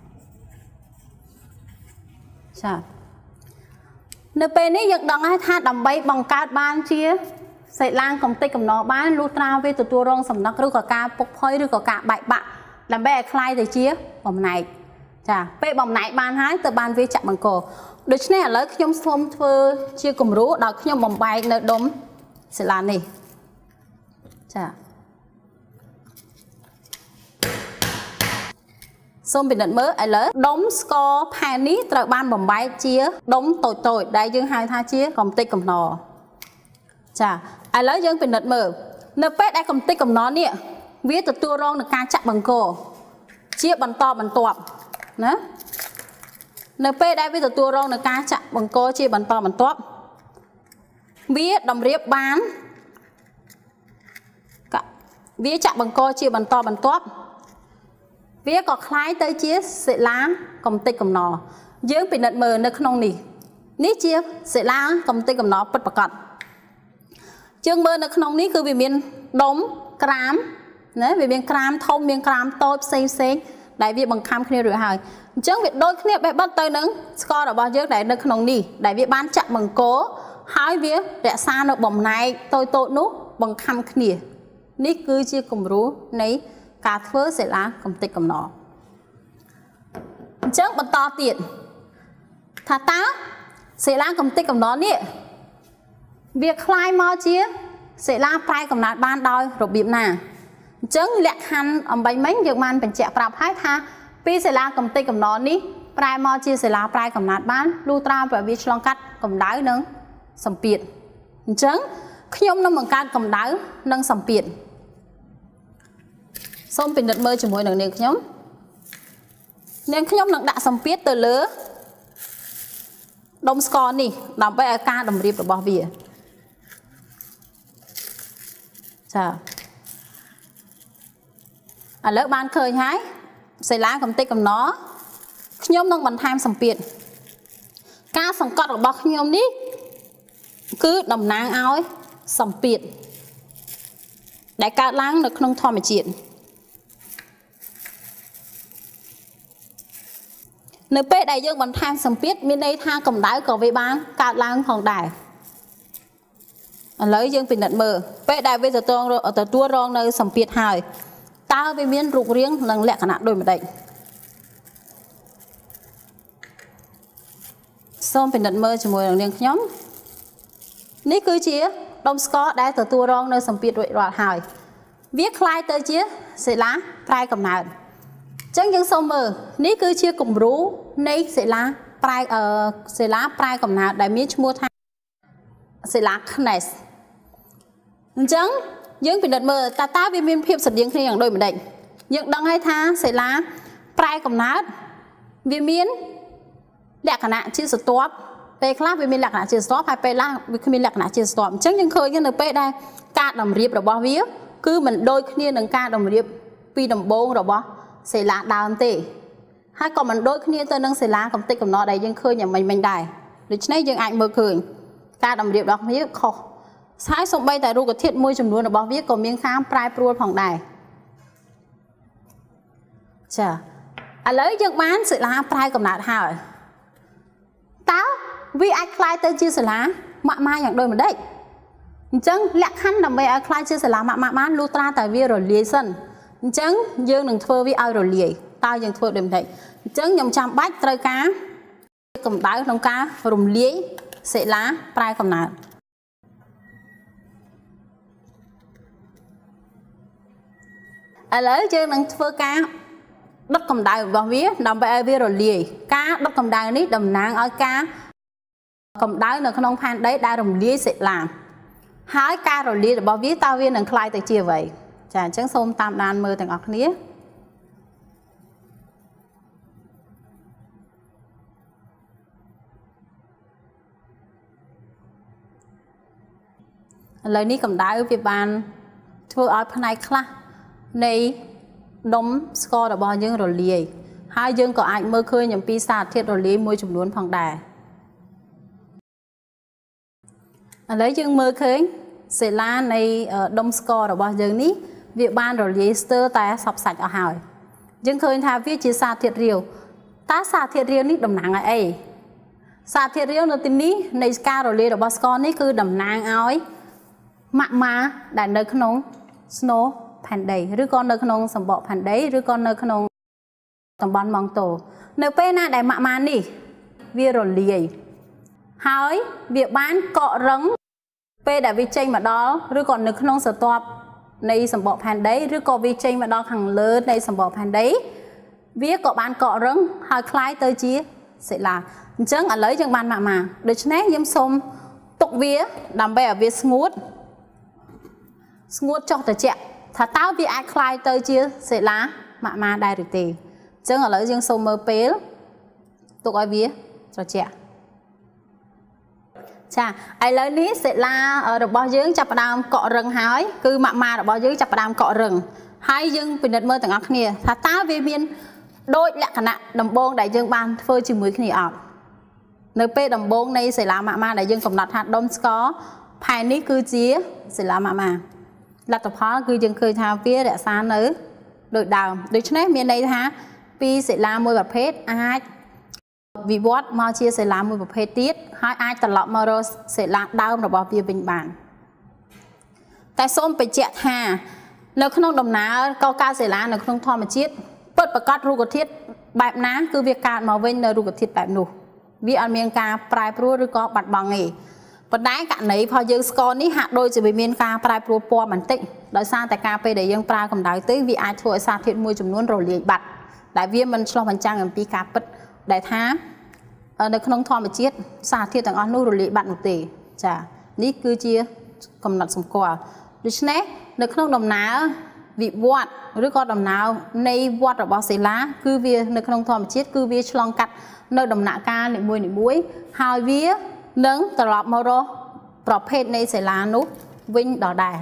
chà nơi bênนี้ยังดังให้ท่าดำใบบางการบ้านเชียใส่ล่างกำติกับนอบ้านลูตราเวตัวรองสำนักหรือกับการปกพ้อยหรือกับการใบบะดำแบบคลายแต่เชียบ่มไหนจ้ะเป๊ะบ่มไหนบ้านหายแต่บ้านเวจับบังโกโดยเฉพาะแล้วขยมส้มเธอเชียกลุ่มรู้ดอกขยมบ่มใบเนื้อดมใส่ลานนี่จ้ะส้มเป็นเนื้อไอ้เลยดมสกอร์แผ่นนี้ตระบานบ่มใบเชียดมโตยได้ยังหายท่าเชียกำติกับนอจ้ะไอ้เลยยังเป็นเนื้อเนื้อเป็ดได้กำติกับนอเนี่ยวิธีตัวรองในการจับบังโกเชียบันตอบนะเนื้อเป็ดได้วิธีตัวรองในการจับบังโกเชียบันตอบวิธีดำเรียบบานวิธีจับบังโกเชียบันตอบวิก็คล้ายเตยเจี๊ยเสล้างกำติกำนอเยื้องเป็นเนื้อมือในขนมนี่เจี๊ยเสล้างกำติกำนอปิดประกอบเยื้องมือในขนมนี้คือวิมีนดมกรามนะวิมีนกรามทมวิมีนกรามโตเซ็งได้วิบังคับขึ้นหรือหายเยื้องวิโดยขึ้นแบบบ้านเตยนึงสกอร์เราบอกเยื้องได้ในขนมนี้ได้วิบ้านจับบังโกหายวิเดะซาโนบ่มในโตนุบังคับขึ้นนี่คือเจี๊ยกลุ่มรู้ในการเพื่อเสร็จแล้วกำติกำนอเจ้าบรรทอติดถ้าตาเสร็จแล้วกำติกำนอเนี่ยเบียคลายมอเชียเสร็จแล้วปลายกำนัดบ้านดอยระเบียบหน้าเจ้าแหลกหันใบไม้เยอะมันเป็นเจ้าปราบให้ท่าปีเสร็จแล้วกำติกำนอนี้ปลายมอเชียเสร็จแล้วปลายกำนัดบ้านลูตราแบบวิชลองกัดกำได้นึงสัมเปียดเจ้าขยมน้ำมันการกำได้นึงสัมเปียดส้มเป็นเด็ดเมื่อจมูกหนังเนียงขยมหนังด่าสัมเปียตัวเลือดมสกอร์นี่ดำไปอาการดำรีบระบอบเบียจ้าเลิกบ้านเคยหายใส่ล้างกำติกำน้อขยมต้องบรรทามสัมเปียการสังกัดระบอบขยมนี้คือดำนางเอาสัมเปียได้การล้างในขนมทอมเจียนในเป๊ะได้ยังบรรทางสัมเปียมีในทางกำได้ก่อไว้บ้างการล้างของได้เลยยังเป็นเด็ดมือเป๊ะได้ไว้แต่ตัวรองในสัมเปียหายตาไปเมียนรูกเรียงหลังแหลกขนาดโดยไม่ได้ส้มเป็นเด็ดมือจมูกหลังเรียงย้อมนี่คือเชี่ยดมสกอตได้แต่ตัวรองในสัมเปียโดยรอดหายเวียคลายเตยเชี่ยเสร็จละปลายกำนัดจังยังสมมือนี่คือเชียร์กลุ่มรู้ในเสลาปลายกำนัดได้มีชั่วทางเสลาคเนสจังยังเป็นเด็ดมือตาวิมีเพียบสัตย์ยังขยันโดยเหมือนเด็กยังดังให้ท่าเสลาปลายกำนัดวิมีนแหลกขณะชื่อสต๊อปไปคลาวิมีแหลกขณะชื่อสต๊อปไปล่างวิมีแหลกขณะชื่อสต๊อปจังยังเคยยังในเป๊ะได้การดำเรียบระบอบวิวคือมันโดยขี้หนึ่งการดำเรียบปีดำโบงระบอบเสลาดาวตีให้ก่อนมันโดยขี้ตัวนึงเสลากำติกับนอได้ยังเคยอย่างไม่ได้หรือใช่ยังไอเมื่อคืนการดำเรียบดอกวิวขอใช้ส่งใบแต่รูกระเทียมมวยจำนวนระบอบวิวก็มีข้ามปลายปลวดผ่องได้จ้ะอะไรยังมันเสลาปลายกับหนาหายเต้าวิไอคลายเตยจีเสลามาอย่างโดยมันได้จังแหลกขั้นดำไปไอคลายจีเสลาลูตราแต่วิโรเลียสันจังยังหนึ่งทัวร์วิเอาโรเลียตายังทัวร์เดิมได้จังยำจำบัดเตยcáกำได้น้องcáรวมเลี้ยเสล้าปลายกำนัดอะไรจังหนึ่งทัวร์cá đất cầm đài vào vía nằm bei vía rồi lìa cá đất cầm đài ní đầm nang ở cá cầm đài là không phan đấy đa đồng lìa sẽ làm hái cá rồi lìa bảo vía tao viên đừng khai từ chia vậy chả trắng xôm tam đàn mơ từng ọc nía lời ní cầm đài ở Việt Nam thưa ở phần này khác này đóng score là bao nhiêu rồi lìa hai dương có ảnh mơ khơi nhầm pi sạt thiệt rồi lìa môi chủng luôn phòng đà lấy dương mơ khơi sẽ là này đóng score là bao nhiêu ní việc ban rồi lìa sơ tại sập sạch ở hỏi dương khơi thà viết chỉ sạt thiệt riêu ta sạt thiệt riêu ní đầm nặng ấy sạt thiệt riêu nó tin ní này scar rồi lìa là bao score ní cứ đầm nặng áo mạ má đại nơi khôn snow phản đầy rứa con nơi khôn sầm bọ phản đấy rứa con nơi khôn tầm bón mong tổ nơi pe na đại mạ má nỉ vi rồi lìa hỏi việc bán cọ rắn pe đại vi tranh mà đó rứa còn nơi khôn sờ toạp này sầm bọ phản đấy rứa còn vi tranh mà đó hàng lớn này sầm bọ phản đấy viết cọ bán cọ rắn hỏi khai tới chia sẽ là chẳng ở lấy chẳng bàn mạ mà được nét yếm xôm tục vía làm bè ở vía ngút cho ta chạy thà tao vì ai khai tới chia sẽ lá mạ mà đài được tiền chứ ở lấy dương sâu mơ pé tụi ai vía cho chạy chà ai lấy ní sẽ là ở được bao dương chập đàm cọ rừng hái cứ mạ mà được bao dương chập đàm cọ rừng hai dương bình định mơ từng ác nè thà tao vì miền đôi lẹ khả nặng đầm bông đại dương ban phơi chừng mới khi ọt nơi pe đầm bông này sẽ là mạ mà đại dương cầm đặt hạt đông có phải ní cứ chia sẽ là mạ mà là tập hóa cứ dừng khơi thao phía để xa nữa đội đào được nét miền đây ha pi sẽ làm môi bạc phết ai vì bót mau chia sẽ làm môi bạc phết tiết hai ai tập lọ mơ rồi sẽ làm đau rồi bao bia bình bản tại xôm phải chẹt hà nếu không đồng ná câu ca sẽ làm nếu không thò mà chết bớt bạc cát ru thiết bẹp ná cứ việc cạn màu vinh nơi ru thiết bẹp nụ vì ăn miếng ca prai pro rồi có bạt bằng nghề phần đáy cả nấyพอ dương score នេះហាក់ដូចជាវាមានការប្រែប្រួលពណ៌បន្តិចដោយសារតែការពេលដែលយើងប្រើកម្ដៅទៅវាអាចធ្វើឲ្យសារធាតុមួយចំនួនរលាយបាត់ដែលវាមិនឆ្លុះបញ្ចាំងអំពីការពិតដែលថានៅក្នុងធម្មជាតិសារធាតុទាំងអស់នោះរលាយបាត់នោះទេចានេះគឺជាកំណត់សម្គាល់ដូច្នេះនៅក្នុងដំណើរវិវត្តឬក៏ដំណើរនៃវត្តរបស់សេឡាគឺវានៅក្នុងធម្មជាតិគឺវាឆ្លងកាត់នៅដំណាក់កាលនីមួយៗហើយវានឹងត្រឡប់មករកប្រភេទនៃសេឡានោះវិញដដែល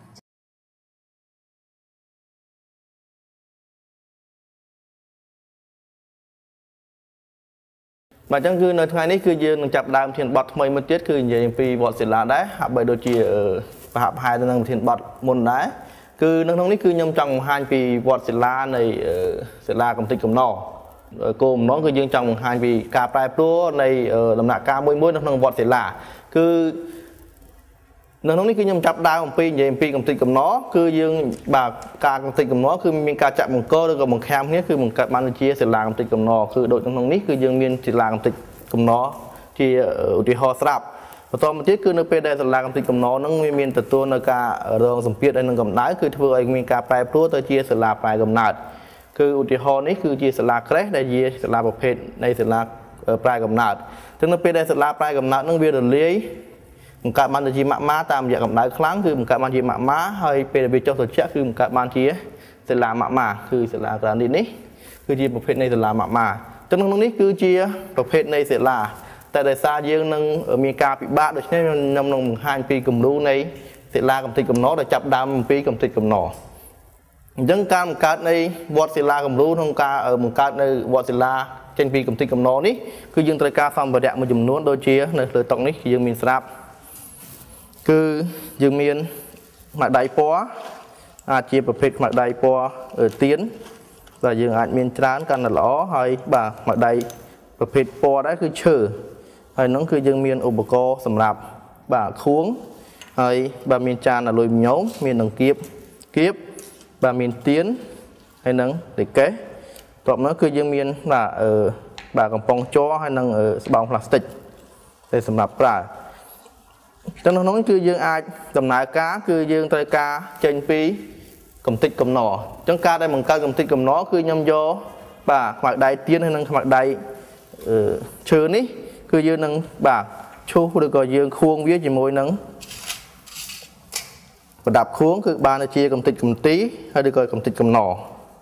បាទអញ្ចឹងគឺនៅថ្ងៃនេះគឺយើងនឹងចាប់ដើមធានបទថ្មីមួយទៀតគឺនិយាយអំពីវត្តសេឡាដែរហាក់បីដូចជាប្រហាក់ប្រហែលទៅនឹងធានបទមុនដែរគឺនៅក្នុងនេះគឺខ្ញុំចង់បង្ហាញពីវត្តសេឡានៃសេឡាកំទេចកំណគោលបំណងគឺយើងចង់បង្ហាញពីការប្រែប្រួលនៃដំណាក់កាលមួយនៅក្នុងវត្តសេឡាគឺនៅក្នុងនេះគឺខ្ញុំចាប់ដើមអំពីនិយាយអំពីកំទេចកំណគឺយើងបាទការកំទេចកំណគឺមានការចាក់បង្កឬក៏បង្ខាំគ្នាគឺបង្កើតបានជាសេឡាកំទេចកំណគឺដូចក្នុងនេះគឺយើងមានសេឡាកំទេចកំណជាឧទាហរណ៍ស្រាប់បន្តមកទៀតគឺនៅពេលដែលសេឡាកំទេចកំណហ្នឹងវាមានទទួលនៅការរងសម្ពាធហើយនឹងកម្ដៅគឺធ្វើឲ្យមានការប្រែប្រួលទៅជាសេឡាប្រែកំណើតគឺឧទាហរណ៍នេះគឺជាសាលាក្រេសដែលជាសាលាប្រភេទនៃសាលាប្រែកំណើតចឹងនៅពេលដែលសាលាប្រែកំណើតនឹងវារលាយបង្កើតបានជាម៉ាក់ម៉ាតាមរយៈកម្ដៅខ្លាំងគឺបង្កើតបានជាម៉ាក់ម៉ាហើយពេលដែលវាចុះត្រជាក់គឺបង្កើតបានជាសាលាម៉ាក់ម៉ាគឺសាលាក្រានីតនេះគឺជាប្រភេទនៃសាលាម៉ាក់ម៉ាចឹងក្នុងនេះគឺជាប្រភេទនៃសាលាតែដោយសារយើងនឹងមានការពិបាកដូច្នេះខ្ញុំនឹងបង្ហាញពីគំរូនៃសាលាកំទេចកំណដែលចាប់ដើមអំពីកំទេចកំណអញ្ចឹងការបង្កើតនៃវត្តសិលាគំរូក្នុងការបង្កើតនៅវត្តសិលាចេញពីកំទេចកំណនេះគឺយើងត្រូវការសម្ភារៈមួយចំនួនដូចជានៅលើតុនេះយើងមានស្រាប់គឺយើងមានខ្មៅដៃពណ៌អាចជាប្រភេទខ្មៅដៃពណ៌ទៀនបាទយើងអាចមានច្រើនកាន់តែល្អហើយបាទខ្មៅដៃប្រភេទពណ៌ដែរគឺឈើហើយនោះគឺយើងមានឧបករណ៍សម្រាប់បាទខួងហើយបាទមានចានអាលុយញោមមាននឹងគៀបបាទមានទៀនហើយនឹងតេកេសតបនោះគឺយើងមានបាទកំប៉ុងជ័រហើយនឹងស្បោងផ្លាស្ទិកតែសម្រាប់ប្រើទាំងនោះគឺយើងអាចដំណើរការគឺយើងត្រូវការចេញពីកំទេចកំណអញ្ចឹងការដែលបង្កើតកំទេចកំណគឺខ្ញុំយក bà mặc đáy tiên hay nâng mặc đáy chữ ní cứ dương nâng bà chú được gọi dương khuôn viết gì môi nâng và đạp khuôn cứ ba nó chia cầm tịch cầm tí hay được gọi cầm tịch cầm nỏ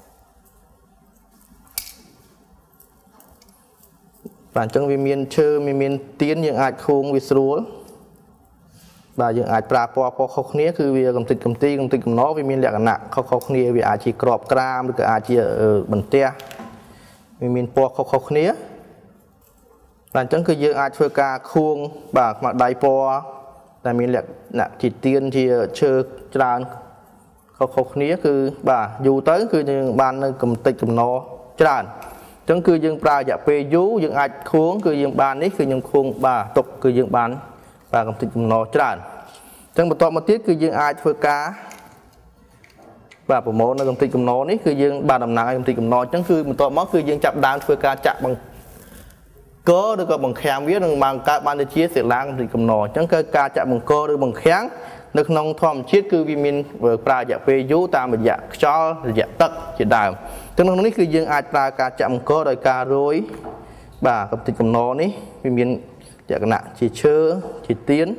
bản chân vì miền chơ miền tiên những ai khuôn vì srúa và những ai pra po khóc nia cứ vì cầm tịch cầm tí cầm tịch cầm nó vì miền lẹ nặng khóc nia vì ai chỉ crop gram được ai chỉ bẩn te vì miền po khóc nia bản chân cứ dương ai chơi ca khuôn bà mặc đáy po là miền lẹ nặng chỉ tiên thì chơ tràn khóc nia cứ bà dù tới cứ những ban cầm tịch cầm nó tràn chẳng cứ dương pra dạ pe dú dương ai khuôn cứ dương ban ấy cứ dương khuôn bà tục cứ dương ban và cầm tịch cầm nó tràn chẳng một tiết cứ dương ai chơi cá và bộ môn nó cầm tịch cầm nó ấy cứ dương bà đầm nặng cầm tịch cầm nó chẳng cứ một món cứ dương chạm đan chơi cá chạm bằng cơ được bằng khem viết được bằng các ban để chia sẻ lang cầm tịch cầm nó chẳng cơ cá chạm bằng cơ được bằng kháng được nông thom chiết cứ vitamin vừa pra dạ pe dú tam một dạ cho dạ tắc chỉ đào cho nên nó cứ dương ai pra cá chạm cơ rồi cá rối bà cầm tịch cầm nó ấy vitamin dạ cái nặng chỉ chơ chỉ tiến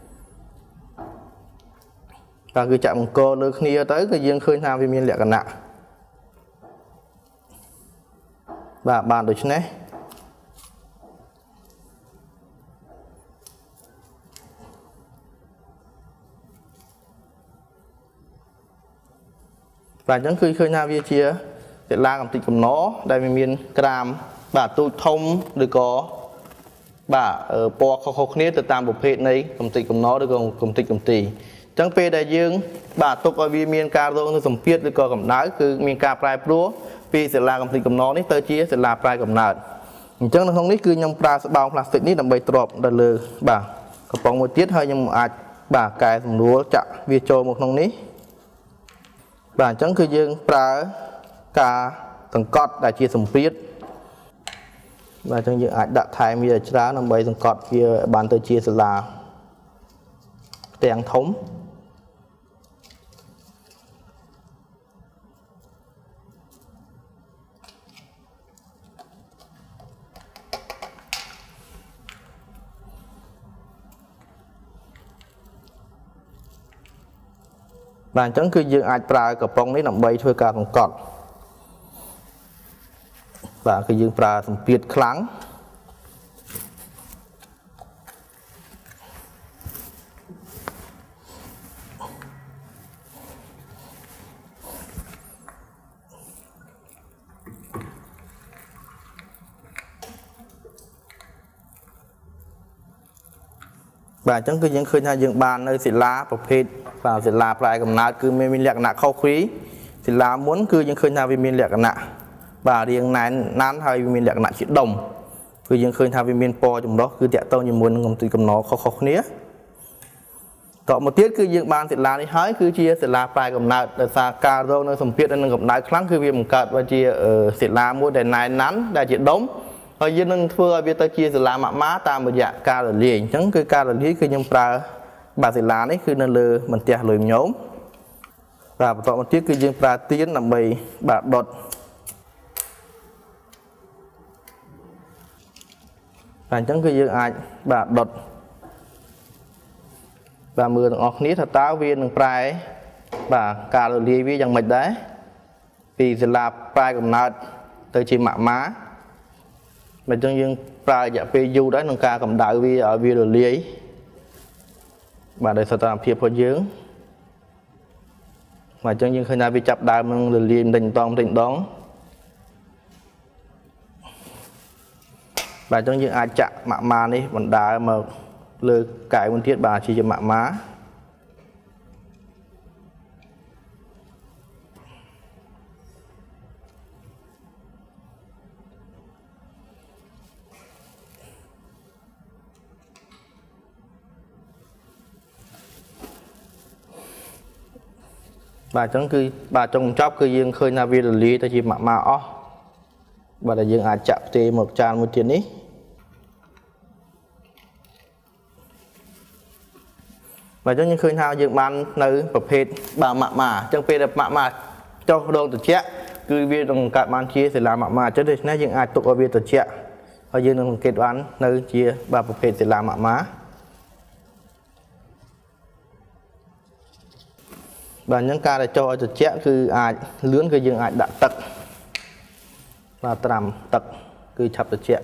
và cứ chạm cơ lơ khnia tới cái dương khơi nam vitamin lẹ cái nặng và bàn được chứ này và những khi khơi nam vi chia để la cầm tịch cầm nó đây vitamin gram bà tu thông được có bà po khóc nế từ tam bộ phê này cầm tịch cầm nó được còn cầm tịch cầm tì chẳng phê đại dương bà tục ở vi miền ca rong từ sầm phiết được có cầm nái cứ miền ca prai pro vì sẽ là cầm tịch cầm nó này tới chia sẽ là prai cầm nái chẳng là không ní cứ nhung pra bao plastic ní làm bày trộp đờ lơ bà có bóng một tiết hơi nhưng mà bà cài thùng lúa chặt vi trôi một nông ní bà chẳng cứ dương pra ca tầng cọt đại chia sầm phiết và trong những ảnh đặt thay bây giờ ra nằm bay trong cọt kia bàn tới chia sẽ là đèn thống và chẳng cứ dương ảnh pra cặp bông đấy nằm bay thôi cả trong cọt và cái dương pra sầm phiết kháng và chẳng cứ những khơi nhà dương bàn nơi xịt láประเภทvào xịt láปลายcầm nát cứ mình lẹt nạ khâu khí xịt lá muốn cứ những khơi nhà vì mình lẹt nạ và riêng nán hay mình lẹt nạ chỉ đồng cứ những khơi nhà vì mình po trong đó cứ tẹt tao như muốn ngầm từ cầm nó khâu nía còn một tiết cứ những bàn xịt lá đi hái cứ chia xịt lá pลายcầm nát để xa cà rô nơi sầm phiết nên cầm nát kháng cứ vì một cạt và chia xịt lá mua để nán để chỉ đóng rồi dân nâng thưa biết tới chia là mạ má ta một dạ ca là liền chẳng cái ca là lý cái nhung pra bà thì lá đấy cứ nên lừa mình tè lười nhóm và tọa một chiếc cái dương pra tiến làm bầy bà đột và chẳng cái dương ai bà đột và mưa ngọc nít thật táo viên pra ấy bà ca là lý với dòng mạch đấy vì là pra cầm nát tới chỉ mạ má mà trong dương pra dạ pe du đấy nông ca cầm đại vi ở vi rồi lý và để sao ta phiệp hồi dưỡng mà trong dương khơi na vi chập đại mình rồi liềm đình đón và trong dương ai chạm mạ má đi mình đại mà lừa cài con thiết bà chỉ cho mạ má bà chẳng cứ bà trong chóp cứ dương khơi na vi lý ta chỉ mạ ó bà là dương ai chạm tê một tràn một tiền ý và trong những khơi nào dương ban nơiประเภทbà mạ chẳng phê được mạ cho đồn từ chết គឺវានឹងកាត់បានជាសិលាម៉ាក់ម៉ាអញ្ចឹងដូច្នេះយើងអាចទុកឲ្យវាត្រជាក់ហើយយើងនឹងសង្កេតបាននៅជាបាទប្រភេទសិលាម៉ាក់ម៉ាបាទអញ្ចឹងការដែលចូលឲ្យត្រជាក់គឺអាចលឿនគឺយើងអាចដាក់ទឹកបាទត្រាំទឹកគឺឆាប់ត្រជាក់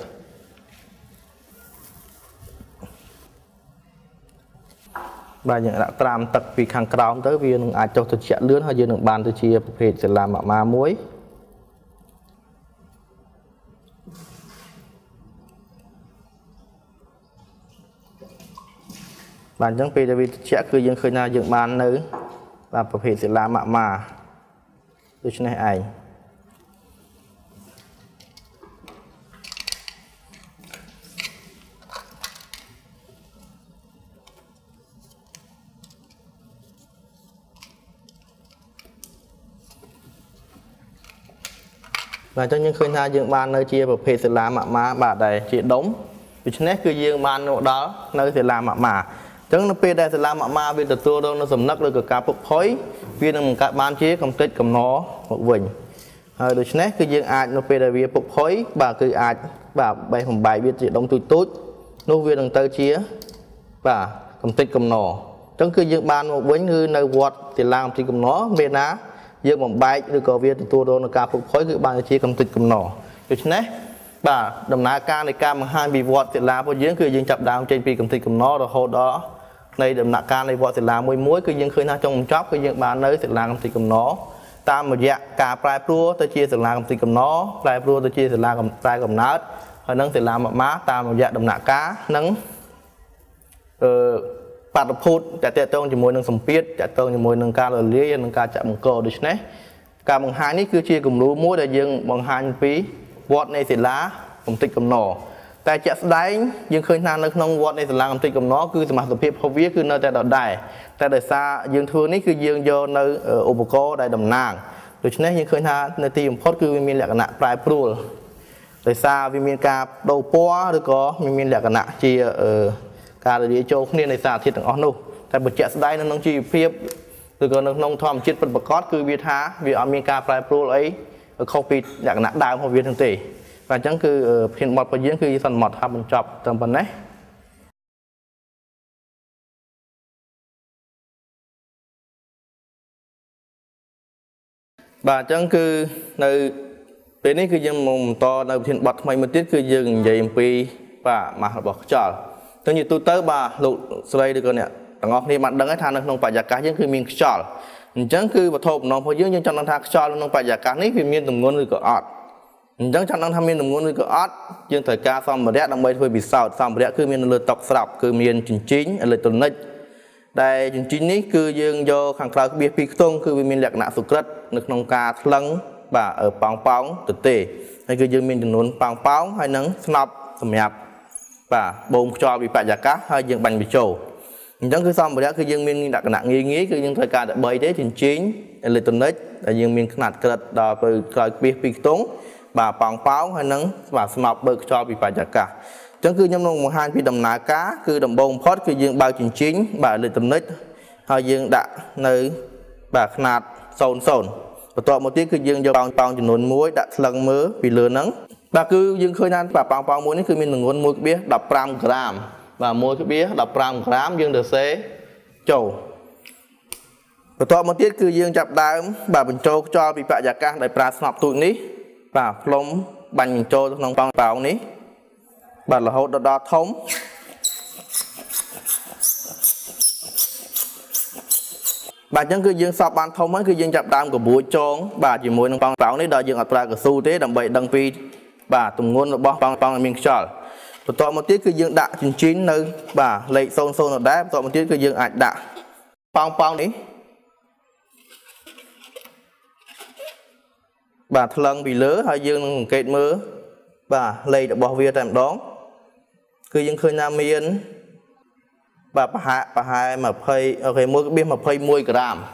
បាទយើងដាក់ត្រាំទឹកពីខាងក្រោមទៅវានឹងអាចចុះត្រជាក់លឿនហើយយើងនឹងបានទៅជាប្រភេទសិលាម៉ាក់ម៉ាមួយបាទអញ្ចឹងពេលដែលវាត្រជាក់គឺយើងឃើញថាយើងបាននៅបាទប្រភេទសិលាម៉ាក់ម៉ាដូច្នេះឯងបាទអញ្ចឹងយើងឃើញថាយើងបាននៅជាប្រភេទសិលាម៉ាក់ម៉ាបាទដែលជាដុំដូច្នេះគឺយើងបានមកដល់នៅសិលាម៉ាក់ម៉ាអញ្ចឹងនៅពេលដែលសិលាម៉ាក់ម៉ាវាទទួលរងនៅសំណឹកឬក៏ការពុកផុយវានឹងបង្កើតបានជាកំទេចកំណមកវិញហើយដូច្នេះគឺយើងអាចនៅពេលដែលវាពុកផុយបាទគឺអាចបាទបេះបំបែកវាជាដុំទូចនោះវានឹងទៅជាបាទកំទេចកំណអញ្ចឹងគឺយើងបានមកវិញគឺនៅវត្តសិលាកំទេចកំណមានណាយើងបំបែកឬក៏វាទទួលរងនឹងការពុកផុយគឺបានជាកំទេចកំណដូច្នេះបាទដំណើរការនៃការបង្ហាញពីវត្តសិលារបស់យើងគឺយើងចាប់ដើមចេញពីកំទេចកំណរហូតដល់នៃដំណាក់កាលនៃវត្តសិលាមួយគឺយើងឃើញថាចុងបញ្ចប់គឺយើងបាននៅសិលាកំទេចកំណរតាមរយៈការប្រែប្រួលទៅជាសិលាកំទេចកំណរប្រែប្រួលទៅជាសិលាត្រែកំណើតហើយនឹងសិលាម៉ាក់ម៉ាតាមរយៈដំណាក់កាលនិងបាតុភូតតកតងជាមួយនឹងសម្ពាធតកតងជាមួយនឹងការរលាយនិងការចាក់បង្កដូច្នេះការបង្ហាញនេះគឺជាគំរូមួយដែលយើងបង្ហាញពីវត្តនៃសិលាកំទេចកំណរតែជាក់ស្ដែងយើងឃើញថានៅក្នុងវត្តនៃសិលាកំទេចកំណរគឺសមាសភាពរបស់វាគឺនៅតែដដែលតែដោយសារយើងធ្វើនេះគឺយើងយកនៅឧបករណ៍ដែលតំណាងដូច្នេះយើងឃើញថានៅទីបំផុតគឺវាមានលក្ខណៈប្រែប្រួលដោយសារវាមានការបដូរពណ៌ឬក៏មានលក្ខណៈជាការរលាយចូលគ្នានៃសារធាតុទាំងអស់នោះតែបើជាក់ស្ដែងនៅក្នុងជីវភាពឬក៏នៅក្នុងធម្មជាតិពិតប្រាកដគឺវាថាវាអត់មានការប្រែប្រួលអីខុសពីលក្ខណៈដើមរបស់វាទាំងទេបាទអញ្ចឹងគឺភានបទរបស់យើងគឺសន្មតថាបញ្ចប់ត្រឹមប៉ុណ្ណេះបាទអញ្ចឹងគឺនៅពេលនេះគឺយើងមកបន្តនៅភានបទថ្មីមួយទៀតគឺយើងនិយាយអំពីបាទម៉ាស់របស់ខ្យល់ទៅជាទូទៅបាទលោកស្រីឬក៏អ្នកទាំងអស់គ្នាបានដឹងហើយថានៅក្នុងបរិយាកាសយើងគឺមានខ្យល់អញ្ចឹងគឺវត្ថុបំណងរបស់យើងចង់ដឹងថាខ្យល់ក្នុងបរិយាកាសនេះវាមានទម្ងន់ឬក៏អត់អញ្ចឹងចង់ដឹងថាមានទម្ងន់ឬក៏អត់យើងត្រូវការសម្ភារៈដើម្បីធ្វើពិសោធន៍សម្ភារៈគឺមាននៅលើតុស្រោបគឺមានជញ្ជីងអេឡិចត្រូនិកដែលជញ្ជីងនេះគឺយើងយកខាងក្រៅក្បៀសពីខ្ទង់គឺវាមានលក្ខណៈសុក្រិតនៅក្នុងការថ្លឹងបាទប៉ោងទទេហើយគឺយើងមានចំនួនប៉ោងហើយនឹងស្នប់សម្រាប់បាទបូមខ្យល់ពីបរិយាកាសហើយយើងបាញ់បញ្ចូលអញ្ចឹងគឺសម្ភារៈគឺយើងមានលក្ខណៈងាយគឺយើងត្រូវការតែ3ទេជញ្ជីងអេឡិចត្រូនិកដែលយើងមានຂະຫນាត់ក្រិតដល់ទៅក្រោយក្បៀសពីខ្ទង់បាទប៉ោងហើយនឹងបាទស្នប់បើកខ្យល់ពីបរិយាកាសអញ្ចឹងគឺខ្ញុំនឹងបង្ហាញពីដំណើរការគឺដំបូងបំផុតគឺយើងបើកជញ្ជីងបាទអេឡិចត្រូនិកហើយយើងដាក់នៅបាទຂະຫນាត់00បន្ទាប់មកទៀតគឺយើងយកប៉ោងចំនួន1ដាក់ថ្លឹងមើលពីលើហ្នឹងបាទគឺយើងឃើញថាបាទប៉ោងមួយនេះគឺមានទម្ងន់1.15ក្រាមបាទ1.15ក្រាមយើងទៅសេចូលបន្ទាប់មកទៀតគឺយើងចាប់ដើមបាទបញ្ចូលខ្យល់ពីបរិយាកាសដោយប្រើស្នប់ទូចនេះបាទផ្លុំបាញ់បញ្ចូលទៅក្នុងប៉ោងនេះបាទរហូតដល់ធំបាទអញ្ចឹងគឺយើងសពបានធំហើយគឺយើងចាប់ដើមកបួចចងបាទជាមួយនឹងប៉ោងនេះដល់យើងអត់ប្រើកស៊ូទេដើម្បីដឹងពីបាទទម្ងន់របស់ប៉ោងដែលមានខ្យល់បន្ទាប់មកទៀតគឺយើងដាក់ជញ្ជីងនៅបាទលេខ00ដដែលបន្ទាប់មកទៀតគឺយើងអាចដាក់ប៉ោងនេះបាទថ្លឹងពីលើហើយយើងនឹងសង្កេតមើលបាទលេខរបស់វាតែម្ដងគឺយើងឃើញថាមានបាទប្រហែល20អូខេ1.21ក្រាម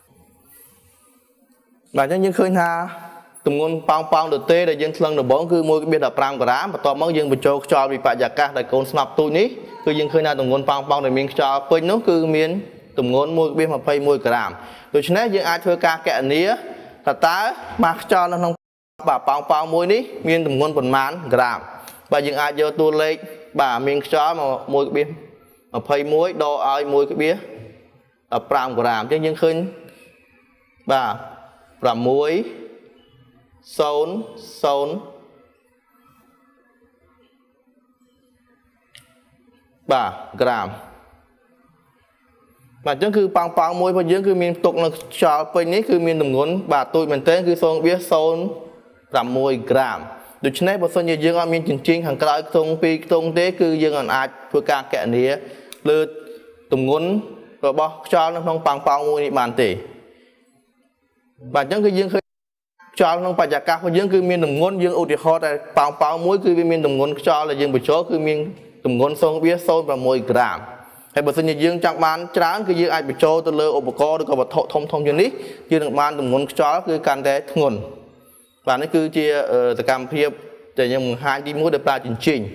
បាទអញ្ចឹងយើងឃើញថាទម្ងន់ប៉ោងទទេដែលយើងថ្លឹងដំបងគឺ1.15ក្រាមបន្ទាប់មកយើងបញ្ចូលខ្យល់ពីបរិយាកាសដែលកូនស្នប់ទូចនេះគឺយើងឃើញថាទម្ងន់ប៉ោងដែលមានខ្យល់ពេញនោះគឺមានទម្ងន់1.21ក្រាមដូច្នេះយើងអាចធ្វើការកណនា ta mà cho nó không bà pong muối ní miên tầm ngon phần mán gram và những ai vô tu lệ bà miên cho mà muối cái bia mà phơi muối đo ai muối cái bia ở pram gram chứ nhưng khơi bà muối sốn bà gram mà chẳng cứ pong muối và dưỡng cứ miên tục nó cho bênนี้คือmiên tầm ngon bà tôi mình tên cứ sốn bia sốn làm muối gramดูชนะบทสนยังเอามีจริงๆห่างไกลตรงปีตรงเด็กคือยังอาจเพื่อการแกะเนี้ยหรือตุ่มงุ้นก็บอกจอน้องปังมวยนี่บานตีบานจังคือยังเคยจอน้องปัจจักรเขายังคือมีตุ่มงุ้นยังอุติคอแต่ปังมวยคือมีตุ่มงุ้นจอเลยยังไปโชว์คือมีตุ่มงุ้นทรงเบี้ยโซนแบบมวยกรามให้บทสนยังจังบานจ้างคือยังอาจไปโชว์ตัวเลืออุปกรณ์หรือก็บททงอย่างนี้ยังบานตุ่มงุ้นจอคือการแต่งุ้นvà nó cứ chia từ cam phiệp để những hai đi mua được ba chương trình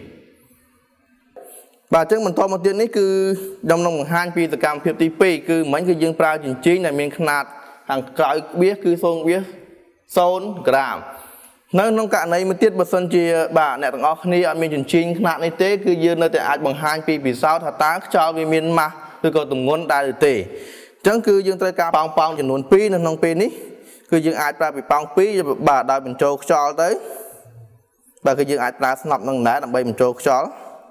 và chắc mình to một tiếng này cứ trong năm hai pi từ cam phiệp tp cứ mấy cái dương ba chương trình này mình khát hàng cõi biết cứ xong biết sôn gram nó cả này mới tiết bớt sân chia bà này thằng ngọc này ở mình chương trình khát này thế cứ dương nơi tại bằng hai pi vì sao thà tá cho vì miền mà cứ còn tùng ngôn đại được tệ chẳng cứ dương tới cam pong chỉ nón pi nên nông pi níคือยังอาจปลาไปปองปีบ่าได้เป็นโจกจอลtớiบ่าคือยังอาจปลาสนับนั่งหนาดับใบเป็นโจกจอล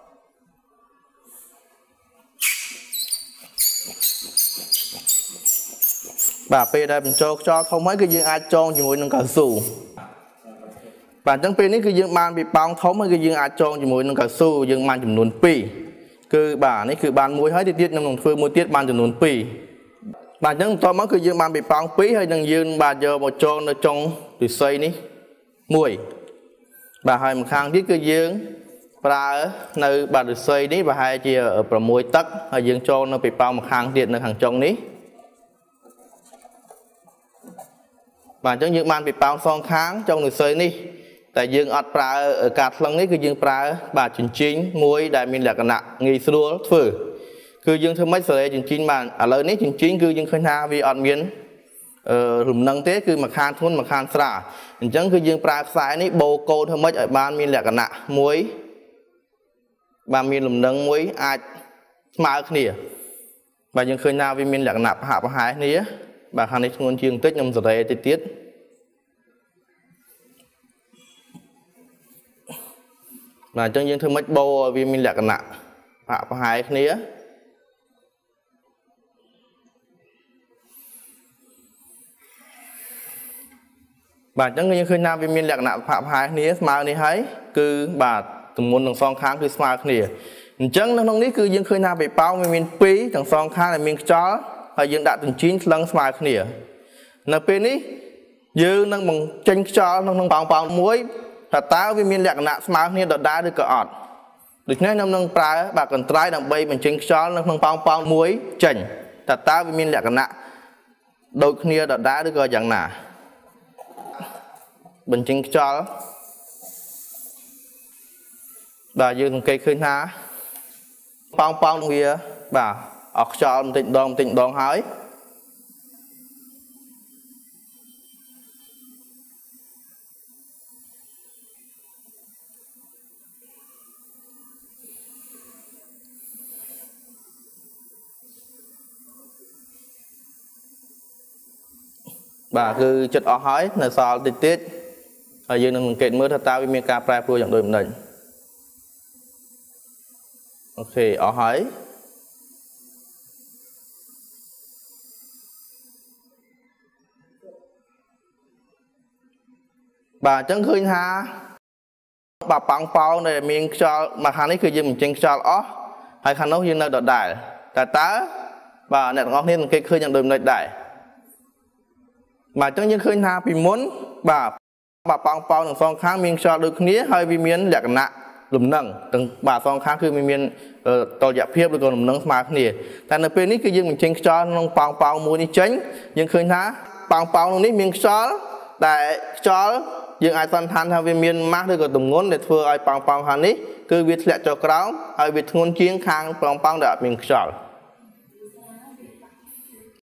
บ่าไปได้เป็นโจกจอลทำไมคือยังอาจจองอยู่มวยนั่งกระสูบ่าจังปีนี้คือยังมันไปปองทำไมคือยังอาจจองอยู่มวยนั่งกระสูยังมันจำนวนปีคือบ่านี่คือบานมวยให้ติดๆน้ำหนักเฟื่องมวยติดมันจำนวนปีbà nhớ to món cứ dương bàn bị bong pí hay đừng dương bà giờ một tròn ở trong từ xây ní mùi bà hai một khang biết cứ dương bà nơi bà được xây ní bà hai chia ở bờ mùi tắc hay dương tròn nó bị bong một khang điện ở hàng trong ní bà chẳng dương bàn bị bong son kháng trong từ xây ní tại dương ọt bà ở cát lăng ní cứ dương bà chính mùi đại miền lạc nặng nghi xua phửคือยังทำไม่เสร็จจริงๆมันอะไรนี้จริงๆคือยังเคยหาวิออนเมียนหลุมนังเต้คือมาคานทุนมาคานสระจังคือยังปลาสายนี้โบโกทำไม่ไอ้บ้านมีแหลกกันหนักมวยบ้านมีหลุมนังมวยอาจมาขึ้นเนี่ยบ้านยังเคยหาวิมีแหลกหนักหาปหายนี้บ้านคานในทุนจึงเต้ยยำเสร็จติดบ้านจังยังทำไม่โบวิมีแหลกกันหนักหาปหายนี้bà chẳng như khơi nam vì miền lạc nạp phạm hai ní mà ní thấy cứ bà từng muốn thằng song kháng cứ smart nè chẳng nó ní cứ những khơi nam bị bao miền pí thằng song kháng là miền chó hay những đạt từng chín lăng smart nè là bên ní như năng bằng tranh chó năng bằng muối là tao vì miền lạc nạp smart nè đợt đá được cọt được nên năng pra bà cần trai đằng bay mình tranh chó năng bằng muối chỉnh là tao vì miền lạc nạp đôi kia đợt đá được cọt chẳng nào bình chỉnh cho bà dương cây khơi ná pong kia bà ọc cho tịnh đòn hỏi bà cứ chật ọc hỏi là sao tiết ở dưới nâng kết mới thật tao với miền ca prai phu dạng đôi mình ok ở hỏi bà chẳng khơi ha bà bằng bao này miền cho mà khán ấy cứ dưới mình tranh cho ó hay khán nấu như nơi đợt đại tại tá bà nè ngon nên cái khơi dạng đôi mình đại mà chẳng những khơi ha vì muốn bà pong thằng song kháng miền cho được nghĩa hơi vì miền lạc nặng lùm nâng từng bà song khángคือmiền tàu dẹp phiếp được còn lùm nâng mà nèแต่ในปีนี้คือยังmình tranh cho nông pong mua đi tránh nhưng khơi ná pongนี้miền choแต่choยังไอ้ตอนทันทำvì miền mát được còn tùng ngón để thưa ai pong hàngนี้คือวิทย์แหละcho kéo aiวิทย์ngón chiến khang pong để miền cho